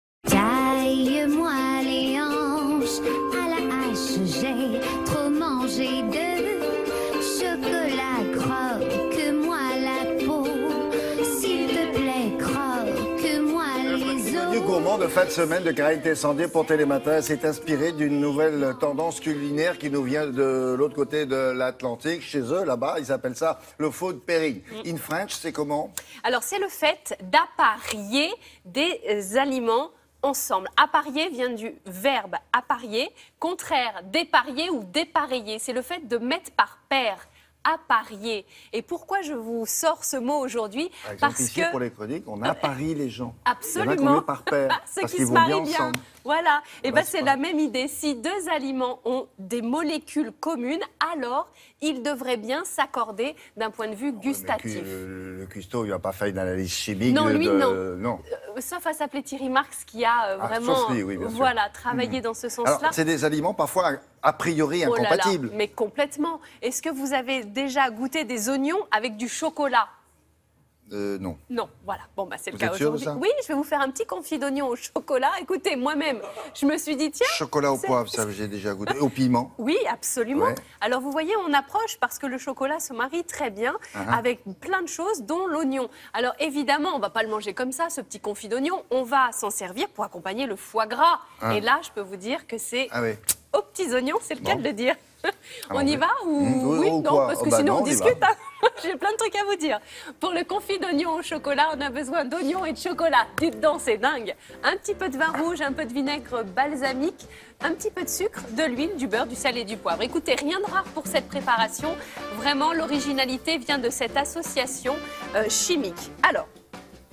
Taille-moi les hanches à la hache, j'ai trop mangé de chocolat, croque-moi la peau, s'il te plaît, croque-moi les os. Le gourmand de fin de semaine de Karine Sandé pour Télématin s'est inspiré d'une nouvelle tendance culinaire qui nous vient de l'autre côté de l'Atlantique. Chez eux, là-bas, ils appellent ça le food pairing. In French, c'est comment? Alors, c'est le fait d'apparier des aliments ensemble. Apparier vient du verbe apparier, contraire d'éparier ou dépareiller. C'est le fait de mettre par paire. Apparier. Et pourquoi je vous sors ce mot aujourd'hui? Parce ici, que pour les chroniques, on apparie les gens. Absolument. Par paire, Ceux parce qui qu'ils se vont bien marient bien. ensemble. Voilà. Et Bah, c'est la même idée. Si 2 aliments ont des molécules communes, alors ils devraient bien s'accorder d'un point de vue gustatif. Le cuistot, il n'a pas fait une analyse chimique. Non, lui, non. non. Sauf à s'appeler Thierry Marx qui a vraiment sauf lui, oui, bien sûr. voilà, travaillé dans ce sens-là. Alors, c'est des aliments parfois a priori Oh là là, incompatibles. mais complètement. Est-ce que vous avez déjà goûté des oignons avec du chocolat? Non. Non, voilà. Bon, bah, c'est le Vous cas êtes sûr de aujourd'hui. ça? Oui, je vais vous faire un petit confit d'oignon au chocolat. Écoutez, moi-même, je me suis dit, tiens. Chocolat au c'est- poivre, ça j'ai déjà goûté. Au piment. Oui, absolument. Ouais. Alors, vous voyez, on approche parce que le chocolat se marie très bien avec plein de choses, dont l'oignon. Alors, évidemment, on ne va pas le manger comme ça, ce petit confit d'oignon. On va s'en servir pour accompagner le foie gras. Ah. Et là, je peux vous dire que c'est Ah oui. aux petits oignons, c'est le cas de le dire. On y oui. va ou Oui, oui, ou non, quoi? parce que Oh, bah sinon non, on on y discute. va. Hein. J'ai plein de trucs à vous dire. Pour le confit d'oignon au chocolat, on a besoin d'oignons et de chocolat. Dites donc, c'est dingue. Un petit peu de vin rouge, un peu de vinaigre balsamique, un petit peu de sucre, de l'huile, du beurre, du sel et du poivre. Écoutez, rien de rare pour cette préparation. Vraiment, l'originalité vient de cette association chimique. Alors,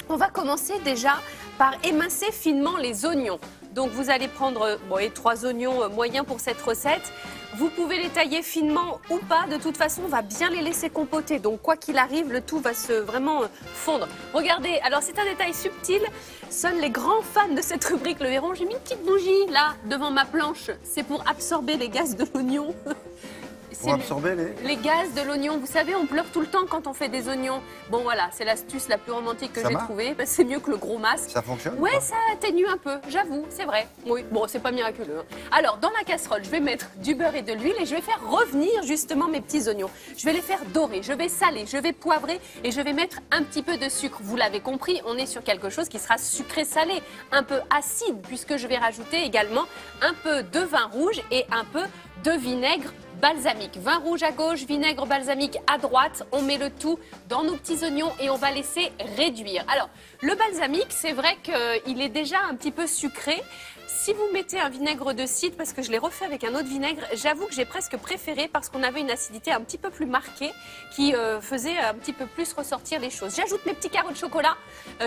On va commencer déjà par émincer finement les oignons. Donc vous allez prendre 3 oignons moyens pour cette recette. Vous pouvez les tailler finement ou pas. De toute façon, on va bien les laisser compoter. Donc quoi qu'il arrive, le tout va vraiment fondre. Regardez, alors c'est un détail subtil. Seuls les grands fans de cette rubrique le verront. J'ai mis une petite bougie là devant ma planche. C'est pour absorber les gaz de l'oignon. Pour absorber les gaz de l'oignon. Vous savez, on pleure tout le temps quand on fait des oignons. Bon voilà, c'est l'astuce la plus romantique que j'ai trouvée. Ben, c'est mieux que le gros masque. Ça fonctionne? Ouais, ça atténue un peu, j'avoue, c'est vrai. Oui, bon, c'est pas miraculeux. Hein. Alors, dans la casserole, je vais mettre du beurre et de l'huile et je vais faire revenir justement mes petits oignons. Je vais les faire dorer, je vais saler, je vais poivrer et je vais mettre un petit peu de sucre. Vous l'avez compris, on est sur quelque chose qui sera sucré-salé, un peu acide, puisque je vais rajouter également un peu de vin rouge et un peu de vinaigre balsamique. Vin rouge à gauche, vinaigre balsamique à droite. On met le tout dans nos petits oignons et on va laisser réduire. Alors, le balsamique, c'est vrai qu'il est déjà un petit peu sucré. Si vous mettez un vinaigre de cidre, parce que je l'ai refait avec un autre vinaigre, j'avoue que j'ai presque préféré parce qu'on avait une acidité un petit peu plus marquée qui faisait un petit peu plus ressortir les choses. J'ajoute mes petits carreaux de chocolat,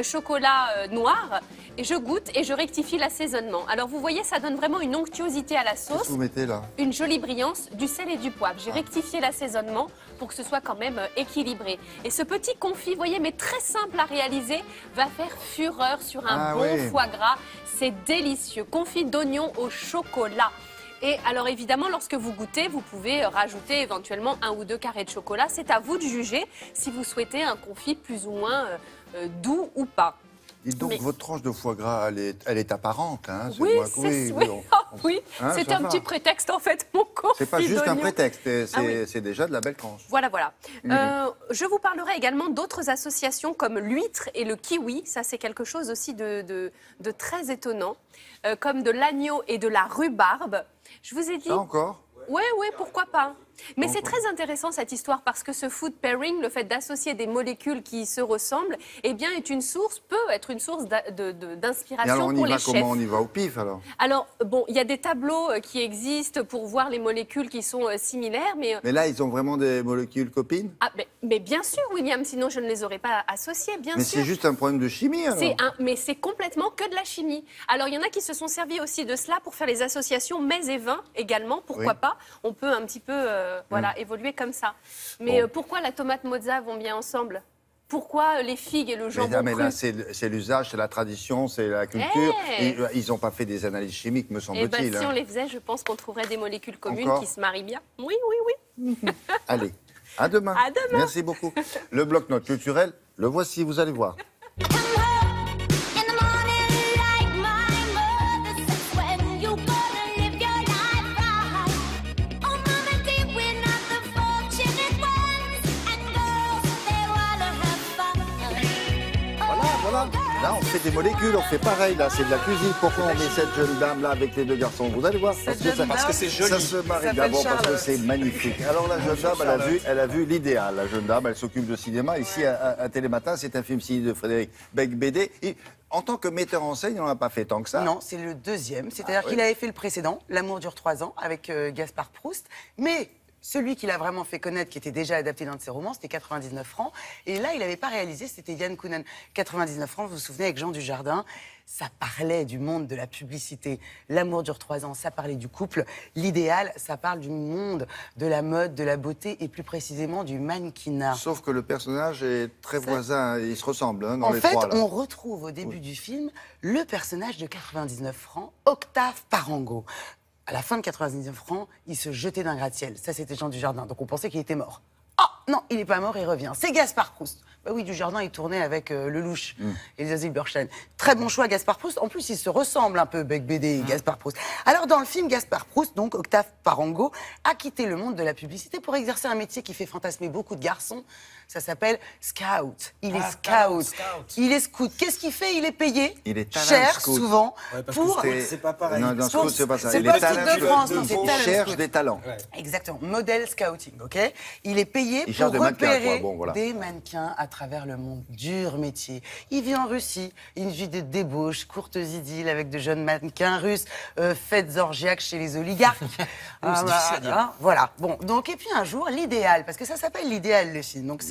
noir, et je goûte et je rectifie l'assaisonnement. Alors vous voyez, ça donne vraiment une onctuosité à la sauce. Qu'est-ce que vous mettez là? Une jolie brillance, du sel et du poivre. J'ai rectifié l'assaisonnement pour que ce soit quand même équilibré. Et ce petit confit, vous voyez, mais très simple à réaliser, va faire fureur sur un foie gras. C'est délicieux. Confit d'oignon au chocolat. Et alors évidemment, lorsque vous goûtez, vous pouvez rajouter éventuellement 1 ou 2 carrés de chocolat. C'est à vous de juger si vous souhaitez un confit plus ou moins doux ou pas. Et donc, votre tranche de foie gras, elle est apparente. Hein, oui, c'est un petit prétexte en fait, mon confit. C'est pas juste un prétexte, c'est déjà de la belle tranche. Voilà. Je vous parlerai également d'autres associations comme l'huître et le kiwi. Ça, c'est quelque chose aussi de très étonnant. Comme de l'agneau et de la rhubarbe. Je vous ai dit... Ça encore? Oui, pourquoi pas. Mais c'est très intéressant cette histoire parce que ce food pairing, le fait d'associer des molécules qui se ressemblent, eh bien, peut être une source d'inspiration pour les chefs. Comment on y va au pif alors? Alors, bon, il y a des tableaux qui existent pour voir les molécules qui sont similaires, mais... Mais là, ils ont vraiment des molécules copines? Ah, mais bien sûr, William, sinon je ne les aurais pas associées, bien sûr. Mais c'est juste un problème de chimie alors? Mais c'est complètement que de la chimie. Alors, il y en a qui se sont servis aussi de cela pour faire les associations mets et vin également, pourquoi pas. On peut un petit peu... évoluer comme ça. Mais pourquoi la tomate mozza vont bien ensemble? Pourquoi les figues et le jambon cru? Là, c'est l'usage, c'est la tradition, c'est la culture. Ils n'ont pas fait des analyses chimiques, me semble-t-il. Si on les faisait, je pense qu'on trouverait des molécules communes qui se marient bien. Oui. Allez, à demain. À demain. Merci beaucoup. Le bloc-notes culturel, le voici, vous allez voir. Là, on fait des molécules, on fait pareil, là, c'est de la cuisine. Pourquoi on met cette jeune dame-là avec les deux garçons? Vous allez voir, parce que c'est joli. Ça se marie d'abord parce que c'est magnifique. Alors, la jeune dame, elle a vu l'idéal. La jeune dame, elle s'occupe de cinéma. Ici, à Télématin, c'est un film signé de Frédéric Beigbeder. En tant que metteur en scène, il n'en a pas fait tant que ça. Non, c'est le deuxième. C'est-à-dire qu'il avait fait le précédent, L'amour dure 3 ans, avec Gaspard Proust. Mais celui qu'il a vraiment fait connaître, qui était déjà adapté dans de ses romans, c'était 99 francs. Et là, il n'avait pas réalisé, c'était Yann Kounen. 99 francs, vous vous souvenez, avec Jean Dujardin, ça parlait du monde de la publicité. L'amour dure 3 ans, ça parlait du couple. L'idéal, ça parle du monde de la mode, de la beauté et plus précisément du mannequinat. Sauf que le personnage est très voisin, il se ressemble dans les trois. En fait, on retrouve au début du film le personnage de 99 francs, Octave Parango. À la fin de 99 francs, il se jetait d'un gratte-ciel. Ça, c'était Jean Dujardin. Donc, on pensait qu'il était mort. Ah, non, il n'est pas mort, il revient. C'est Gaspard Proust. Bah oui, Dujardin, il tournait avec Lelouch et Zazie Burstein. Très bon choix, Gaspard Proust. En plus, ils se ressemblent un peu, Beigbeder et Gaspard Proust. Alors, dans le film, Gaspard Proust, donc Octave Parango, a quitté le monde de la publicité pour exercer un métier qui fait fantasmer beaucoup de garçons. Ça s'appelle scout. Il est scout. Il est scout. Qu'est-ce qu'il fait? Il est payé cher, souvent, pour... C'est pas pareil. Non, dans scout, c'est pas ça. C'est pas le de France, non, il cherche des talents. Exactement. Modèle scouting, OK? Il est payé pour repérer des mannequins à travers le monde. Dur métier. Il vit en Russie. Une vie de débauche, courtes idylles avec de jeunes mannequins russes, fêtes orgiaques chez les oligarques. C'est difficile à dire. Voilà. Bon, donc, et puis un jour, l'idéal, parce que ça s'appelle l'idéal, le film. Donc, c'est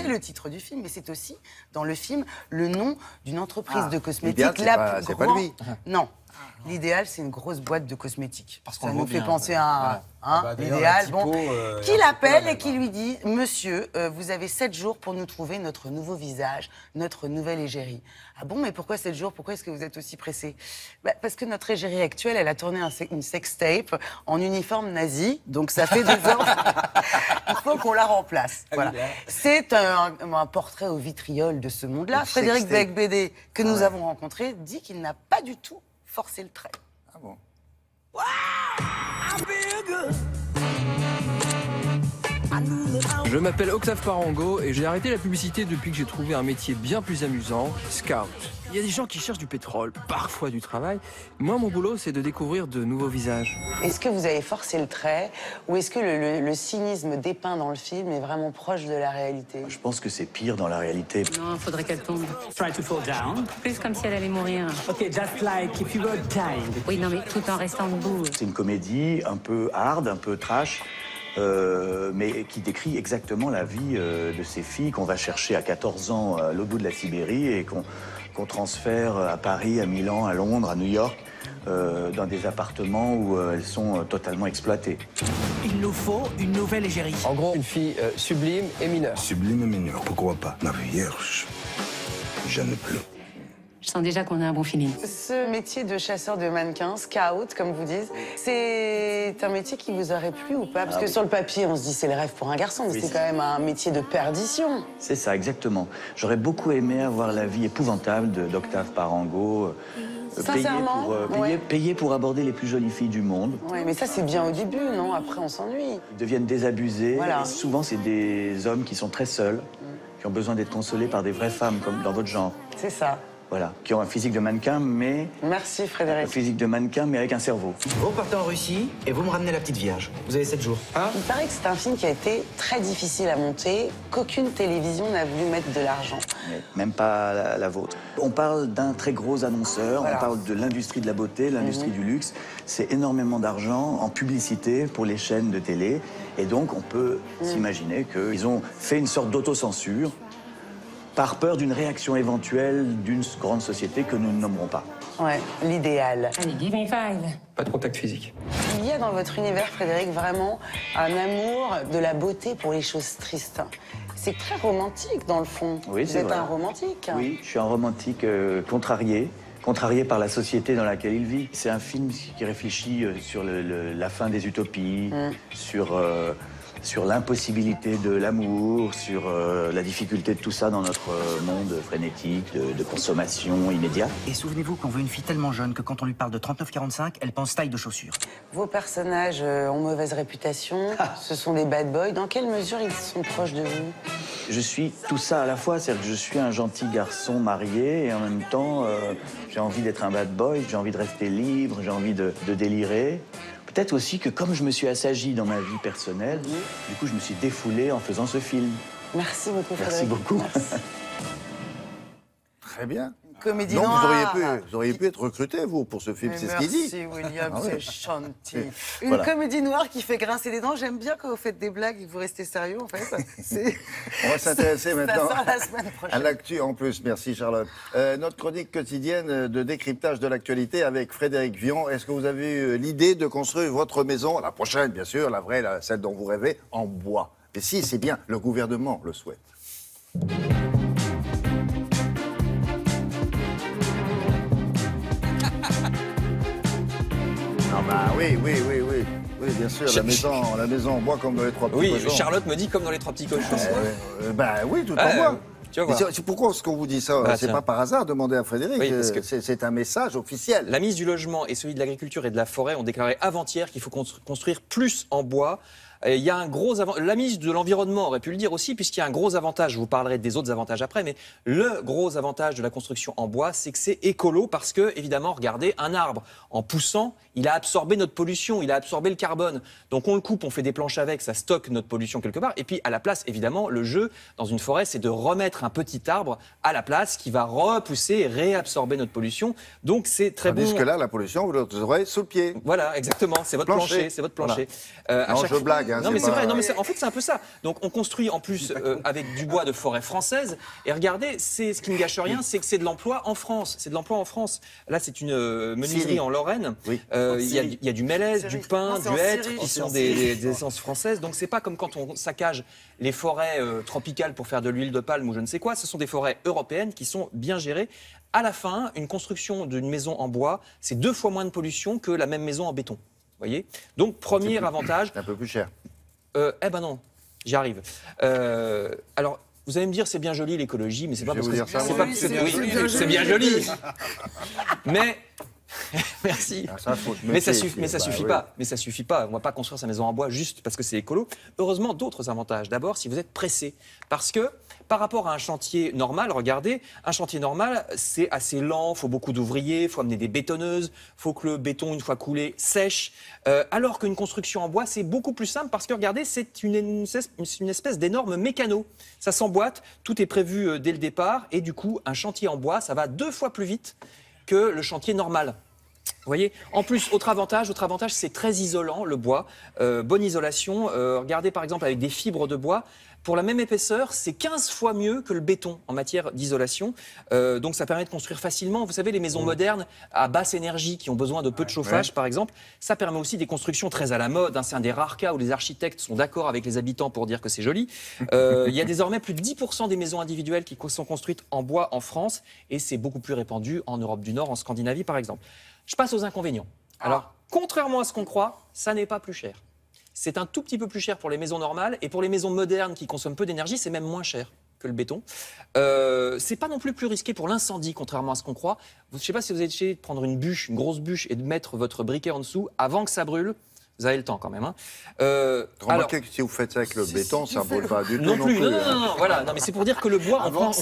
le titre du film, mais c'est aussi, dans le film, le nom d'une entreprise de cosmétiques. L'idéal, c'est pas lui. Non. L'idéal, c'est une grosse boîte de cosmétiques. Parce qu'on ça nous fait penser à l'idéal. Qui l'appelle et qui lui dit « Monsieur, vous avez 7 jours pour nous trouver notre nouveau visage, notre nouvelle égérie. » Ah bon, mais pourquoi 7 jours? Pourquoi est-ce que vous êtes aussi pressé? Parce que notre égérie actuelle, elle a tourné une sextape en uniforme nazi, donc ça fait 2 ans. Il faut qu'on la remplace. Voilà. C'est un portrait au vitriol de ce monde-là. Frédéric Beigbeder, que nous avons rencontré, dit qu'il n'a pas du tout forcé le trait. Ah bon? Je m'appelle Octave Parango et j'ai arrêté la publicité depuis que j'ai trouvé un métier bien plus amusant, scout. Il y a des gens qui cherchent du pétrole, parfois du travail. Moi, mon boulot, c'est de découvrir de nouveaux visages. Est-ce que vous avez forcé le trait ou est-ce que le cynisme dépeint dans le film est vraiment proche de la réalité? Je pense que c'est pire dans la réalité. Non, il faudrait qu'elle tombe. Try to fall down. Plus comme si elle allait mourir. Ok, just like if you were dying. Oui, non, mais tout en restant debout. C'est une comédie un peu hard, un peu trash. Mais qui décrit exactement la vie de ces filles qu'on va chercher à 14 ans à l'autre bout de la Sibérie et qu'on transfère à Paris, à Milan, à Londres, à New York, dans des appartements où elles sont totalement exploitées. Il nous faut une nouvelle égérie. En gros, une fille sublime et mineure. Sublime et mineure, pourquoi pas? Ma vierge, je ne plus. Je sens déjà qu'on a un bon feeling. Ce métier de chasseur de mannequins, scout, comme vous dites, c'est un métier qui vous aurait plu ou pas? Parce que sur le papier, on se dit c'est le rêve pour un garçon, mais c'est quand même un métier de perdition. C'est ça, exactement. J'aurais beaucoup aimé avoir la vie épouvantable d'Octave Parango. Sincèrement, payer pour aborder les plus jolies filles du monde. Ouais, mais ça, c'est bien au début, non? Après, on s'ennuie. Ils deviennent désabusés. Voilà. Et souvent, c'est des hommes qui sont très seuls, qui ont besoin d'être consolés par des vraies femmes, comme dans votre genre. C'est ça. Voilà, qui ont un physique de mannequin, mais... Merci, Frédéric. Un physique de mannequin, mais avec un cerveau. Vous partez en Russie et vous me ramenez la petite Vierge. Vous avez 7 jours. Il paraît que c'est un film qui a été très difficile à monter, qu'aucune télévision n'a voulu mettre de l'argent. Même pas la vôtre. On parle d'un très gros annonceur, on parle de l'industrie de la beauté, l'industrie du luxe. C'est énormément d'argent en publicité pour les chaînes de télé. Et donc, on peut s'imaginer qu'ils ont fait une sorte d'autocensure par peur d'une réaction éventuelle d'une grande société que nous ne nommerons pas. Ouais, l'idéal. Allez, give me 5. Pas de contact physique. Il y a dans votre univers, Frédéric, vraiment un amour de la beauté pour les choses tristes. C'est très romantique, dans le fond. Oui, vous êtes un romantique. Oui, je suis un romantique contrarié par la société dans laquelle il vit. C'est un film qui réfléchit sur la fin des utopies, sur l'impossibilité de l'amour, sur la difficulté de tout ça dans notre monde frénétique, de consommation immédiate. Et souvenez-vous qu'on veut une fille tellement jeune que quand on lui parle de 39-45, elle pense taille de chaussure. Vos personnages ont mauvaise réputation, ce sont des bad boys. Dans quelle mesure ils sont proches de vous? Je suis tout ça à la fois, c'est-à-dire que je suis un gentil garçon marié et en même temps, j'ai envie d'être un bad boy, j'ai envie de rester libre, j'ai envie de délirer. Peut-être aussi que comme je me suis assagi dans ma vie personnelle, du coup, je me suis défoulé en faisant ce film. Merci beaucoup, Frédéric. Merci beaucoup. Très bien. Comédie donc, noire. vous auriez pu être recruté, vous, pour ce film, c'est ce qu'il dit. Merci, William, c'est gentil. Une Voilà. comédie noire qui fait grincer les dents. J'aime bien quand vous faites des blagues et que vous restez sérieux, en fait. On va s'intéresser maintenant Ça sort la semaine prochaine. à l'actu en plus. Merci, Charlotte. Notre chronique quotidienne de décryptage de l'actualité avec Frédéric Vion. Est-ce que vous avez eu l'idée de construire votre maison, la prochaine, bien sûr, la vraie, celle dont vous rêvez, en bois? Et si, c'est bien, le gouvernement le souhaite. Ah bah oui, bien sûr, la maison en bois comme dans les trois petits cochons. Oui, Charlotte me dit comme dans les trois petits cochons. Bah oui, tout en bois. Tu vois. C'est pourquoi est-ce qu'on vous dit ça? C'est pas par hasard, demandez à Frédéric. Oui, parce que c'est un message officiel. La ministre du Logement et celui de l'Agriculture et de la Forêt ont déclaré avant-hier qu'il faut construire plus en bois. Il y a un gros avantage. La ministre de l'Environnement aurait pu le dire aussi, puisqu'il y a un gros avantage. Je vous parlerai des autres avantages après, mais le gros avantage de la construction en bois, c'est que c'est écolo, parce que, évidemment, regardez, un arbre, en poussant, il a absorbé notre pollution, il a absorbé le carbone. Donc on le coupe, on fait des planches avec, ça stocke notre pollution quelque part. Et puis, à la place, évidemment, le jeu dans une forêt, c'est de remettre un petit arbre à la place qui va repousser et réabsorber notre pollution. Donc c'est très bon. Tandis que là, la pollution, vous l'aurez sous le pied. Voilà, exactement, c'est votre plancher. C'est votre plancher. Voilà. Non, je blague. blague. Hein, non, mais c'est pas... vrai. Non, mais en fait, c'est un peu ça. Donc, on construit en plus avec du bois de forêt française. Et regardez, ce qui ne gâche rien, c'est que c'est de l'emploi en France. C'est de l'emploi en France. Là, c'est une menuiserie en Lorraine. Oui. Il y a du mélèze, du pin, du hêtre, qui sont des essences françaises. Donc, c'est pas comme quand on saccage les forêts tropicales pour faire de l'huile de palme ou je ne sais quoi. Ce sont des forêts européennes qui sont bien gérées. À la fin, une construction d'une maison en bois, c'est 2 fois moins de pollution que la même maison en béton. Vous voyez ? Donc, premier avantage. C'est un peu plus cher. Eh ben non, j'y arrive. Alors, vous allez me dire, c'est bien joli l'écologie, mais c'est pas parce que c'est bien joli. Mais merci. Mais ça suffit pas. Mais ça suffit pas. On va pas construire sa maison en bois juste parce que c'est écolo. Heureusement, d'autres avantages. D'abord, si vous êtes pressé, parce que par rapport à un chantier normal, regardez, un chantier normal, c'est assez lent, il faut beaucoup d'ouvriers, il faut amener des bétonneuses, il faut que le béton, une fois coulé, sèche. Alors qu'une construction en bois, c'est beaucoup plus simple parce que, regardez, c'est une espèce d'énorme mécano. Ça s'emboîte, tout est prévu dès le départ et du coup, un chantier en bois, ça va 2 fois plus vite que le chantier normal. Vous voyez ? En plus, autre avantage, c'est très isolant, le bois. Bonne isolation. Regardez par exemple avec des fibres de bois. Pour la même épaisseur, c'est 15 fois mieux que le béton en matière d'isolation. Donc ça permet de construire facilement. Vous savez, les maisons modernes à basse énergie qui ont besoin de peu de chauffage, par exemple, ça permet aussi des constructions très à la mode. Hein. C'est un des rares cas où les architectes sont d'accord avec les habitants pour dire que c'est joli. Il y a désormais plus de 10% des maisons individuelles qui sont construites en bois en France et c'est beaucoup plus répandu en Europe du Nord, en Scandinavie par exemple. Je passe aux inconvénients. Alors, contrairement à ce qu'on croit, ça n'est pas plus cher. C'est un tout petit peu plus cher pour les maisons normales et pour les maisons modernes qui consomment peu d'énergie, c'est même moins cher que le béton. C'est pas non plus risqué pour l'incendie, contrairement à ce qu'on croit. Je ne sais pas si vous avez essayé de prendre une grosse bûche et de mettre votre briquet en dessous avant que ça brûle. Vous avez le temps quand même. Hein. Remarquez que si vous faites ça avec le béton, ça ne brûle pas du tout. Non, voilà. Non, mais c'est pour dire que le bois, on pense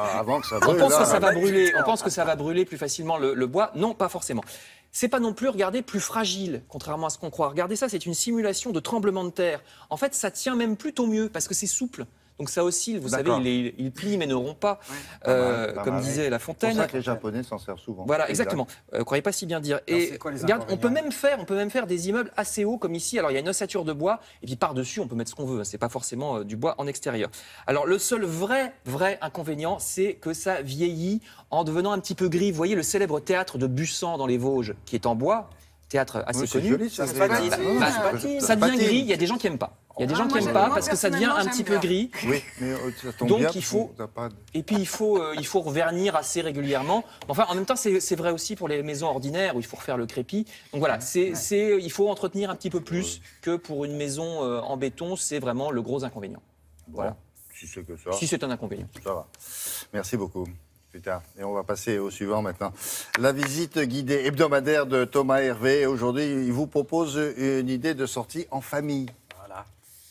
que ça va brûler. On pense que ça va brûler plus facilement le bois. Non, pas forcément. C'est pas non plus, regardez, plus fragile, contrairement à ce qu'on croit. Regardez ça, c'est une simulation de tremblement de terre. En fait, ça tient même plutôt mieux parce que c'est souple. Donc ça oscille, vous savez, il plie mais ne rompt pas, comme disait La Fontaine. C'est pour ça que les Japonais s'en servent souvent. Voilà, exactement. Croyez pas si bien dire. Et regarde, on peut même faire des immeubles assez hauts comme ici. Alors il y a une ossature de bois et puis par-dessus on peut mettre ce qu'on veut. C'est pas forcément du bois en extérieur. Alors le seul vrai inconvénient, c'est que ça vieillit en devenant un petit peu gris. Vous voyez le célèbre théâtre de Bussan dans les Vosges qui est en bois. Théâtre assez connu. Joli, ça devient gris, il y a des gens qui n'aiment pas. Il y a des gens qui n'aiment pas parce que ça devient un petit peu gris. Oui, mais ça tombe donc bien, et puis il faut revernir assez régulièrement. Enfin, en même temps, c'est vrai aussi pour les maisons ordinaires où il faut refaire le crépi. Donc voilà, il faut entretenir un petit peu plus que pour une maison en béton. C'est vraiment le gros inconvénient. Voilà. Si c'est que ça. Si c'est un inconvénient. Ça va. Merci beaucoup. Plus tard. Et on va passer au suivant maintenant. La visite guidée hebdomadaire de Thomas Hervé. Aujourd'hui, il vous propose une idée de sortie en famille. Voilà.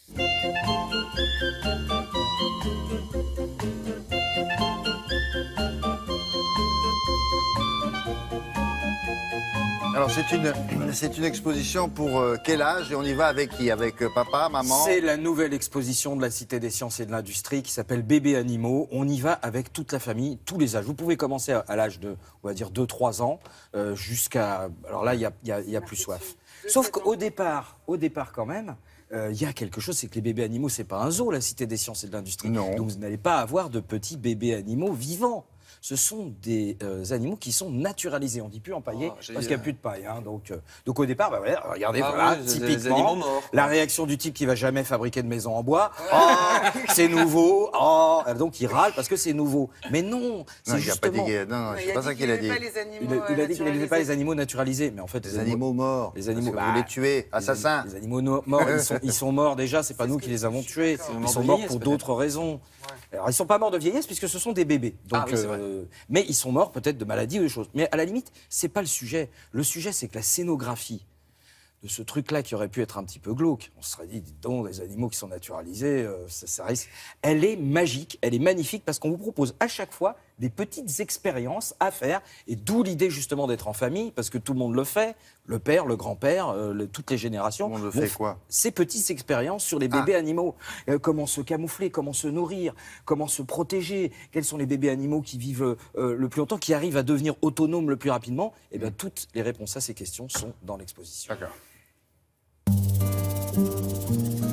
Alors, c'est une exposition pour quel âge et on y va avec qui? Avec papa, maman? C'est la nouvelle exposition de la Cité des Sciences et de l'Industrie qui s'appelle Bébés Animaux. On y va avec toute la famille, tous les âges. Vous pouvez commencer à l'âge de, on va dire, 2-3 ans jusqu'à... Alors là, il y a plus soif. Sauf qu'au départ quand même, il y a quelque chose, c'est que les bébés animaux, c'est pas un zoo, la Cité des Sciences et de l'Industrie. Donc vous n'allez pas avoir de petits bébés animaux vivants. Ce sont des animaux qui sont naturalisés. On ne dit plus empaillés parce qu'il n'y a plus de paille. Hein. Donc au départ, voilà, regardez, typiquement, la réaction du type qui ne va jamais fabriquer de maison en bois. Oh, c'est nouveau. Oh, donc il râle parce que c'est nouveau. Mais non, c'est justement... Non, c'est pas ça qu'il a dit. Il a dit qu'il n'aimait pas les animaux naturalisés. Mais en fait, les animaux morts. Les animaux, vous les tuez, assassins. Les animaux morts, ils sont morts déjà. C'est pas nous qui les avons tués. Ils sont morts pour d'autres raisons. Alors, ils ne sont pas morts de vieillesse puisque ce sont des bébés. Donc, mais ils sont morts peut-être de maladie ou de choses. Mais à la limite, ce n'est pas le sujet. Le sujet, c'est que la scénographie de ce truc-là qui aurait pu être un petit peu glauque, on se serait dit, dis donc, les animaux qui sont naturalisés, ça risque... Elle est magique, elle est magnifique parce qu'on vous propose à chaque fois des petites expériences à faire. Et d'où l'idée justement d'être en famille, parce que tout le monde le fait, le père, le grand-père, toutes les générations. Tout le monde le fait quoi? Ces petites expériences sur les bébés animaux. Comment se camoufler, comment se nourrir, comment se protéger, quels sont les bébés animaux qui vivent le plus longtemps, qui arrivent à devenir autonomes le plus rapidement. Et bien toutes les réponses à ces questions sont dans l'exposition. D'accord.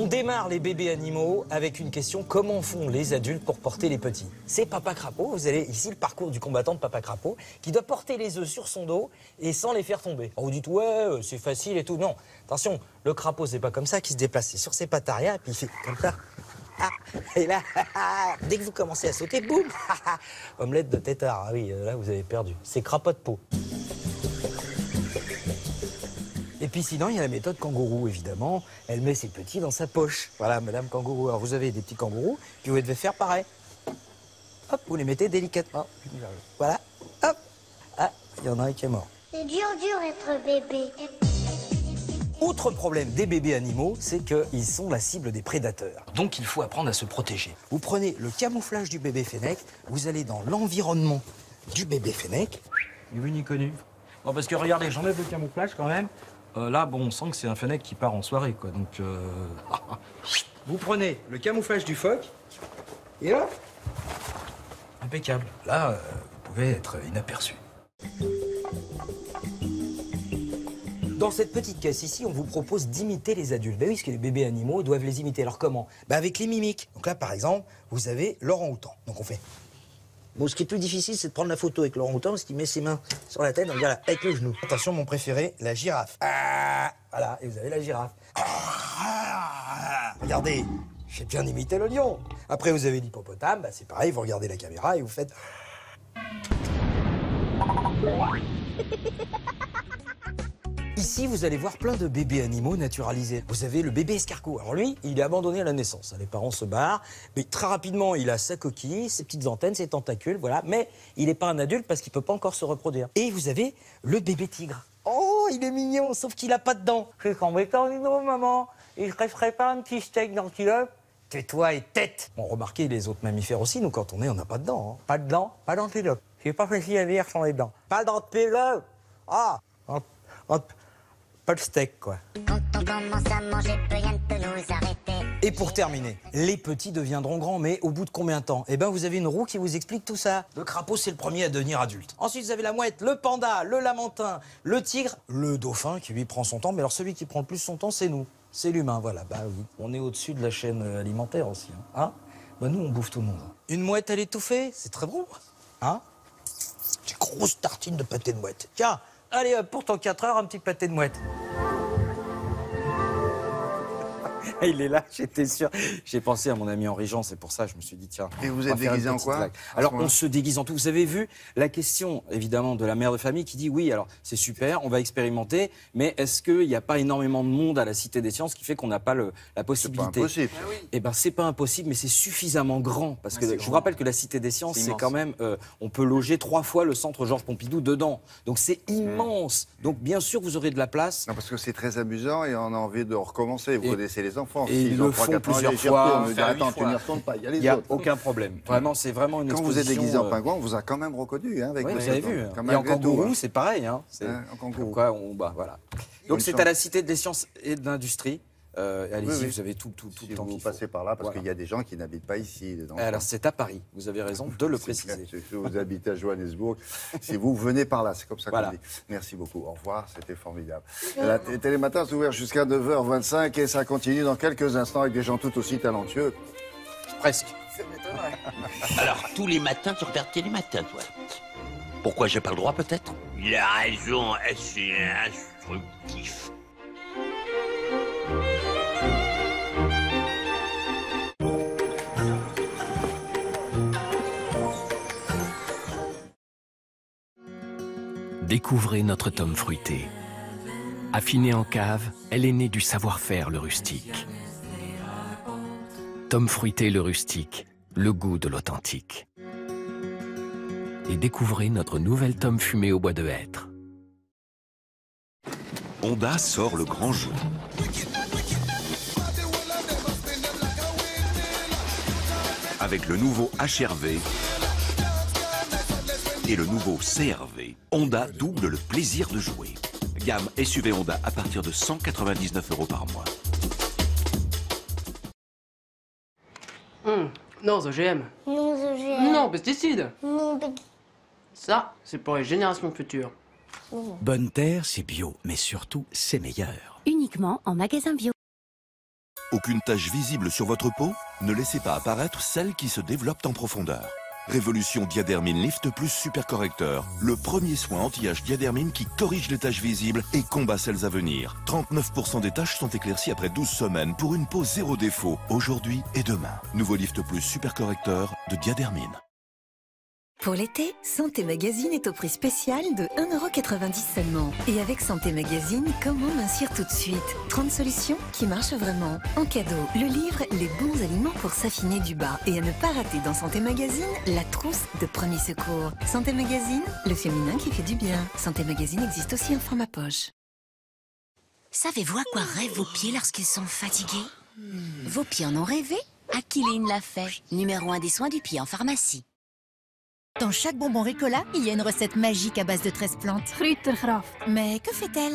On démarre les bébés animaux avec une question: comment font les adultes pour porter les petits? C'est Papa Crapaud, vous avez ici le parcours du combattant de Papa Crapaud, qui doit porter les œufs sur son dos et sans les faire tomber. Alors vous dites ouais, c'est facile et tout. Non, attention, le crapaud c'est pas comme ça qu'il se déplace, c'est sur ses pattes arrière et puis il fait comme ça. Ah, et là, dès que vous commencez à sauter, boum, omelette de tétard. Ah oui, là vous avez perdu. C'est crapaud de peau. Et puis sinon, il y a la méthode kangourou, évidemment. Elle met ses petits dans sa poche. Voilà, Madame Kangourou. Alors vous avez des petits kangourous, puis vous devez faire pareil. Hop, vous les mettez délicatement. Voilà, hop. Ah, il y en a un qui est mort. C'est dur être bébé. Autre problème des bébés animaux, c'est qu'ils sont la cible des prédateurs. Donc il faut apprendre à se protéger. Vous prenez le camouflage du bébé fennec, vous allez dans l'environnement du bébé fennec. Ni vu ni connu. Bon, parce que regardez, j'enlève le camouflage quand même. Là, bon, on sent que c'est un fennec qui part en soirée, quoi. Donc, vous prenez le camouflage du phoque, et là, impeccable. Là, vous pouvez être inaperçu. Dans cette petite caisse ici, on vous propose d'imiter les adultes. Ben oui, parce que les bébés animaux doivent les imiter. Alors comment? Ben avec les mimiques. Donc là, par exemple, vous avez l'orang-outan. Donc on fait... Bon, ce qui est plus difficile, c'est de prendre la photo avec l'orang-outan parce qu'il met ses mains sur la tête, donc voilà, avec le genou. Attention, mon préféré, la girafe. Ah, voilà, et vous avez la girafe. Ah, regardez, j'ai bien imité le lion. Après, vous avez l'hippopotame, bah, c'est pareil, vous regardez la caméra et vous faites... Ici, vous allez voir plein de bébés animaux naturalisés. Vous avez le bébé escargot. Alors lui, il est abandonné à la naissance. Les parents se barrent, mais très rapidement, il a sa coquille, ses petites antennes, ses tentacules, voilà. Mais il n'est pas un adulte parce qu'il ne peut pas encore se reproduire. Et vous avez le bébé tigre. Oh, il est mignon, sauf qu'il n'a pas de dents. C'est embêtant, dis donc, maman. Il ne resterait pas un petit steak dans le kilo? Tais-toi et tête. Bon, remarquez, les autres mammifères aussi, nous, quand on est, on n'a pas de dents. Hein. Pas de dents, pas d'antilope. C'est pas facile à dire sans les dents. Pas d'antilope. Ah, pas de steak, quoi. Quand on commence à manger, rien ne peut nous arrêter. Et pour terminer, les petits deviendront grands, mais au bout de combien de temps? Eh bien, vous avez une roue qui vous explique tout ça. Le crapaud, c'est le premier à devenir adulte. Ensuite, vous avez la mouette, le panda, le lamantin, le tigre, le dauphin qui, lui, prend son temps. Mais alors, celui qui prend le plus son temps, c'est nous. C'est l'humain, voilà. Bah, on est au-dessus de la chaîne alimentaire aussi. Hein, bah, nous, on bouffe tout le monde. Une mouette à l'étouffer, c'est très bon. Hein? Des grosses tartines de pâté de mouette. Tiens, allez, pour ton 4 heures, un petit pâté de mouette. Il est là, j'étais sûr. J'ai pensé à mon ami Henri Jean, c'est pour ça je me suis dit, tiens. Et vous êtes déguisé en quoi? Alors, on se déguise en tout. Vous avez vu la question, évidemment, de la mère de famille qui dit, oui, alors, c'est super, on va expérimenter, mais est-ce qu'il n'y a pas énormément de monde à la Cité des Sciences qui fait qu'on n'a pas la possibilité? C'est pas impossible. Eh bien, c'est pas impossible, mais c'est suffisamment grand. Parce que je vous rappelle que la Cité des Sciences, c'est quand même... on peut loger 3 fois le centre Georges Pompidou dedans. Donc, c'est immense. Donc, bien sûr, vous aurez de la place. Non, parce que c'est très amusant et on a envie de recommencer. Vous connaissez les enfants. Et ils le font plusieurs fois. Attends, tu n'y retournes pas. Il y a aucun problème. Vraiment, c'est vraiment une exposition. Quand vous êtes déguisé en pingouin, on vous a quand même reconnu. Hein, avec vous avez vu. Et en kangourou, c'est pareil. Hein. En kangourou. Quoi, voilà. Donc, c'est à la Cité des Sciences et de l'Industrie. Allez-y, vous avez tout le temps vous qu'il passez par là, parce qu'il y a des gens qui n'habitent pas ici. Alors, c'est à Paris. Vous avez raison de le préciser. Si vous habitez à Johannesburg, si vous venez par là, c'est comme ça qu'on dit. Merci beaucoup. Au revoir, c'était formidable. La Télématin est ouverte jusqu'à 9h25 et ça continue dans quelques instants avec des gens tout aussi talentueux. Presque. Alors, tous les matins, tu regardes Télématin, toi. Pourquoi j'ai pas le droit, peut-être? Il a raison, c'est instructif. Découvrez notre tome fruité. Affinée en cave, elle est née du savoir-faire le rustique. Tome fruité le rustique, le goût de l'authentique. Et découvrez notre nouvelle tome fumée au bois de hêtre. Honda sort le grand jeu. Avec le nouveau HR-V et le nouveau CR-V, Honda double le plaisir de jouer. Gamme SUV Honda à partir de 199 € par mois. Non, OGM. Non, OGM. Non, pesticides. Non, Ça, c'est pour les générations futures. Bonne Terre, c'est bio, mais surtout, c'est meilleur. Uniquement en magasin bio. Aucune tache visible sur votre peau? Ne laissez pas apparaître celles qui se développent en profondeur. Révolution Diadermine Lift Plus Super Correcteur, le premier soin anti-âge Diadermine qui corrige les taches visibles et combat celles à venir. 39% des taches sont éclaircies après 12 semaines pour une peau zéro défaut, aujourd'hui et demain. Nouveau Lift Plus Super Correcteur de Diadermine. Pour l'été, Santé Magazine est au prix spécial de 1,90 € seulement. Et avec Santé Magazine, comment mincir tout de suite? 30 solutions qui marchent vraiment. En cadeau, le livre Les bons aliments pour s'affiner du bas. Et à ne pas rater dans Santé Magazine, la trousse de premier secours. Santé Magazine, le féminin qui fait du bien. Santé Magazine existe aussi en format poche. Savez-vous à quoi rêvent vos pieds lorsqu'ils sont fatigués? Vos pieds en ont rêvé? Aquiline l'a fait. Numéro 1 des soins du pied en pharmacie. Dans chaque bonbon Ricola, il y a une recette magique à base de 13 plantes. Ruttergraft. Mais que fait-elle?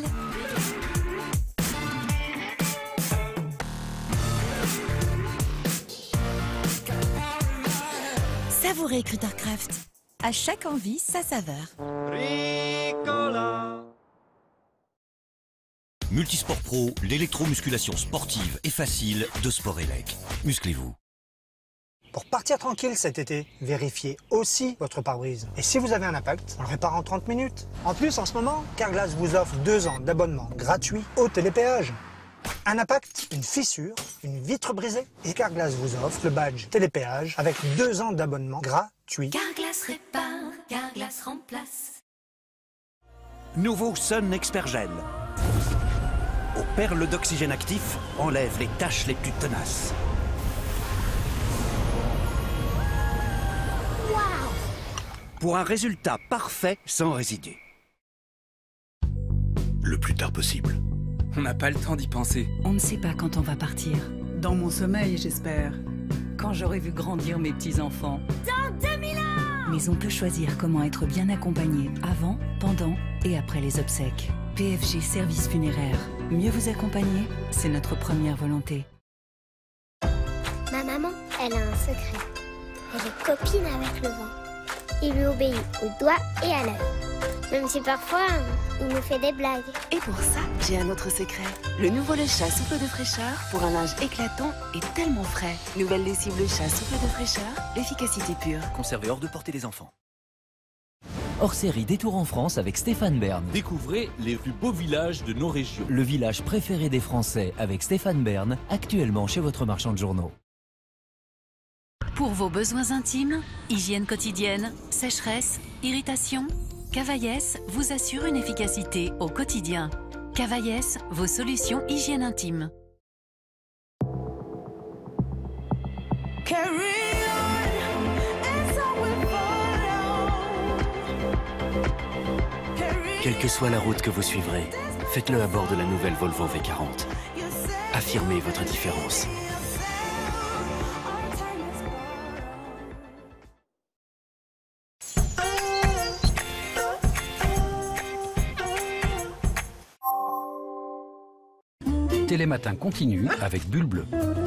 Savourez Ruttergraft. À chaque envie, sa saveur. Ricola. Multisport Pro, l'électromusculation sportive et facile de Sporelec. Musclez-vous. Pour partir tranquille cet été, vérifiez aussi votre pare-brise. Et si vous avez un impact, on le répare en 30 minutes. En plus, en ce moment, Carglass vous offre 2 ans d'abonnement gratuit au télépéage. Un impact, une fissure, une vitre brisée. Et Carglass vous offre le badge télépéage avec 2 ans d'abonnement gratuit. Carglass répare, Carglass remplace. Nouveau Sun Expert Gel. Aux perles d'oxygène actif, enlève les taches les plus tenaces. Pour un résultat parfait sans résidus. Le plus tard possible. On n'a pas le temps d'y penser. On ne sait pas quand on va partir. Dans mon sommeil, j'espère. Quand j'aurai vu grandir mes petits-enfants. Dans 2000 ans! Mais on peut choisir comment être bien accompagné avant, pendant et après les obsèques. PFG Service Funéraire. Mieux vous accompagner, c'est notre première volonté. Ma maman, elle a un secret. Elle est copine avec le vent. Il lui obéit au doigt et à l'heure. Même si parfois, il nous fait des blagues. Et pour ça, j'ai un autre secret. Le nouveau Le Chat souffle de fraîcheur pour un linge éclatant et tellement frais. Nouvelle lessive Le Chat souffle de fraîcheur, l'efficacité pure. Conservé hors de portée des enfants. Hors série Détour en France avec Stéphane Bern. Découvrez les plus beaux villages de nos régions. Le village préféré des Français avec Stéphane Bern, actuellement chez votre marchand de journaux. Pour vos besoins intimes, hygiène quotidienne, sécheresse, irritation, Cavaillès vous assure une efficacité au quotidien. Cavaillès, vos solutions hygiène intime. Quelle que soit la route que vous suivrez, faites-le à bord de la nouvelle Volvo V40. Affirmez votre différence. Télématin continue avec Bulle Bleue.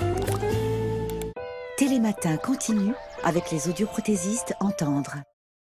Télématin continue avec les audioprothésistes Entendre.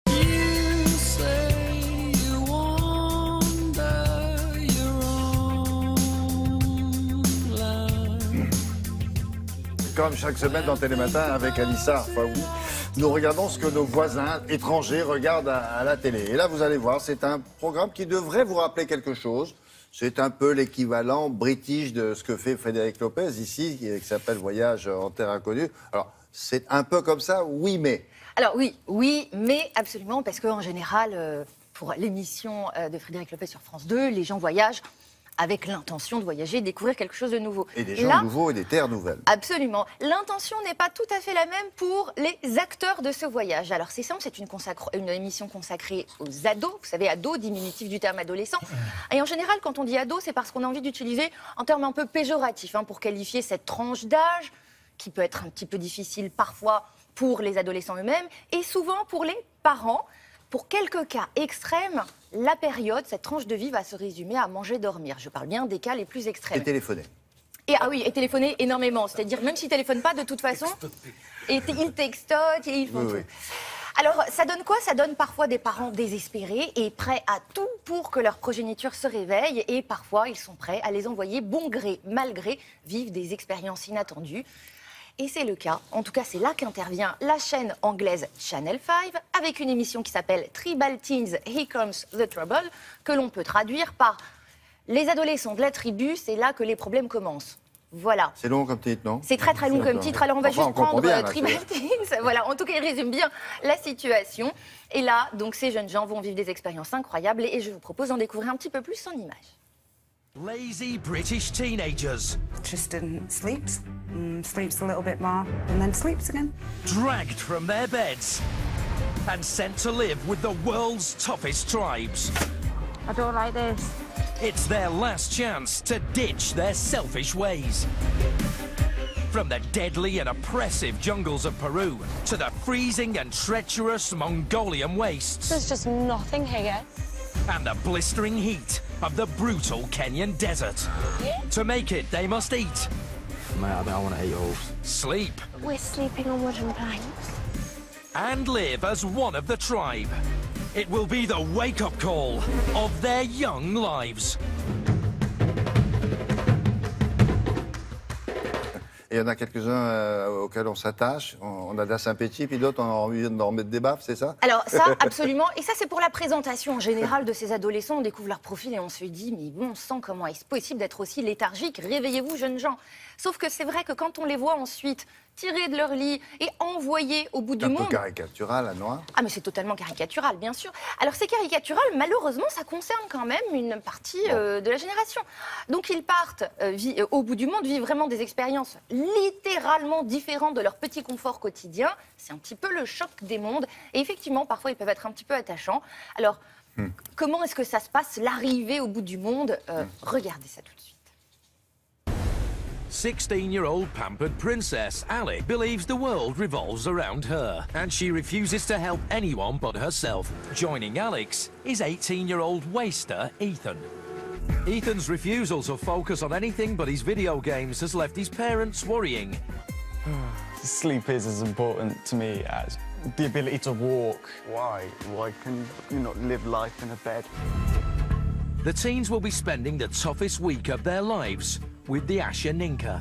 Comme chaque semaine dans Télématin avec Anissa Faoui, nous regardons ce que nos voisins étrangers regardent à la télé. Et là, vous allez voir, c'est un programme qui devrait vous rappeler quelque chose. C'est un peu l'équivalent british de ce que fait Frédéric Lopez ici, qui s'appelle Voyage en terre inconnue. Alors, c'est un peu comme ça, oui, mais... Alors oui, mais absolument, parce qu'en général, pour l'émission de Frédéric Lopez sur France 2, les gens voyagent avec l'intention de voyager, découvrir quelque chose de nouveau. Et des gens nouveaux et des terres nouvelles. Absolument. L'intention n'est pas tout à fait la même pour les acteurs de ce voyage. Alors c'est simple, c'est une émission consacrée aux ados. Vous savez, ados, diminutif du terme adolescent. Et en général, quand on dit ado, c'est parce qu'on a envie d'utiliser un terme un peu péjoratif pour qualifier cette tranche d'âge, qui peut être un petit peu difficile parfois pour les adolescents eux-mêmes, et souvent pour les parents. Pour quelques cas extrêmes, la période, cette tranche de vie va se résumer à manger, dormir. Je parle bien des cas les plus extrêmes. Et téléphoner. Et téléphoner énormément. C'est-à-dire, même s'ils ne téléphonent pas, de toute façon, ils textotent et ils font tout. Alors, ça donne quoi? Ça donne parfois des parents désespérés et prêts à tout pour que leur progéniture se réveille. Et parfois, ils sont prêts à les envoyer bon gré, mal gré, vivre des expériences inattendues. Et c'est le cas, en tout cas c'est là qu'intervient la chaîne anglaise Channel 5 avec une émission qui s'appelle Tribal Teens, Here Comes the Trouble, que l'on peut traduire par les adolescents de la tribu, c'est là que les problèmes commencent. Voilà. C'est long comme titre, non? C'est très très long comme titre, alors on va juste prendre bien, Tribal Teens. Voilà, en tout cas il résume bien la situation. Et là, donc ces jeunes gens vont vivre des expériences incroyables et je vous propose d'en découvrir un petit peu plus en images. Lazy British teenagers. Tristan sleeps, sleeps a little bit more, and then sleeps again. Dragged from their beds and sent to live with the world's toughest tribes. I don't like this. It's their last chance to ditch their selfish ways. From the deadly and oppressive jungles of Peru to the freezing and treacherous Mongolian wastes. There's just nothing here. And the blistering heat of the brutal Kenyan desert. To make it, they must eat. Mate, I want to eat all. Sleep. We're sleeping on wooden planks. And live as one of the tribe. It will be the wake-up call of their young lives. Et il y en a quelques-uns auxquels on s'attache, on a de la sympathie, puis d'autres on a envie de leur mettre des baffes, c'est ça? Alors ça, absolument. Et ça, c'est pour la présentation en général de ces adolescents. On découvre leur profil et on se dit, mais bon sang, comment est-ce possible d'être aussi léthargique? Réveillez-vous, jeunes gens. Sauf que c'est vrai que quand on les voit ensuite tirés de leur lit et envoyés au bout du monde... Un peu caricatural, à Noir. Ah, mais c'est totalement caricatural, bien sûr. Alors c'est caricatural, malheureusement, ça concerne quand même une partie de la génération. Donc ils partent au bout du monde, vivent vraiment des expériences littéralement différentes de leur petit confort quotidien. C'est un petit peu le choc des mondes. Et effectivement, parfois, ils peuvent être un petit peu attachants. Alors, comment est-ce que ça se passe, l'arrivée au bout du monde? Regardez ça tout de suite. 16-year-old pampered princess Alec believes the world revolves around her, and she refuses to help anyone but herself. Joining Alex is 18-year-old waster Ethan. Ethan's refusal to focus on anything but his video games has left his parents worrying. Sleep is as important to me as the ability to walk. Why? Why can you not live life in a bed? The teens will be spending the toughest week of their lives with the Ashaninka.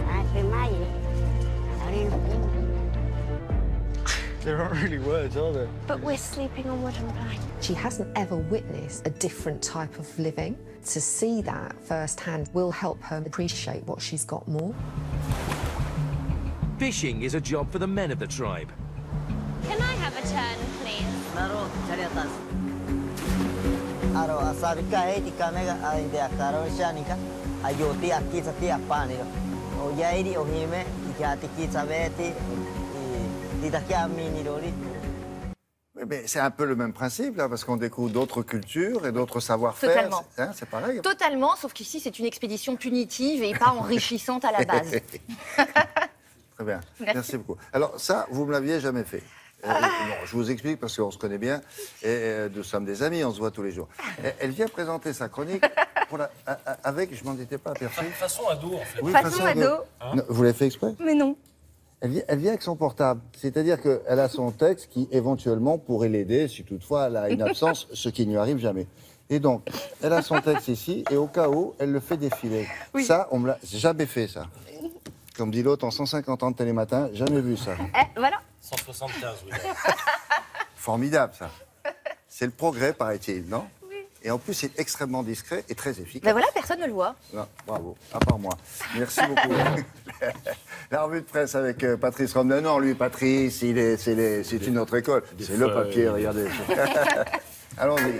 There aren't really words, are there? But we're sleeping on wooden planks. She hasn't ever witnessed a different type of living. To see that firsthand will help her appreciate what she's got more. Fishing is a job for the men of the tribe. Can I have a turn, please? Mais c'est un peu le même principe, là, parce qu'on découvre d'autres cultures et d'autres savoir-faire. Totalement. C'est pareil. Totalement, sauf qu'ici, c'est une expédition punitive et pas enrichissante à la base. Très bien, merci beaucoup. Alors ça, vous ne me l'aviez jamais fait. Non, je vous explique parce qu'on se connaît bien et nous sommes des amis, on se voit tous les jours. Elle vient présenter sa chronique avec, je m'en étais pas aperçu. Façon ado, en fait. Oui, façon ado. Non, vous l'avez fait exprès? Mais non. Elle vient avec son portable, c'est-à-dire qu'elle a son texte qui éventuellement pourrait l'aider si toutefois elle a une absence, ce qui ne lui arrive jamais. Et donc, elle a son texte ici et au cas où, elle le fait défiler. Oui. Ça, on me l'a jamais fait, ça. Comme dit l'autre, en 150 ans de Télématin, jamais vu ça. Voilà. 175, oui. Formidable, ça. C'est le progrès, paraît-il, non? Oui. Et en plus, c'est extrêmement discret et très efficace. Ben voilà, personne ne le voit. Non, bravo, à part moi. Merci beaucoup. La revue de presse avec Patrice Romden. Non, lui, Patrice, c'est une autre école. C'est le papier, regardez. Allons-y.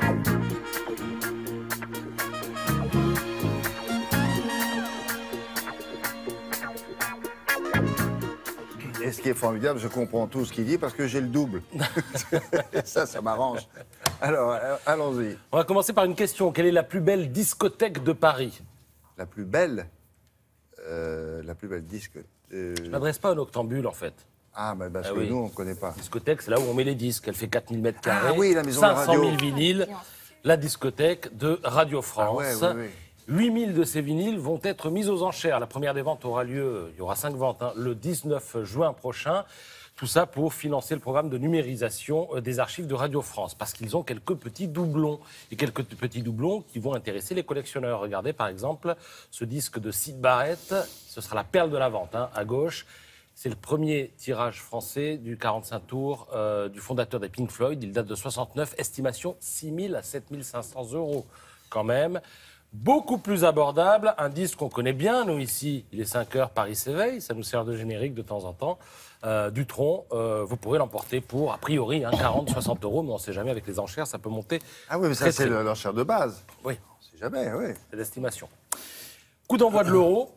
Et ce qui est formidable, je comprends tout ce qu'il dit parce que j'ai le double. ça m'arrange. Alors, allons-y. On va commencer par une question. Quelle est la plus belle discothèque de Paris? La plus belle discothèque. Je m'adresse pas à un octambule, en fait. Ah, mais parce que nous, on ne connaît pas. Discothèque, c'est là où on met les disques. Elle fait 4000 mètres carrés. Ah oui, la maison de radio. 500 000 vinyles. La discothèque de Radio France. Ah, ouais. 8000 de ces vinyles vont être mis aux enchères. La première des ventes aura lieu, il y aura 5 ventes, le 19 juin prochain. Tout ça pour financer le programme de numérisation des archives de Radio France, parce qu'ils ont quelques petits doublons, et quelques petits doublons qui vont intéresser les collectionneurs. Regardez par exemple ce disque de Syd Barrett, ce sera la perle de la vente, hein, à gauche. C'est le premier tirage français du 45 tours du fondateur des Pink Floyd. Il date de 69, estimation 6 000 à 7 500 € quand même. Beaucoup plus abordable, un disque qu'on connaît bien, nous ici, il est 5 heures, Paris s'éveille, ça nous sert de générique de temps en temps. Dutronc, vous pourrez l'emporter pour, a priori, 40, 60 €, mais on ne sait jamais, avec les enchères, ça peut monter. Ah oui, mais ça, c'est l'enchère de base. Oui. On ne sait jamais, oui. C'est l'estimation. Coup d'envoi de l'Euro.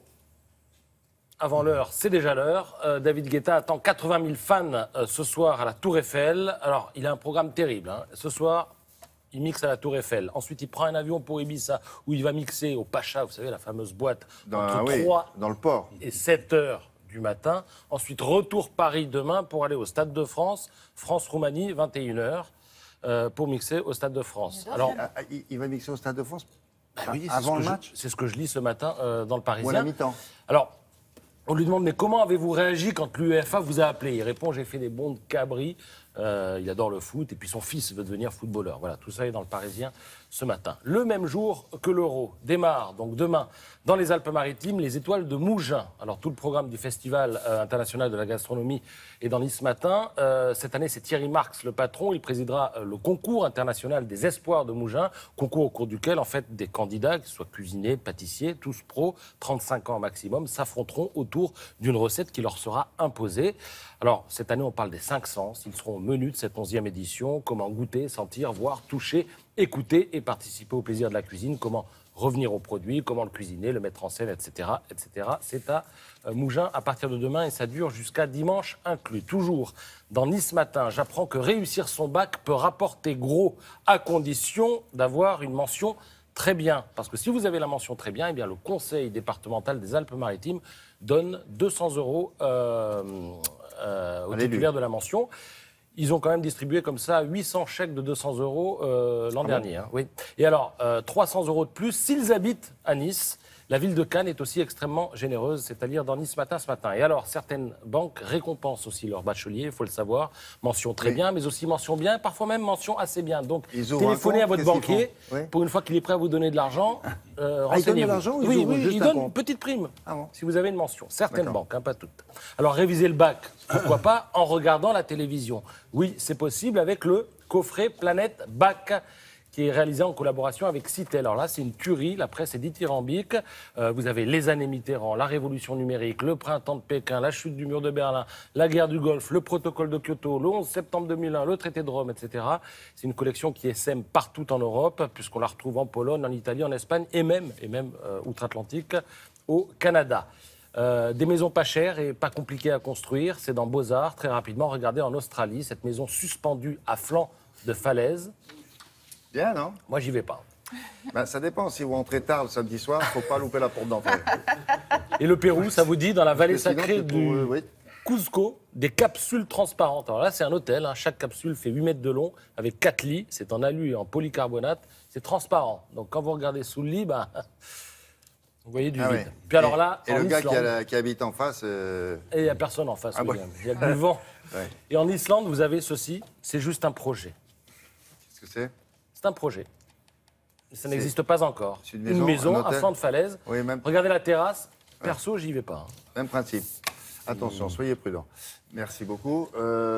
Avant l'heure, c'est déjà l'heure. David Guetta attend 80 000 fans ce soir à la Tour Eiffel. Alors, il a un programme terrible. Hein. Ce soir, il mixe à la Tour Eiffel. Ensuite, il prend un avion pour Ibiza, où il va mixer au Pacha, vous savez, la fameuse boîte, entre 3 dans le port. Et 7 heures du matin. Ensuite, retour Paris demain pour aller au Stade de France, France-Roumanie, 21 h, pour mixer au Stade de France. Alors, il va mixer au Stade de France oui, avant le match. C'est ce que je lis ce matin dans le Parisien. Ou à la mi-temps. Alors, on lui demande, mais comment avez-vous réagi quand l'UEFA vous a appelé? Il répond, j'ai fait des bons de cabri. Il adore le foot, et puis son fils veut devenir footballeur. Voilà, tout ça est dans le Parisien ce matin. Le même jour que l'Euro démarre, donc demain, dans les Alpes-Maritimes, les Étoiles de Mougins. Alors, tout le programme du Festival international de la gastronomie est dans Nice ce matin. Cette année, c'est Thierry Marx, le patron. Il présidera le concours international des espoirs de Mougins, concours au cours duquel, en fait, des candidats, qu'ils soient cuisiniers, pâtissiers, tous pros, 35 ans maximum, s'affronteront autour d'une recette qui leur sera imposée. Alors, cette année, on parle des 5 sens. Ils seront au menu de cette 11e édition. Comment goûter, sentir, voir, toucher, écouter et participer au plaisir de la cuisine. Comment revenir au produit, comment le cuisiner, le mettre en scène, etc. etc. C'est à Mougins à partir de demain et ça dure jusqu'à dimanche inclus. Toujours dans Nice Matin, j'apprends que réussir son bac peut rapporter gros à condition d'avoir une mention très bien. Parce que si vous avez la mention très bien, eh bien le conseil départemental des Alpes-Maritimes donne 200 € aux titulaires de la mention. Ils ont quand même distribué comme ça 800 chèques de 200 € l'an dernier. Hein, oui. Et alors, 300 € de plus s'ils habitent à Nice. La ville de Cannes est aussi extrêmement généreuse, c'est-à-dire dans Nice Matin ce matin. Et alors, certaines banques récompensent aussi leurs bacheliers, il faut le savoir. Mention très bien, mais aussi mention bien, parfois même mention assez bien. Donc, téléphonez à votre banquier pour une fois qu'il est prêt à vous donner de l'argent. Il donne de l'argent ou oui, il donne une petite prime si vous avez une mention. Certaines banques, hein, pas toutes. Alors, réviser le bac, pourquoi pas, en regardant la télévision. Oui, c'est possible avec le coffret Planète Bac, qui est réalisé en collaboration avec Citel. Alors là, c'est une tuerie, la presse est dithyrambique. Vous avez les années Mitterrand, la révolution numérique, le printemps de Pékin, la chute du mur de Berlin, la guerre du Golfe, le protocole de Kyoto, le 11 septembre 2001, le traité de Rome, etc. C'est une collection qui essaime partout en Europe, puisqu'on la retrouve en Pologne, en Italie, en Espagne et même outre-Atlantique, au Canada. Des maisons pas chères et pas compliquées à construire, c'est dans Beaux-Arts, très rapidement. Regardez en Australie, cette maison suspendue à flanc de falaise. Bien, non? Moi, j'y vais pas. Ben, ça dépend. Si vous rentrez tard le samedi soir, il ne faut pas louper la porte d'entrée. Et le Pérou, ça vous dit, dans la vallée sacrée du Cuzco, des capsules transparentes. Alors là, c'est un hôtel. Hein. Chaque capsule fait 8 mètres de long, avec 4 lits. C'est en alu et en polycarbonate. C'est transparent. Donc, quand vous regardez sous le lit, vous voyez du vide. Oui. Puis alors là, et le gars qui habite en face... Et il n'y a personne en face. Il y a du vent. Et en Islande, vous avez ceci. C'est juste un projet. Qu'est-ce que c'est? C'est un projet. Ça n'existe pas encore. Une maison à flanc de falaise. Oui, même... Regardez la terrasse. Perso, j'y vais pas. Même principe. Attention, soyez prudents. Merci beaucoup.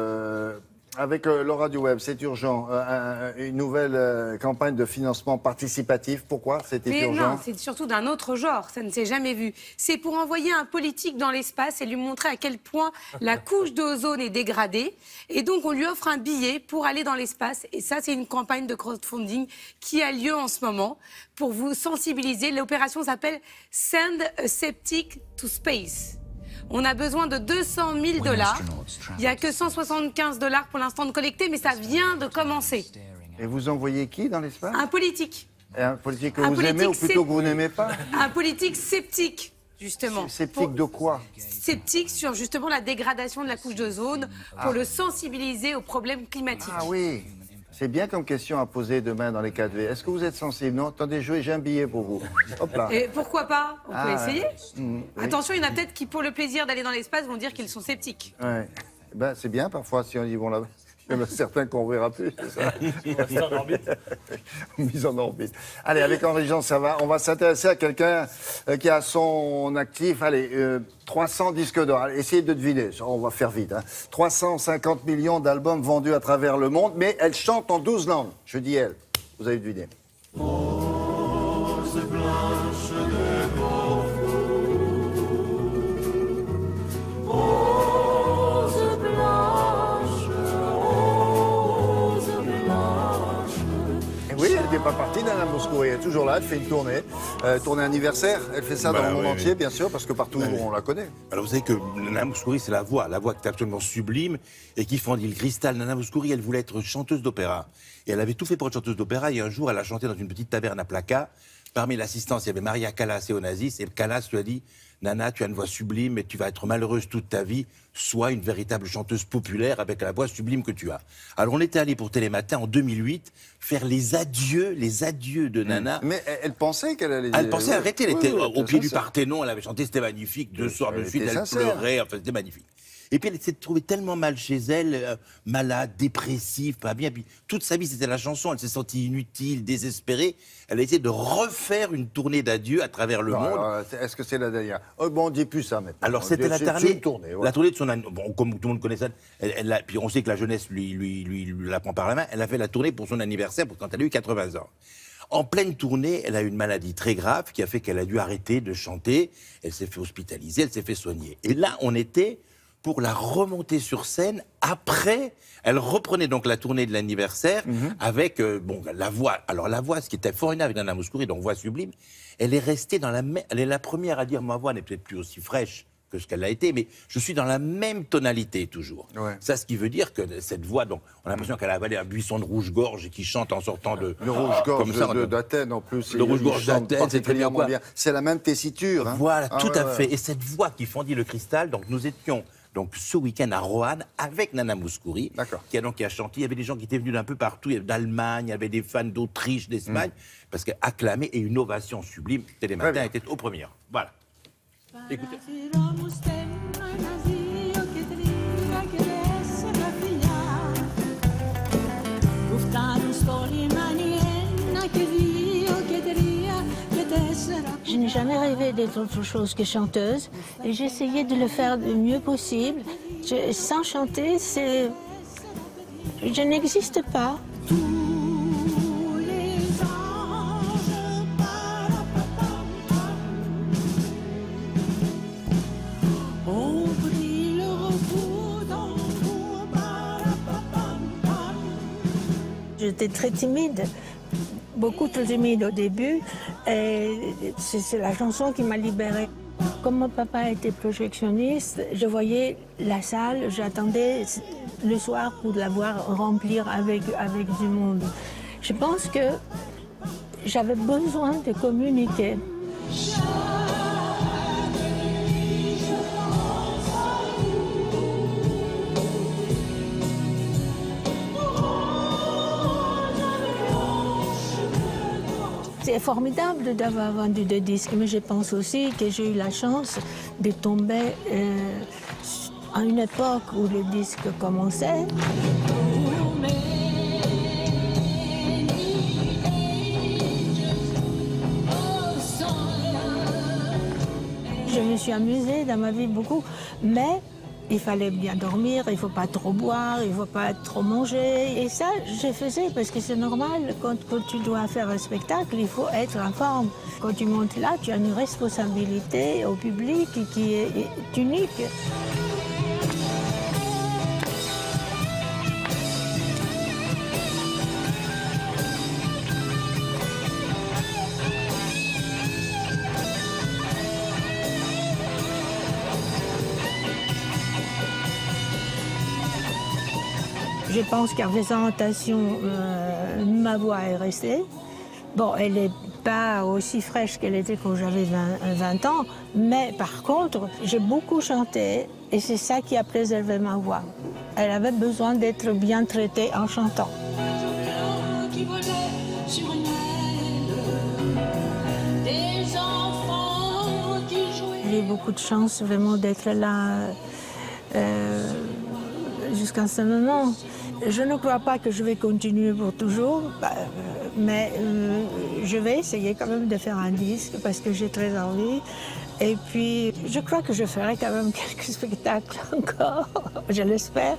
Avec Laura du Web, c'est urgent. Une nouvelle campagne de financement participatif. Pourquoi c'était urgent? Non, c'est surtout d'un autre genre. Ça ne s'est jamais vu. C'est pour envoyer un politique dans l'espace et lui montrer à quel point la couche d'ozone est dégradée. Et donc, on lui offre un billet pour aller dans l'espace. Et ça, c'est une campagne de crowdfunding qui a lieu en ce moment pour vous sensibiliser. L'opération s'appelle Send a Septic to Space. On a besoin de 200 000 $. Il n'y a que 175 $ pour l'instant de collecter, mais ça vient de commencer. Et vous envoyez qui dans l'espace? Un politique. Et un politique que vous aimez ou plutôt que vous n'aimez pas? Un politique sceptique, justement. Sceptique de quoi? Sceptique sur justement la dégradation de la couche d'ozone, pour le sensibiliser aux problèmes climatiques. Ah oui. C'est bien comme question à poser demain dans les 4V. Est-ce que vous êtes sensible? Non? Attendez, j'ai un billet pour vous. Hop là. Et pourquoi pas? On peut essayer. Oui. Attention, il y en a peut-être qui, pour le plaisir d'aller dans l'espace, vont dire qu'ils sont sceptiques. Ouais. Ben, c'est bien, parfois, si on y va là. Il y en a certains qu'on ne verra plus, c'est ça. Mise en orbite. Mise en orbite. Allez, avec Henri-Jean, ça va. On va s'intéresser à quelqu'un qui a son actif, 300 disques d'or. Essayez de deviner, on va faire vite. 350 millions d'albums vendus à travers le monde, mais elle chante en 12 langues. Je dis elle. Vous avez deviné. Rose blanche de Rose blanche, rose blanche. Et oui, elle n'est pas partie d'Anna Mouskouri. Elle est toujours là, elle fait une tournée. Tournée anniversaire. Elle fait ça dans le monde entier, bien sûr, parce que partout on la connaît. Alors vous savez que Nana Mouskouri, c'est la voix qui est absolument sublime et qui fendit le cristal. Nana Mouskouri, elle voulait être chanteuse d'opéra. Et elle avait tout fait pour être chanteuse d'opéra. Et un jour, elle a chanté dans une petite taverne à Plaka. Parmi l'assistance, il y avait Maria Callas et Onassis. Et Callas lui a dit, Nana, tu as une voix sublime, mais tu vas être malheureuse toute ta vie. Sois une véritable chanteuse populaire avec la voix sublime que tu as. Alors on était allé pour Télématin en 2008 faire les adieux de Nana. Mais elle pensait qu'elle allait... Elle pensait arrêter. Elle était au pied du Parthénon. Elle avait chanté, c'était magnifique. 2 soirs de suite, elle pleurait. Enfin, c'était magnifique. Et puis elle s'est trouvée tellement mal chez elle, malade, dépressive, pas bien. Puis toute sa vie, c'était la chanson. Elle s'est sentie inutile, désespérée. Elle a essayé de refaire une tournée d'adieu à travers le monde. Est-ce que c'est la dernière? Bon, on ne dit plus ça maintenant. Alors c'était la tournée, ouais. La tournée de son... Bon, comme tout le monde connaît ça, puis on sait que la jeunesse lui la prend par la main. Elle a fait la tournée pour son anniversaire, quand elle a eu 80 ans. En pleine tournée, elle a eu une maladie très grave qui a fait qu'elle a dû arrêter de chanter. Elle s'est fait hospitaliser, elle s'est fait soigner. Et là, on était... pour la remonter sur scène. Après, elle reprenait donc la tournée de l'anniversaire avec la voix. Alors la voix, ce qui était formidable avec Nana Mouskouri, donc voix sublime, elle est restée dans la même... Elle est la première à dire, ma voix n'est peut-être plus aussi fraîche que ce qu'elle a été, mais je suis dans la même tonalité toujours. Ouais. Ça, ce qui veut dire que cette voix, donc, on a l'impression qu'elle a avalé un buisson de rouge-gorge et qui chante en sortant de... Le rouge-gorge d'Athènes, en plus. Le rouge-gorge d'Athènes, c'est très bien. C'est la même tessiture. Hein. Voilà, tout à fait. Et cette voix qui fendit le cristal, donc nous étions... Donc ce week-end à Roanne avec Nana Mouskouri, qui a chanté. Il y avait des gens qui étaient venus d'un peu partout, d'Allemagne, il y avait des fans d'Autriche, d'Espagne, parce qu'acclamé et une ovation sublime. Télématin était aux premières. Voilà. Écoutez. Je n'ai jamais rêvé d'être autre chose que chanteuse et j'ai essayé de le faire le mieux possible. Sans chanter, je n'existe pas. J'étais très timide. Beaucoup trop timide au début, et c'est la chanson qui m'a libérée. Comme mon papa était projectionniste, je voyais la salle, j'attendais le soir pour la voir remplir avec du monde. Je pense que j'avais besoin de communiquer. C'est formidable d'avoir vendu 2 disques, mais je pense aussi que j'ai eu la chance de tomber à une époque où le disque commençait. Je me suis amusée dans ma vie beaucoup, mais il fallait bien dormir, il ne faut pas trop boire, il ne faut pas trop manger. Et ça, je faisais parce que c'est normal. Quand tu dois faire un spectacle, il faut être en forme. Quand tu montes là, tu as une responsabilité au public qui est unique. Je pense qu'en faisant attention, ma voix est restée. Bon, elle n'est pas aussi fraîche qu'elle était quand j'avais 20 ans, mais par contre, j'ai beaucoup chanté et c'est ça qui a préservé ma voix. Elle avait besoin d'être bien traitée en chantant. J'ai eu beaucoup de chance vraiment d'être là jusqu'à ce moment. Je ne crois pas que je vais continuer pour toujours, mais je vais essayer quand même de faire un disque parce que j'ai très envie. Et puis, je crois que je ferai quand même quelques spectacles encore, je l'espère.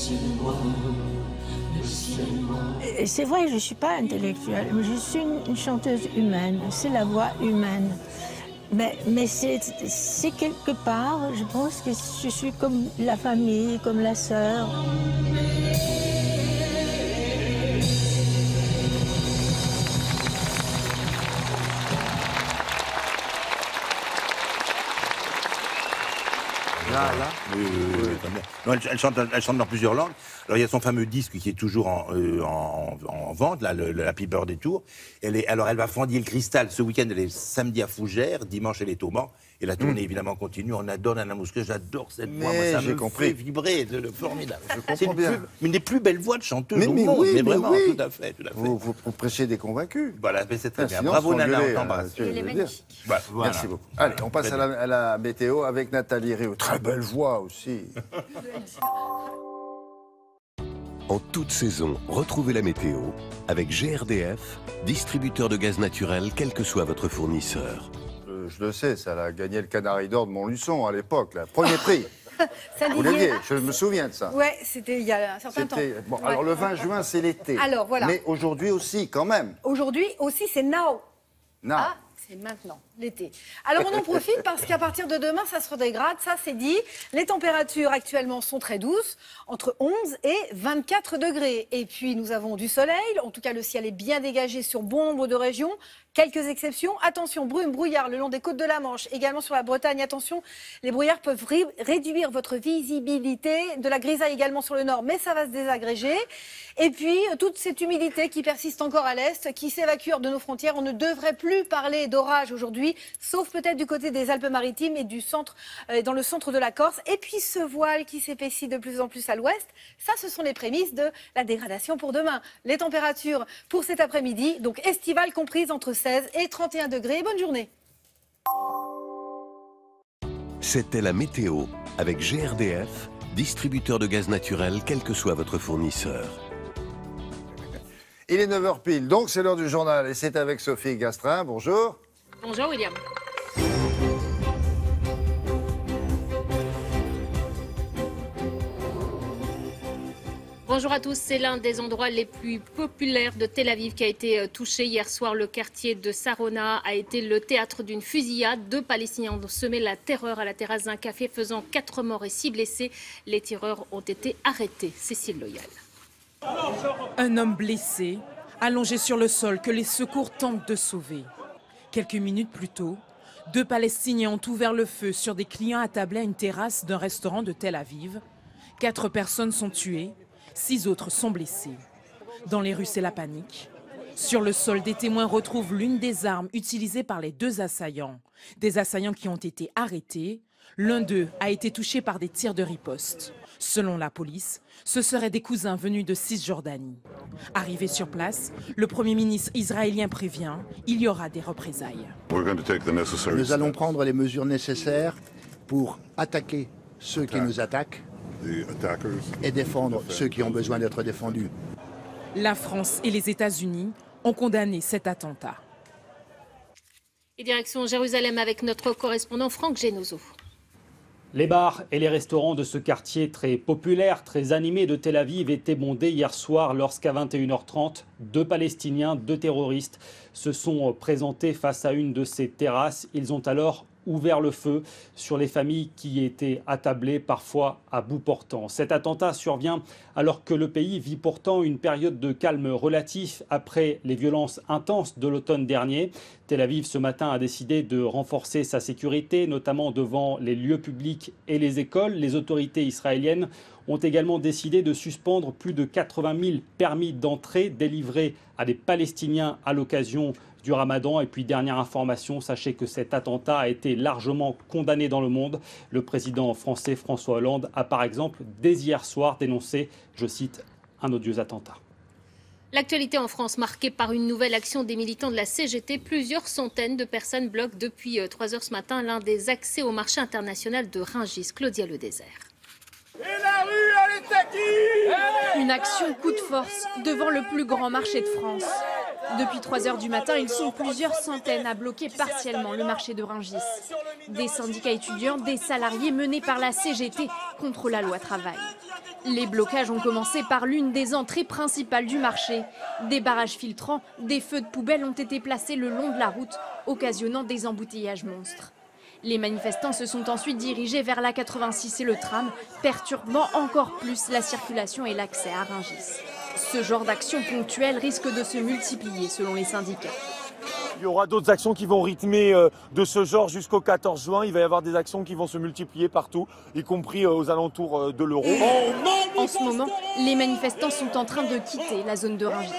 C'est vrai, je ne suis pas intellectuelle, mais je suis une chanteuse humaine, c'est la voix humaine. Mais c'est quelque part, je pense que je suis comme la famille, comme la sœur. Là. Oui, non, elle chante dans plusieurs langues. Alors il y a son fameux disque qui est toujours en vente, là, le Happy Birthday Tour. Alors elle va fendiller le cristal ce week-end, elle est samedi à Fougères, dimanche elle est au Mans. Et la tournée évidemment continue. On adore Nana Mouskouri, j'adore cette voix. Moi, ça me fait vibrer, c'est formidable. C'est une des plus belles voix de chanteuse au monde. Oui, mais vraiment, oui. tout à fait. Vous prêchez des convaincus. Voilà, mais c'est très bien. Sinon, Bravo Nana, s'engueuler, on t'embrasse. Il est magnifique. Voilà. Merci beaucoup. Allez, on passe à la météo avec Nathalie Réau. Très belle voix aussi. En toute saison, retrouvez la météo avec GRDF, distributeur de gaz naturel, quel que soit votre fournisseur. Je le sais, ça a gagné le Canari d'Or de Montluçon à l'époque, là. Premier prix. Ça Vous l'aviez, je me souviens de ça. Ouais, c'était il y a un certain temps. Bon, Ouais. alors le 20 juin, c'est l'été. Alors, voilà. Mais aujourd'hui aussi, quand même. Aujourd'hui aussi, c'est now. Non. Ah, c'est maintenant, l'été. Alors on en profite parce qu'à partir de demain, ça se redégrade, ça c'est dit. Les températures actuellement sont très douces, entre 11 et 24 degrés. Et puis nous avons du soleil, en tout cas le ciel est bien dégagé sur bon nombre de régions. Quelques exceptions. Attention, brume, brouillard le long des côtes de la Manche, également sur la Bretagne. Attention, les brouillards peuvent réduire votre visibilité. De la grisaille également sur le nord, mais ça va se désagréger. Et puis, toute cette humidité qui persiste encore à l'est, qui s'évacue hors de nos frontières. On ne devrait plus parler d'orage aujourd'hui, sauf peut-être du côté des Alpes-Maritimes et du centre, dans le centre de la Corse. Et puis, ce voile qui s'épaissit de plus en plus à l'ouest, ça, ce sont les prémices de la dégradation pour demain. Les températures pour cet après-midi, donc estivales comprises entre 16 et 31 degrés. Bonne journée. C'était la météo avec GRDF, distributeur de gaz naturel, quel que soit votre fournisseur. Il est 9h pile, donc c'est l'heure du journal. Et c'est avec Sophie Gastrin. Bonjour. Bonjour William. Bonjour à tous, c'est l'un des endroits les plus populaires de Tel Aviv qui a été touché hier soir. Le quartier de Sarona a été le théâtre d'une fusillade. 2 Palestiniens ont semé la terreur à la terrasse d'un café, faisant 4 morts et 6 blessés. Les tireurs ont été arrêtés. Cécile Loyal. Un homme blessé, allongé sur le sol, que les secours tentent de sauver. Quelques minutes plus tôt, 2 Palestiniens ont ouvert le feu sur des clients attablés à une terrasse d'un restaurant de Tel Aviv. 4 personnes sont tuées. 6 autres sont blessés. Dans les rues, c'est la panique. Sur le sol, des témoins retrouvent l'une des armes utilisées par les 2 assaillants. Des assaillants qui ont été arrêtés. L'un d'eux a été touché par des tirs de riposte. Selon la police, ce seraient des cousins venus de Cisjordanie. Arrivé sur place, le Premier ministre israélien prévient, il y aura des représailles. Nous allons prendre les mesures nécessaires pour attaquer ceux qui nous attaquent et défendre ceux qui ont besoin d'être défendus. La France et les États-Unis ont condamné cet attentat. Et direction Jérusalem avec notre correspondant Franck Genozo. Les bars et les restaurants de ce quartier très populaire, très animé de Tel Aviv étaient bondés hier soir lorsqu'à 21h30, 2 Palestiniens, 2 terroristes se sont présentés face à une de ces terrasses. Ils ont alors ouvert le feu sur les familles qui étaient attablées, parfois à bout portant. Cet attentat survient alors que le pays vit pourtant une période de calme relatif après les violences intenses de l'automne dernier. Tel Aviv, ce matin, a décidé de renforcer sa sécurité, notamment devant les lieux publics et les écoles. Les autorités israéliennes ont également décidé de suspendre plus de 80 000 permis d'entrée délivrés à des Palestiniens à l'occasion du Ramadan. Et puis, dernière information, sachez que cet attentat a été largement condamné dans le monde. Le président français François Hollande a par exemple, dès hier soir, dénoncé, je cite, un odieux attentat. L'actualité en France marquée par une nouvelle action des militants de la CGT. Plusieurs centaines de personnes bloquent depuis 3 heures ce matin l'un des accès au marché international de Rungis. Claudia Le Désert. Et la rue, elle est à qui? Une action coup de force devant le plus grand marché de France. Depuis 3 h du matin, ils sont plusieurs centaines à bloquer partiellement le marché de Rungis. Des syndicats étudiants, des salariés menés par la CGT contre la loi travail. Les blocages ont commencé par l'une des entrées principales du marché. Des barrages filtrants, des feux de poubelle ont été placés le long de la route, occasionnant des embouteillages monstres. Les manifestants se sont ensuite dirigés vers la 86 et le tram, perturbant encore plus la circulation et l'accès à Rungis. Ce genre d'action ponctuelle risque de se multiplier selon les syndicats. Il y aura d'autres actions qui vont rythmer de ce genre jusqu'au 14 juin. Il va y avoir des actions qui vont se multiplier partout, y compris aux alentours de l'Euro. En ce moment, les manifestants sont en train de quitter la zone de Rungis.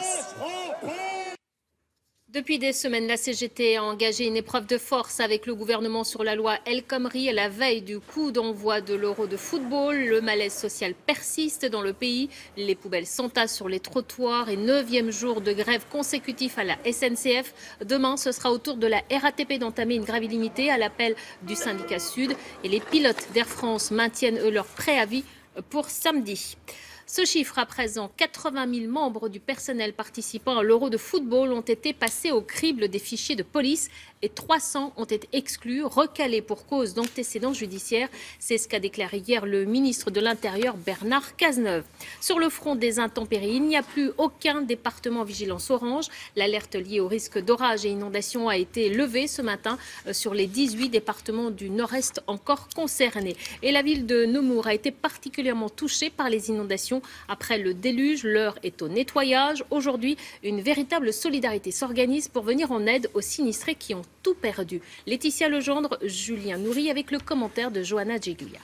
Depuis des semaines, la CGT a engagé une épreuve de force avec le gouvernement sur la loi El Khomri à la veille du coup d'envoi de l'Euro de football. Le malaise social persiste dans le pays. Les poubelles s'entassent sur les trottoirs et 9e jour de grève consécutif à la SNCF. Demain, ce sera au tour de la RATP d'entamer une grève illimitée à l'appel du syndicat Sud. Et les pilotes d'Air France maintiennent eux leur préavis pour samedi. Ce chiffre à présent, 80 000 membres du personnel participant à l'Euro de football ont été passés au crible des fichiers de police et 300 ont été exclus, recalés pour cause d'antécédents judiciaires. C'est ce qu'a déclaré hier le ministre de l'Intérieur Bernard Cazeneuve. Sur le front des intempéries, il n'y a plus aucun département vigilance orange. L'alerte liée au risque d'orage et inondation a été levée ce matin sur les 18 départements du nord-est encore concernés. Et la ville de Nemours a été particulièrement touchée par les inondations. Après le déluge, l'heure est au nettoyage. Aujourd'hui, une véritable solidarité s'organise pour venir en aide aux sinistrés qui ont tout perdu. Laetitia Legendre, Julien Nourri avec le commentaire de Johanna Djegulia.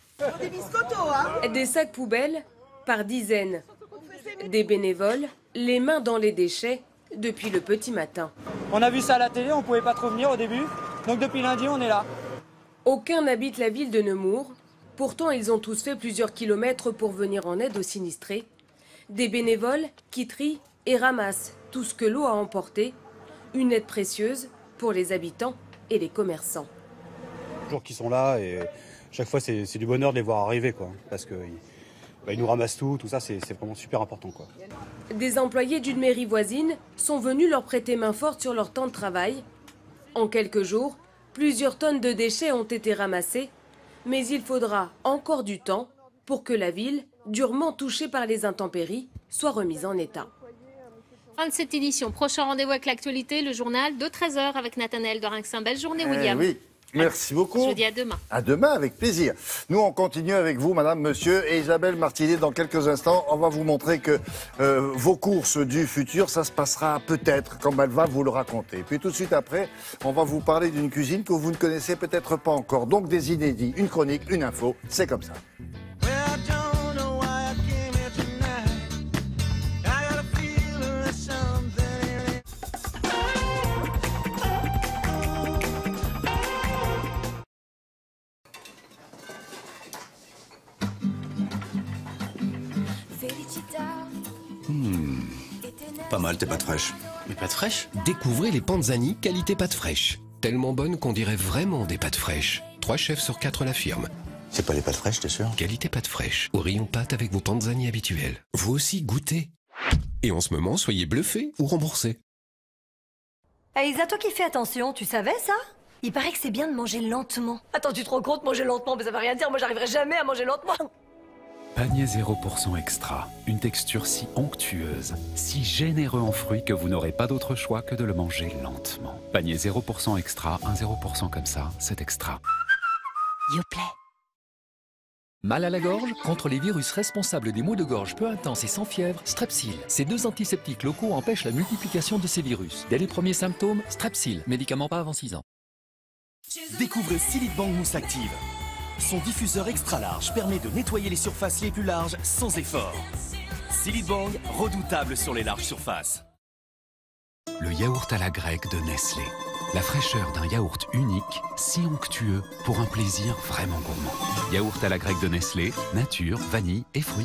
Des sacs poubelles par dizaines. Des bénévoles, les mains dans les déchets depuis le petit matin. On a vu ça à la télé, on ne pouvait pas trop venir au début. Donc depuis lundi, on est là. Aucun n'habite la ville de Nemours. Pourtant, ils ont tous fait plusieurs kilomètres pour venir en aide aux sinistrés. Des bénévoles qui trient et ramassent tout ce que l'eau a emporté. Une aide précieuse pour les habitants et les commerçants. Toujours qu'ils sont là et chaque fois c'est du bonheur de les voir arriver, quoi. Parce qu'ils nous ramassent tout ça, c'est vraiment super important, quoi. Des employés d'une mairie voisine sont venus leur prêter main forte sur leur temps de travail. En quelques jours, plusieurs tonnes de déchets ont été ramassés. Mais il faudra encore du temps pour que la ville, durement touchée par les intempéries, soit remise en état. Fin de cette édition. Prochain rendez-vous avec l'actualité, le journal de 13 h avec Nathanaël Dorinxin. Belle journée, William. Oui, merci beaucoup. Je vous dis à demain. À demain, avec plaisir. Nous, on continue avec vous, madame, monsieur et Isabelle Martinet. Dans quelques instants, on va vous montrer que vos courses du futur, ça se passera peut-être comme elle va vous le raconter. Puis tout de suite après, on va vous parler d'une cuisine que vous ne connaissez peut-être pas encore. Donc des inédits, une chronique, une info, c'est comme ça. Pas mal tes pâtes fraîches. Mes pâtes fraîches? Découvrez les Panzani qualité pâtes fraîches. Tellement bonnes qu'on dirait vraiment des pâtes fraîches. 3 chefs sur 4 l'affirment. C'est pas les pâtes fraîches, t'es sûr? Qualité pâtes fraîches. Au rayon pâtes avec vos Panzani habituels. Vous aussi goûtez. Et en ce moment, soyez bluffés ou remboursés. Hey Isa, toi qui fais attention, tu savais ça? Il paraît que c'est bien de manger lentement. Attends, tu te rends compte, manger lentement, mais ça veut rien dire, moi j'arriverai jamais à manger lentement. Panier 0% extra, une texture si onctueuse, si généreux en fruits que vous n'aurez pas d'autre choix que de le manger lentement. Panier 0% extra, un 0% comme ça, c'est extra. Yoplait. Mal à la gorge? Contre les virus responsables des maux de gorge peu intenses et sans fièvre, Strepsil. Ces 2 antiseptiques locaux empêchent la multiplication de ces virus. Dès les premiers symptômes, Strepsil. Médicament pas avant 6 ans. Découvrez Silitbang Mousse Active. Son diffuseur extra large permet de nettoyer les surfaces les plus larges sans effort. Silitbang, redoutable sur les larges surfaces. Le yaourt à la grecque de Nestlé. La fraîcheur d'un yaourt unique, si onctueux, pour un plaisir vraiment gourmand. Yaourt à la grecque de Nestlé, nature, vanille et fruits.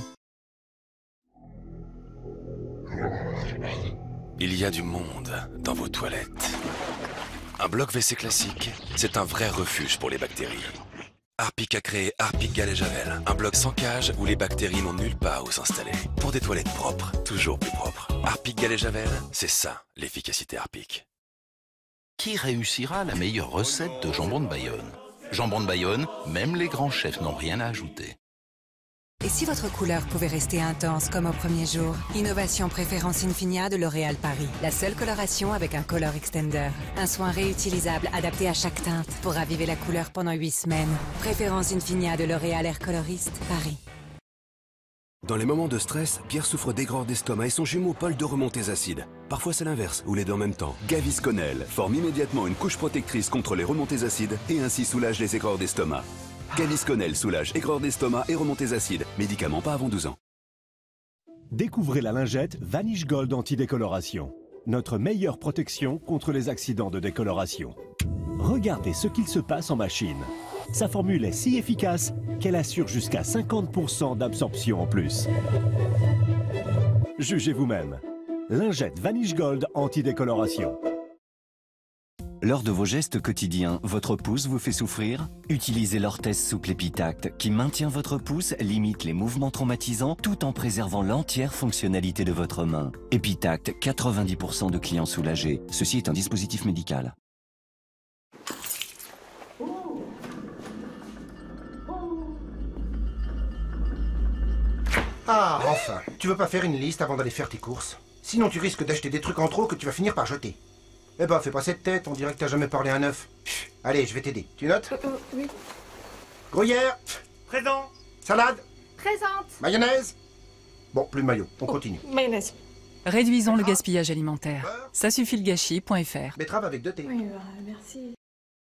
Il y a du monde dans vos toilettes. Un bloc WC classique, c'est un vrai refuge pour les bactéries. Harpic a créé Harpic Gal et Javel, un bloc sans cage où les bactéries n'ont nulle part où s'installer. Pour des toilettes propres, toujours plus propres. Harpic Gal et Javel, c'est ça, l'efficacité Harpic. Qui réussira la meilleure recette de jambon de Bayonne? Jambon de Bayonne, même les grands chefs n'ont rien à ajouter. Et si votre couleur pouvait rester intense comme au premier jour? Innovation Préférence Infinia de L'Oréal Paris. La seule coloration avec un Color Extender. Un soin réutilisable adapté à chaque teinte pour raviver la couleur pendant 8 semaines. Préférence Infinia de L'Oréal Air Colorist, Paris. Dans les moments de stress, Pierre souffre d'aigreur d'estomac et son jumeau Paul de remontées acides. Parfois c'est l'inverse, ou les deux en même temps. Gavisconel forme immédiatement une couche protectrice contre les remontées acides et ainsi soulage les aigreurs d'estomac. Gavisconel soulage aigreur d'estomac et remontées acides. Médicament pas avant 12 ans. Découvrez la lingette Vanish Gold anti-décoloration. Notre meilleure protection contre les accidents de décoloration. Regardez ce qu'il se passe en machine. Sa formule est si efficace qu'elle assure jusqu'à 50% d'absorption en plus. Jugez vous-même. Lingette Vanish Gold anti-décoloration. Lors de vos gestes quotidiens, votre pouce vous fait souffrir? Utilisez l'orthèse souple Epitact qui maintient votre pouce, limite les mouvements traumatisants tout en préservant l'entière fonctionnalité de votre main. Epitact, 90% de clients soulagés. Ceci est un dispositif médical. Ah, enfin. Tu veux pas faire une liste avant d'aller faire tes courses? Sinon tu risques d'acheter des trucs en trop que tu vas finir par jeter. Eh ben, fais pas cette tête, on dirait que t'as jamais parlé à un œuf. Allez, je vais t'aider. Tu notes? Oui. Gruyère. Présent. Salade. Présente. Mayonnaise. Bon, plus de maillot, on continue. Mayonnaise. Réduisons le gaspillage alimentaire. Ça suffit le gâchis.fr. Betterave avec 2 thés. Oui, merci.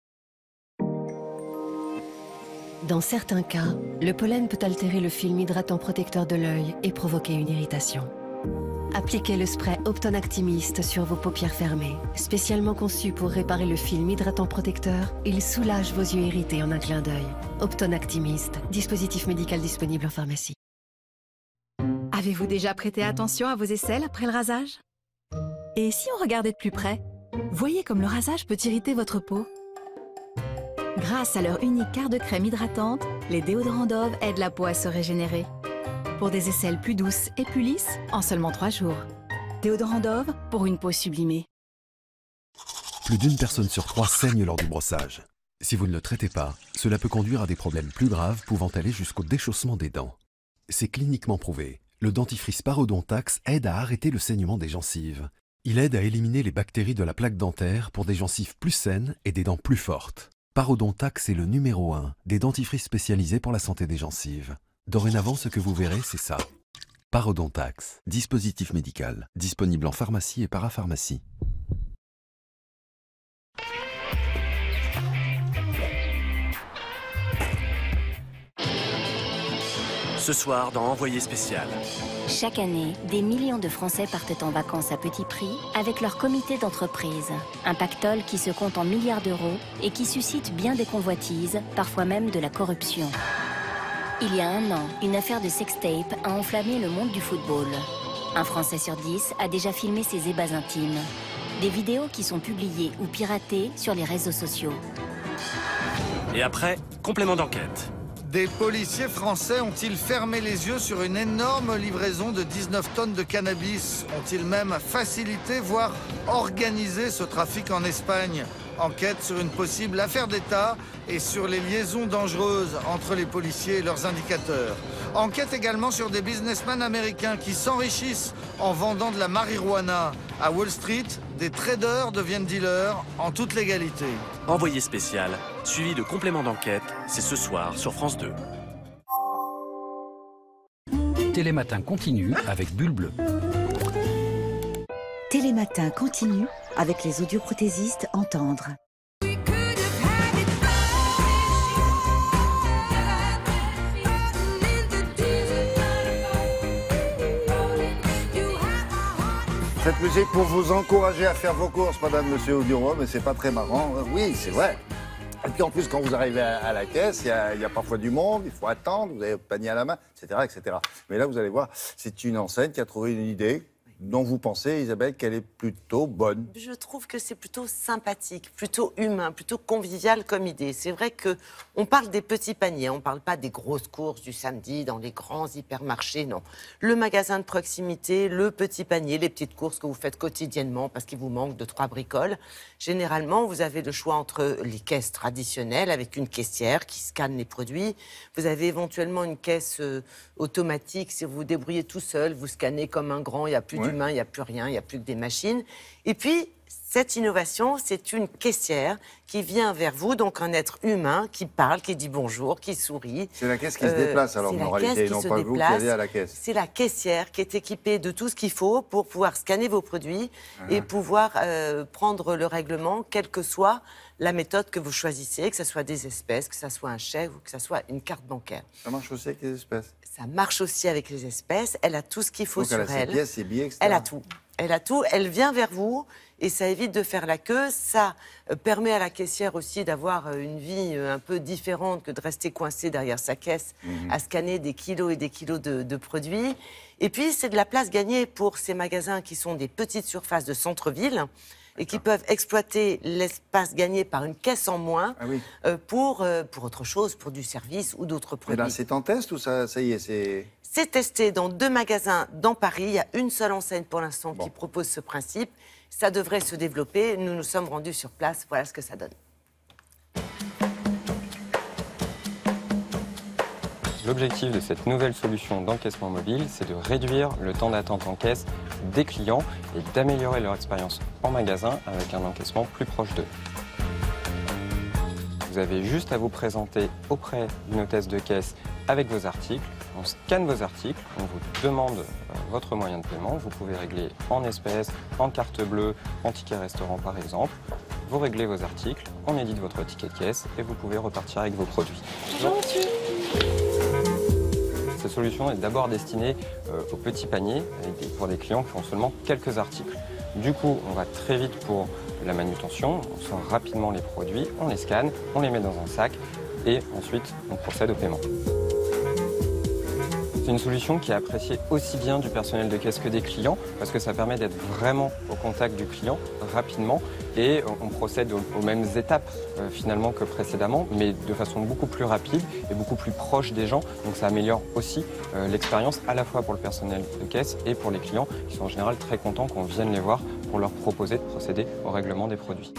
Dans certains cas, le pollen peut altérer le film hydratant protecteur de l'œil et provoquer une irritation. Appliquez le spray Opton Actimist sur vos paupières fermées. Spécialement conçu pour réparer le film hydratant protecteur, il soulage vos yeux irrités en un clin d'œil. Opton Actimist, dispositif médical disponible en pharmacie. Avez-vous déjà prêté attention à vos aisselles après le rasage? Et si on regardait de plus près, voyez comme le rasage peut irriter votre peau. Grâce à leur unique quart de crème hydratante, les déodorants Dove aident la peau à se régénérer. Pour des aisselles plus douces et plus lisses, en seulement 3 jours. Déodorant Dove pour une peau sublimée. Plus d'une personne sur 3 saigne lors du brossage. Si vous ne le traitez pas, cela peut conduire à des problèmes plus graves pouvant aller jusqu'au déchaussement des dents. C'est cliniquement prouvé. Le dentifrice Parodontax aide à arrêter le saignement des gencives. Il aide à éliminer les bactéries de la plaque dentaire pour des gencives plus saines et des dents plus fortes. Parodontax est le numéro 1 des dentifrices spécialisés pour la santé des gencives. Dorénavant, ce que vous verrez, c'est ça. Parodontax, dispositif médical, disponible en pharmacie et parapharmacie. Ce soir, dans Envoyé spécial. Chaque année, des millions de Français partent en vacances à petit prix avec leur comité d'entreprise. Un pactole qui se compte en milliards d'euros et qui suscite bien des convoitises, parfois même de la corruption. Il y a un an, une affaire de sextape a enflammé le monde du football. Un Français sur 10 a déjà filmé ses ébats intimes. Des vidéos qui sont publiées ou piratées sur les réseaux sociaux. Et après, complément d'enquête. Des policiers français ont-ils fermé les yeux sur une énorme livraison de 19 tonnes de cannabis? Ont-ils même facilité, voire organisé ce trafic en Espagne? Enquête sur une possible affaire d'État et sur les liaisons dangereuses entre les policiers et leurs indicateurs. Enquête également sur des businessmen américains qui s'enrichissent en vendant de la marijuana. À Wall Street, des traders deviennent dealers en toute légalité. Envoyé spécial, suivi de complément d'enquête, c'est ce soir sur France 2. Télématin continue avec Bulle Bleue. Télématin continue avec les audioprothésistes Entendre. Cette musique pour vous encourager à faire vos courses, madame, monsieur Audioro, mais c'est pas très marrant. Oui, c'est vrai. Et puis en plus, quand vous arrivez à la caisse, il y a parfois du monde, il faut attendre, vous avez le panier à la main, etc., etc. Mais là, vous allez voir, c'est une enseigne qui a trouvé une idée dont vous pensez, Isabelle, qu'elle est plutôt bonne? Je trouve que c'est plutôt sympathique, plutôt humain, plutôt convivial comme idée. C'est vrai qu'on parle des petits paniers, on ne parle pas des grosses courses du samedi dans les grands hypermarchés, non. Le magasin de proximité, le petit panier, les petites courses que vous faites quotidiennement parce qu'il vous manque 2-3 bricoles. Généralement, vous avez le choix entre les caisses traditionnelles avec une caissière qui scanne les produits. Vous avez éventuellement une caisse automatique, si vous vous débrouillez tout seul, vous scannez comme un grand, il n'y a plus d'humain, il n'y a plus rien, il n'y a plus que des machines. Et puis, cette innovation, c'est une caissière qui vient vers vous, donc un être humain qui parle, qui dit bonjour, qui sourit. C'est la caisse qui se déplace alors en réalité, non pas vous qui allez à la caisse. C'est la caissière qui est équipée de tout ce qu'il faut pour pouvoir scanner vos produits et pouvoir prendre le règlement, quelle que soit la méthode que vous choisissez, que ce soit des espèces, que ce soit un chèque ou que ce soit une carte bancaire. Ça marche aussi avec les espèces? Ça marche aussi avec les espèces. Elle a tout ce qu'il faut sur elle. Donc elle a ses pièces, ses billets, etc. Elle a tout. Elle a tout. Elle vient vers vous et ça évite de faire la queue. Ça permet à la caissière aussi d'avoir une vie un peu différente que de rester coincée derrière sa caisse à scanner des kilos et des kilos de produits. Et puis, c'est de la place gagnée pour ces magasins qui sont des petites surfaces de centre-ville et qui peuvent exploiter l'espace gagné par une caisse en moins pour autre chose, pour du service ou d'autres produits. Et là, c'est en test ou ça y est, c'est... C'est testé dans 2 magasins dans Paris. Il y a une seule enseigne pour l'instant qui propose ce principe. Ça devrait se développer. Nous nous sommes rendus sur place. Voilà ce que ça donne. L'objectif de cette nouvelle solution d'encaissement mobile, c'est de réduire le temps d'attente en caisse des clients et d'améliorer leur expérience en magasin avec un encaissement plus proche d'eux. Vous avez juste à vous présenter auprès d'une hôtesse de caisse avec vos articles. On scanne vos articles, on vous demande votre moyen de paiement. Vous pouvez régler en espèces, en carte bleue, en ticket restaurant par exemple. Vous réglez vos articles, on édite votre ticket de caisse et vous pouvez repartir avec vos produits. Bonjour monsieur. Cette solution est d'abord destinée aux petits paniers pour des clients qui ont seulement quelques articles. Du coup, on va très vite pour la manutention, on sort rapidement les produits, on les scanne, on les met dans un sac et ensuite on procède au paiement. C'est une solution qui est appréciée aussi bien du personnel de caisse que des clients parce que ça permet d'être vraiment au contact du client rapidement et on procède aux mêmes étapes finalement que précédemment mais de façon beaucoup plus rapide et beaucoup plus proche des gens. Donc ça améliore aussi l'expérience à la fois pour le personnel de caisse et pour les clients qui sont en général très contents qu'on vienne les voir pour leur proposer de procéder au règlement des produits.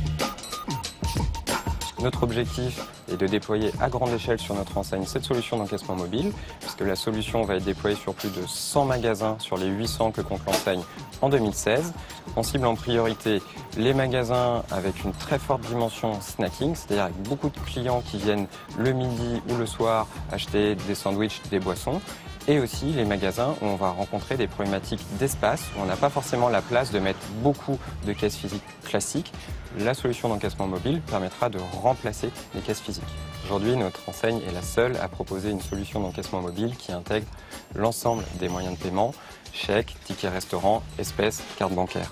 Notre objectif est de déployer à grande échelle sur notre enseigne cette solution d'encaissement mobile, puisque la solution va être déployée sur plus de 100 magasins sur les 800 que compte l'enseigne en 2016. On cible en priorité les magasins avec une très forte dimension snacking, c'est-à-dire avec beaucoup de clients qui viennent le midi ou le soir acheter des sandwichs, des boissons. Et aussi les magasins où on va rencontrer des problématiques d'espace, où on n'a pas forcément la place de mettre beaucoup de caisses physiques classiques. La solution d'encaissement mobile permettra de remplacer les caisses physiques. Aujourd'hui, notre enseigne est la seule à proposer une solution d'encaissement mobile qui intègre l'ensemble des moyens de paiement, chèques, tickets restaurant, espèces, carte bancaire.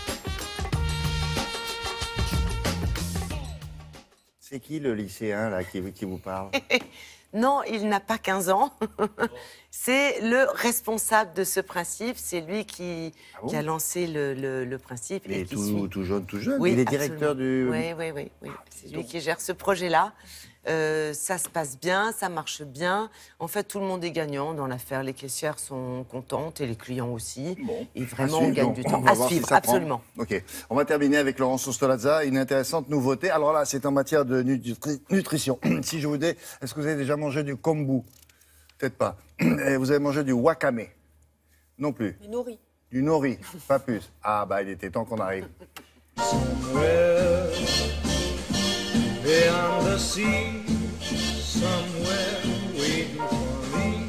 C'est qui le lycéen là, qui vous parle? Non, il n'a pas 15 ans. C'est le responsable de ce principe. C'est lui qui a lancé le principe. Il est tout jeune. Oui, il est directeur du... Oui. C'est lui qui gère ce projet-là. Ça se passe bien, ça marche bien. En fait, tout le monde est gagnant dans l'affaire. Les caissières sont contentes et les clients aussi. Et vraiment, on gagne du temps. À suivre, absolument. Ok. On va terminer avec Laurence Ostolazza. Une intéressante nouveauté. Alors là, c'est en matière de nutrition. Si je vous dis, est-ce que vous avez déjà mangé du kombu? Peut-être pas. Et vous avez mangé du wakame? Non plus. Du nori. Du nori, pas plus. Ah bah, il était temps qu'on arrive. Beyond the sea, somewhere waiting for me.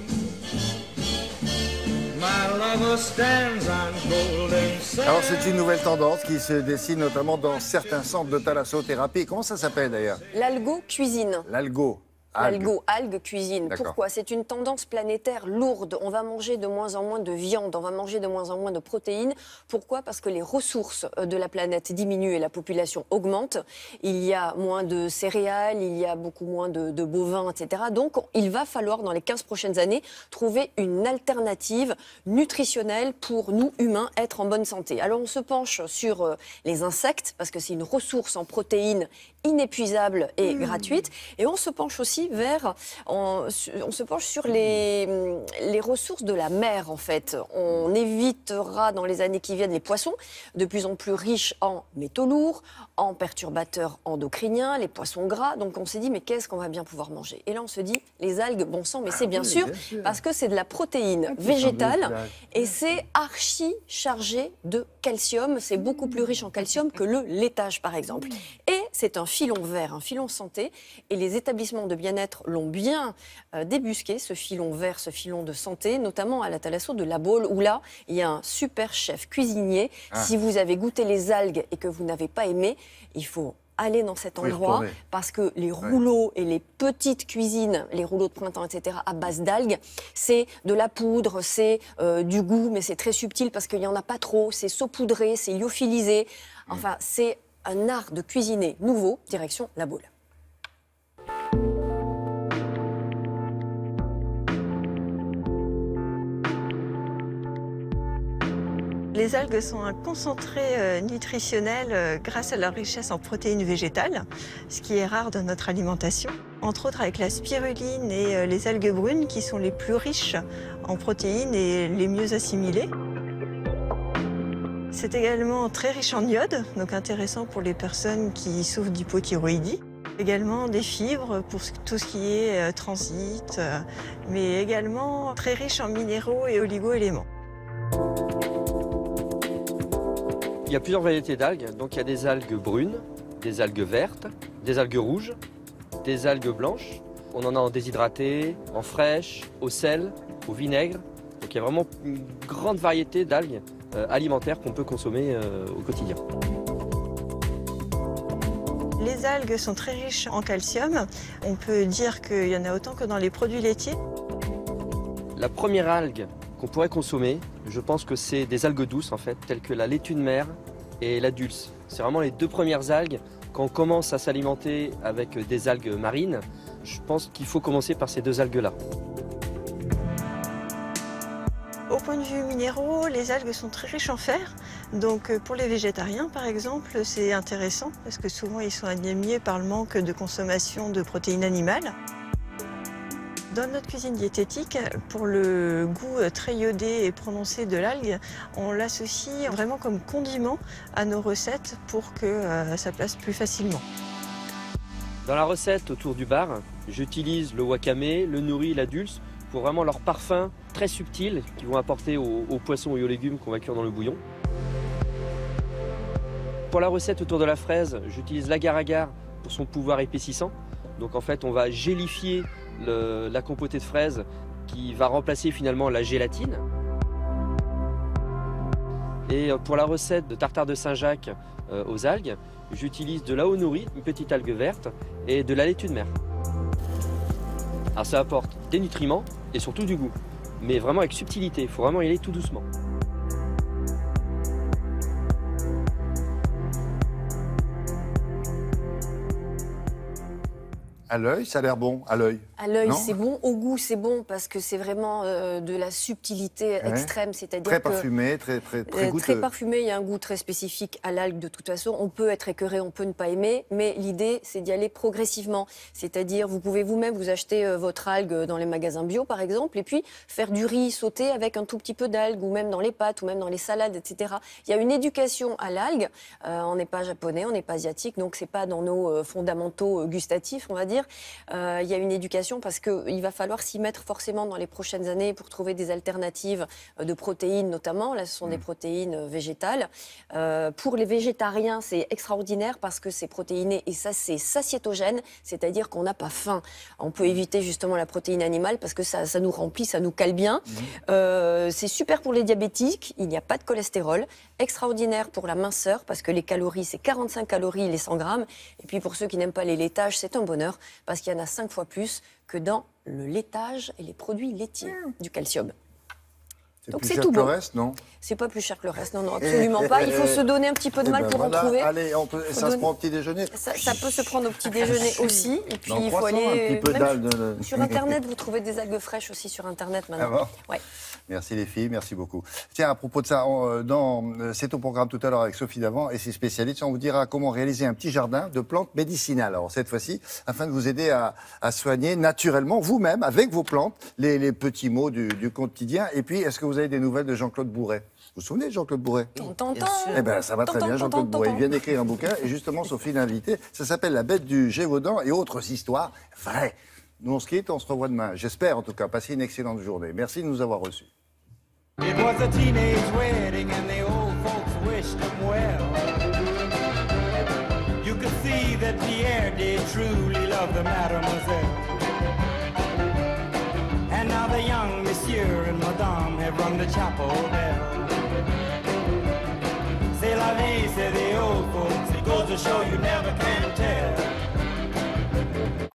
My lover stands on golden sands. Alors c'est une nouvelle tendance qui se dessine notamment dans certains centres de thalassothérapie. Comment ça s'appelle d'ailleurs? L'algo cuisine. L'algo. L'algo-algue cuisine. D'accord. Pourquoi? C'est une tendance planétaire lourde. On va manger de moins en moins de viande, on va manger de moins en moins de protéines. Pourquoi? Parce que les ressources de la planète diminuent et la population augmente. Il y a moins de céréales, il y a beaucoup moins de bovins, etc. Donc, il va falloir, dans les 15 prochaines années, trouver une alternative nutritionnelle pour nous, humains, être en bonne santé. Alors, on se penche sur les insectes, parce que c'est une ressource en protéines inépuisable et gratuite. Et on se penche aussi on se penche sur les ressources de la mer, en fait. On évitera dans les années qui viennent les poissons, de plus en plus riches en métaux lourds, en perturbateurs endocriniens, les poissons gras. Donc on s'est dit, mais qu'est-ce qu'on va bien pouvoir manger? Et là, on se dit, les algues, bon sang, mais c'est bien sûr, parce que c'est de la protéine végétale et c'est archi chargé de calcium. C'est beaucoup plus riche en calcium que le laitage, par exemple. Et c'est un filon vert, un filon santé. Et les établissements de bien-être l'ont bien débusqué, ce filon vert, ce filon de santé, notamment à la Thalasso de La Baule, où là, il y a un super chef cuisinier. Si vous avez goûté les algues et que vous n'avez pas aimé, il faut aller dans cet endroit parce que les rouleaux et les petites cuisines, les rouleaux de printemps, etc., à base d'algues, c'est de la poudre, c'est du goût, mais c'est très subtil parce qu'il n'y en a pas trop, c'est saupoudré, c'est lyophilisé. Enfin, c'est un art de cuisiner nouveau, direction La Baule. Les algues sont un concentré nutritionnel grâce à leur richesse en protéines végétales, ce qui est rare dans notre alimentation. Entre autres avec la spiruline et les algues brunes qui sont les plus riches en protéines et les mieux assimilées. C'est également très riche en iode, donc intéressant pour les personnes qui souffrent d'hypothyroïdie. Également des fibres pour tout ce qui est transit, mais également très riche en minéraux et oligo-éléments. Il y a plusieurs variétés d'algues. Donc il y a des algues brunes, des algues vertes, des algues rouges, des algues blanches. On en a en déshydraté, en fraîche, au sel, au vinaigre. Donc il y a vraiment une grande variété d'algues alimentaires qu'on peut consommer au quotidien. Les algues sont très riches en calcium. On peut dire qu'il y en a autant que dans les produits laitiers. La première algue qu'on pourrait consommer, je pense que c'est des algues douces en fait, telles que la laitue de mer et la dulce. C'est vraiment les deux premières algues. Quand on commence à s'alimenter avec des algues marines, je pense qu'il faut commencer par ces deux algues-là. Au point de vue minéraux, les algues sont très riches en fer. Donc pour les végétariens, par exemple, c'est intéressant parce que souvent ils sont anémiés par le manque de consommation de protéines animales. Dans notre cuisine diététique, pour le goût très iodé et prononcé de l'algue, on l'associe vraiment comme condiment à nos recettes pour que ça passe plus facilement. Dans la recette autour du bar, j'utilise le wakame, le nori, la dulce pour vraiment leur parfum très subtil qu'ils vont apporter aux poissons et aux légumes qu'on va cuire dans le bouillon. Pour la recette autour de la fraise, j'utilise l'agar-agar pour son pouvoir épaississant. Donc en fait, on va gélifier la compotée de fraises qui va remplacer finalement la gélatine. Et pour la recette de tartare de Saint-Jacques aux algues, j'utilise de l'aonori, une petite algue verte, et de la laitue de mer. Alors ça apporte des nutriments et surtout du goût, mais vraiment avec subtilité, il faut vraiment y aller tout doucement. À l'œil, ça a l'air bon, à l'œil. À l'œil, c'est bon. Au goût, c'est bon parce que c'est vraiment de la subtilité extrême. C'est-à-dire très parfumé, très goûteux. Très parfumé, il y a un goût très spécifique à l'algue de toute façon. On peut être écœuré, on peut ne pas aimer, mais l'idée, c'est d'y aller progressivement. C'est-à-dire, vous pouvez vous-même vous acheter votre algue dans les magasins bio, par exemple, et puis faire du riz sauté avec un tout petit peu d'algue, ou même dans les pâtes, ou même dans les salades, etc. Il y a une éducation à l'algue. On n'est pas japonais, on n'est pas asiatique, donc c'est pas dans nos fondamentaux gustatifs, on va dire. Il y a une éducation parce qu'il va falloir s'y mettre forcément dans les prochaines années pour trouver des alternatives de protéines notamment. Là, ce sont des protéines végétales. Pour les végétariens, c'est extraordinaire parce que c'est protéiné et ça, c'est satiétogène, c'est-à-dire qu'on n'a pas faim. On peut éviter justement la protéine animale parce que ça nous remplit, ça nous cale bien. C'est super pour les diabétiques, il n'y a pas de cholestérol. Extraordinaire pour la minceur parce que les calories, c'est 45 calories les 100 grammes. Et puis pour ceux qui n'aiment pas les laitages, c'est un bonheur parce qu'il y en a 5 fois plus que dans le laitage et les produits laitiers, du calcium. Donc c'est tout bon. Le reste, non? C'est pas plus cher que le reste, non, absolument pas. Il faut se donner un petit peu de mal pour en trouver. Allez, ça se prend au petit déjeuner. Ça peut se prendre au petit déjeuner aussi. Et puis il faut aller. Sur Internet, vous trouvez des algues fraîches aussi sur Internet maintenant. Ouais. Merci les filles, merci beaucoup. Tiens, à propos de ça, c'est au programme tout à l'heure avec Sophie Davant et ses spécialistes. On vous dira comment réaliser un petit jardin de plantes médicinales. Alors cette fois-ci, afin de vous aider à soigner naturellement, vous-même, avec vos plantes, les petits maux du quotidien. Et puis, est-ce que vous avez des nouvelles de Jean-Claude Bourret? Vous vous souvenez de Jean-Claude Bourret? Eh bien, ça va très bien, Jean-Claude Bourret. Il vient d'écrire un bouquin et justement, Sophie l'a invité. Ça s'appelle La bête du Gévaudan et autres histoires vraies. Nous, on se quitte, on se revoit demain. J'espère, en tout cas, passer une excellente journée. Merci de nous avoir reçus. It was a teenage wedding and the old folks wished him well. You could see that Pierre did truly love the mademoiselle. And now the young monsieur and madame have rung the chapel bell. C'est la vie, say the old folks. It goes to show you never can tell.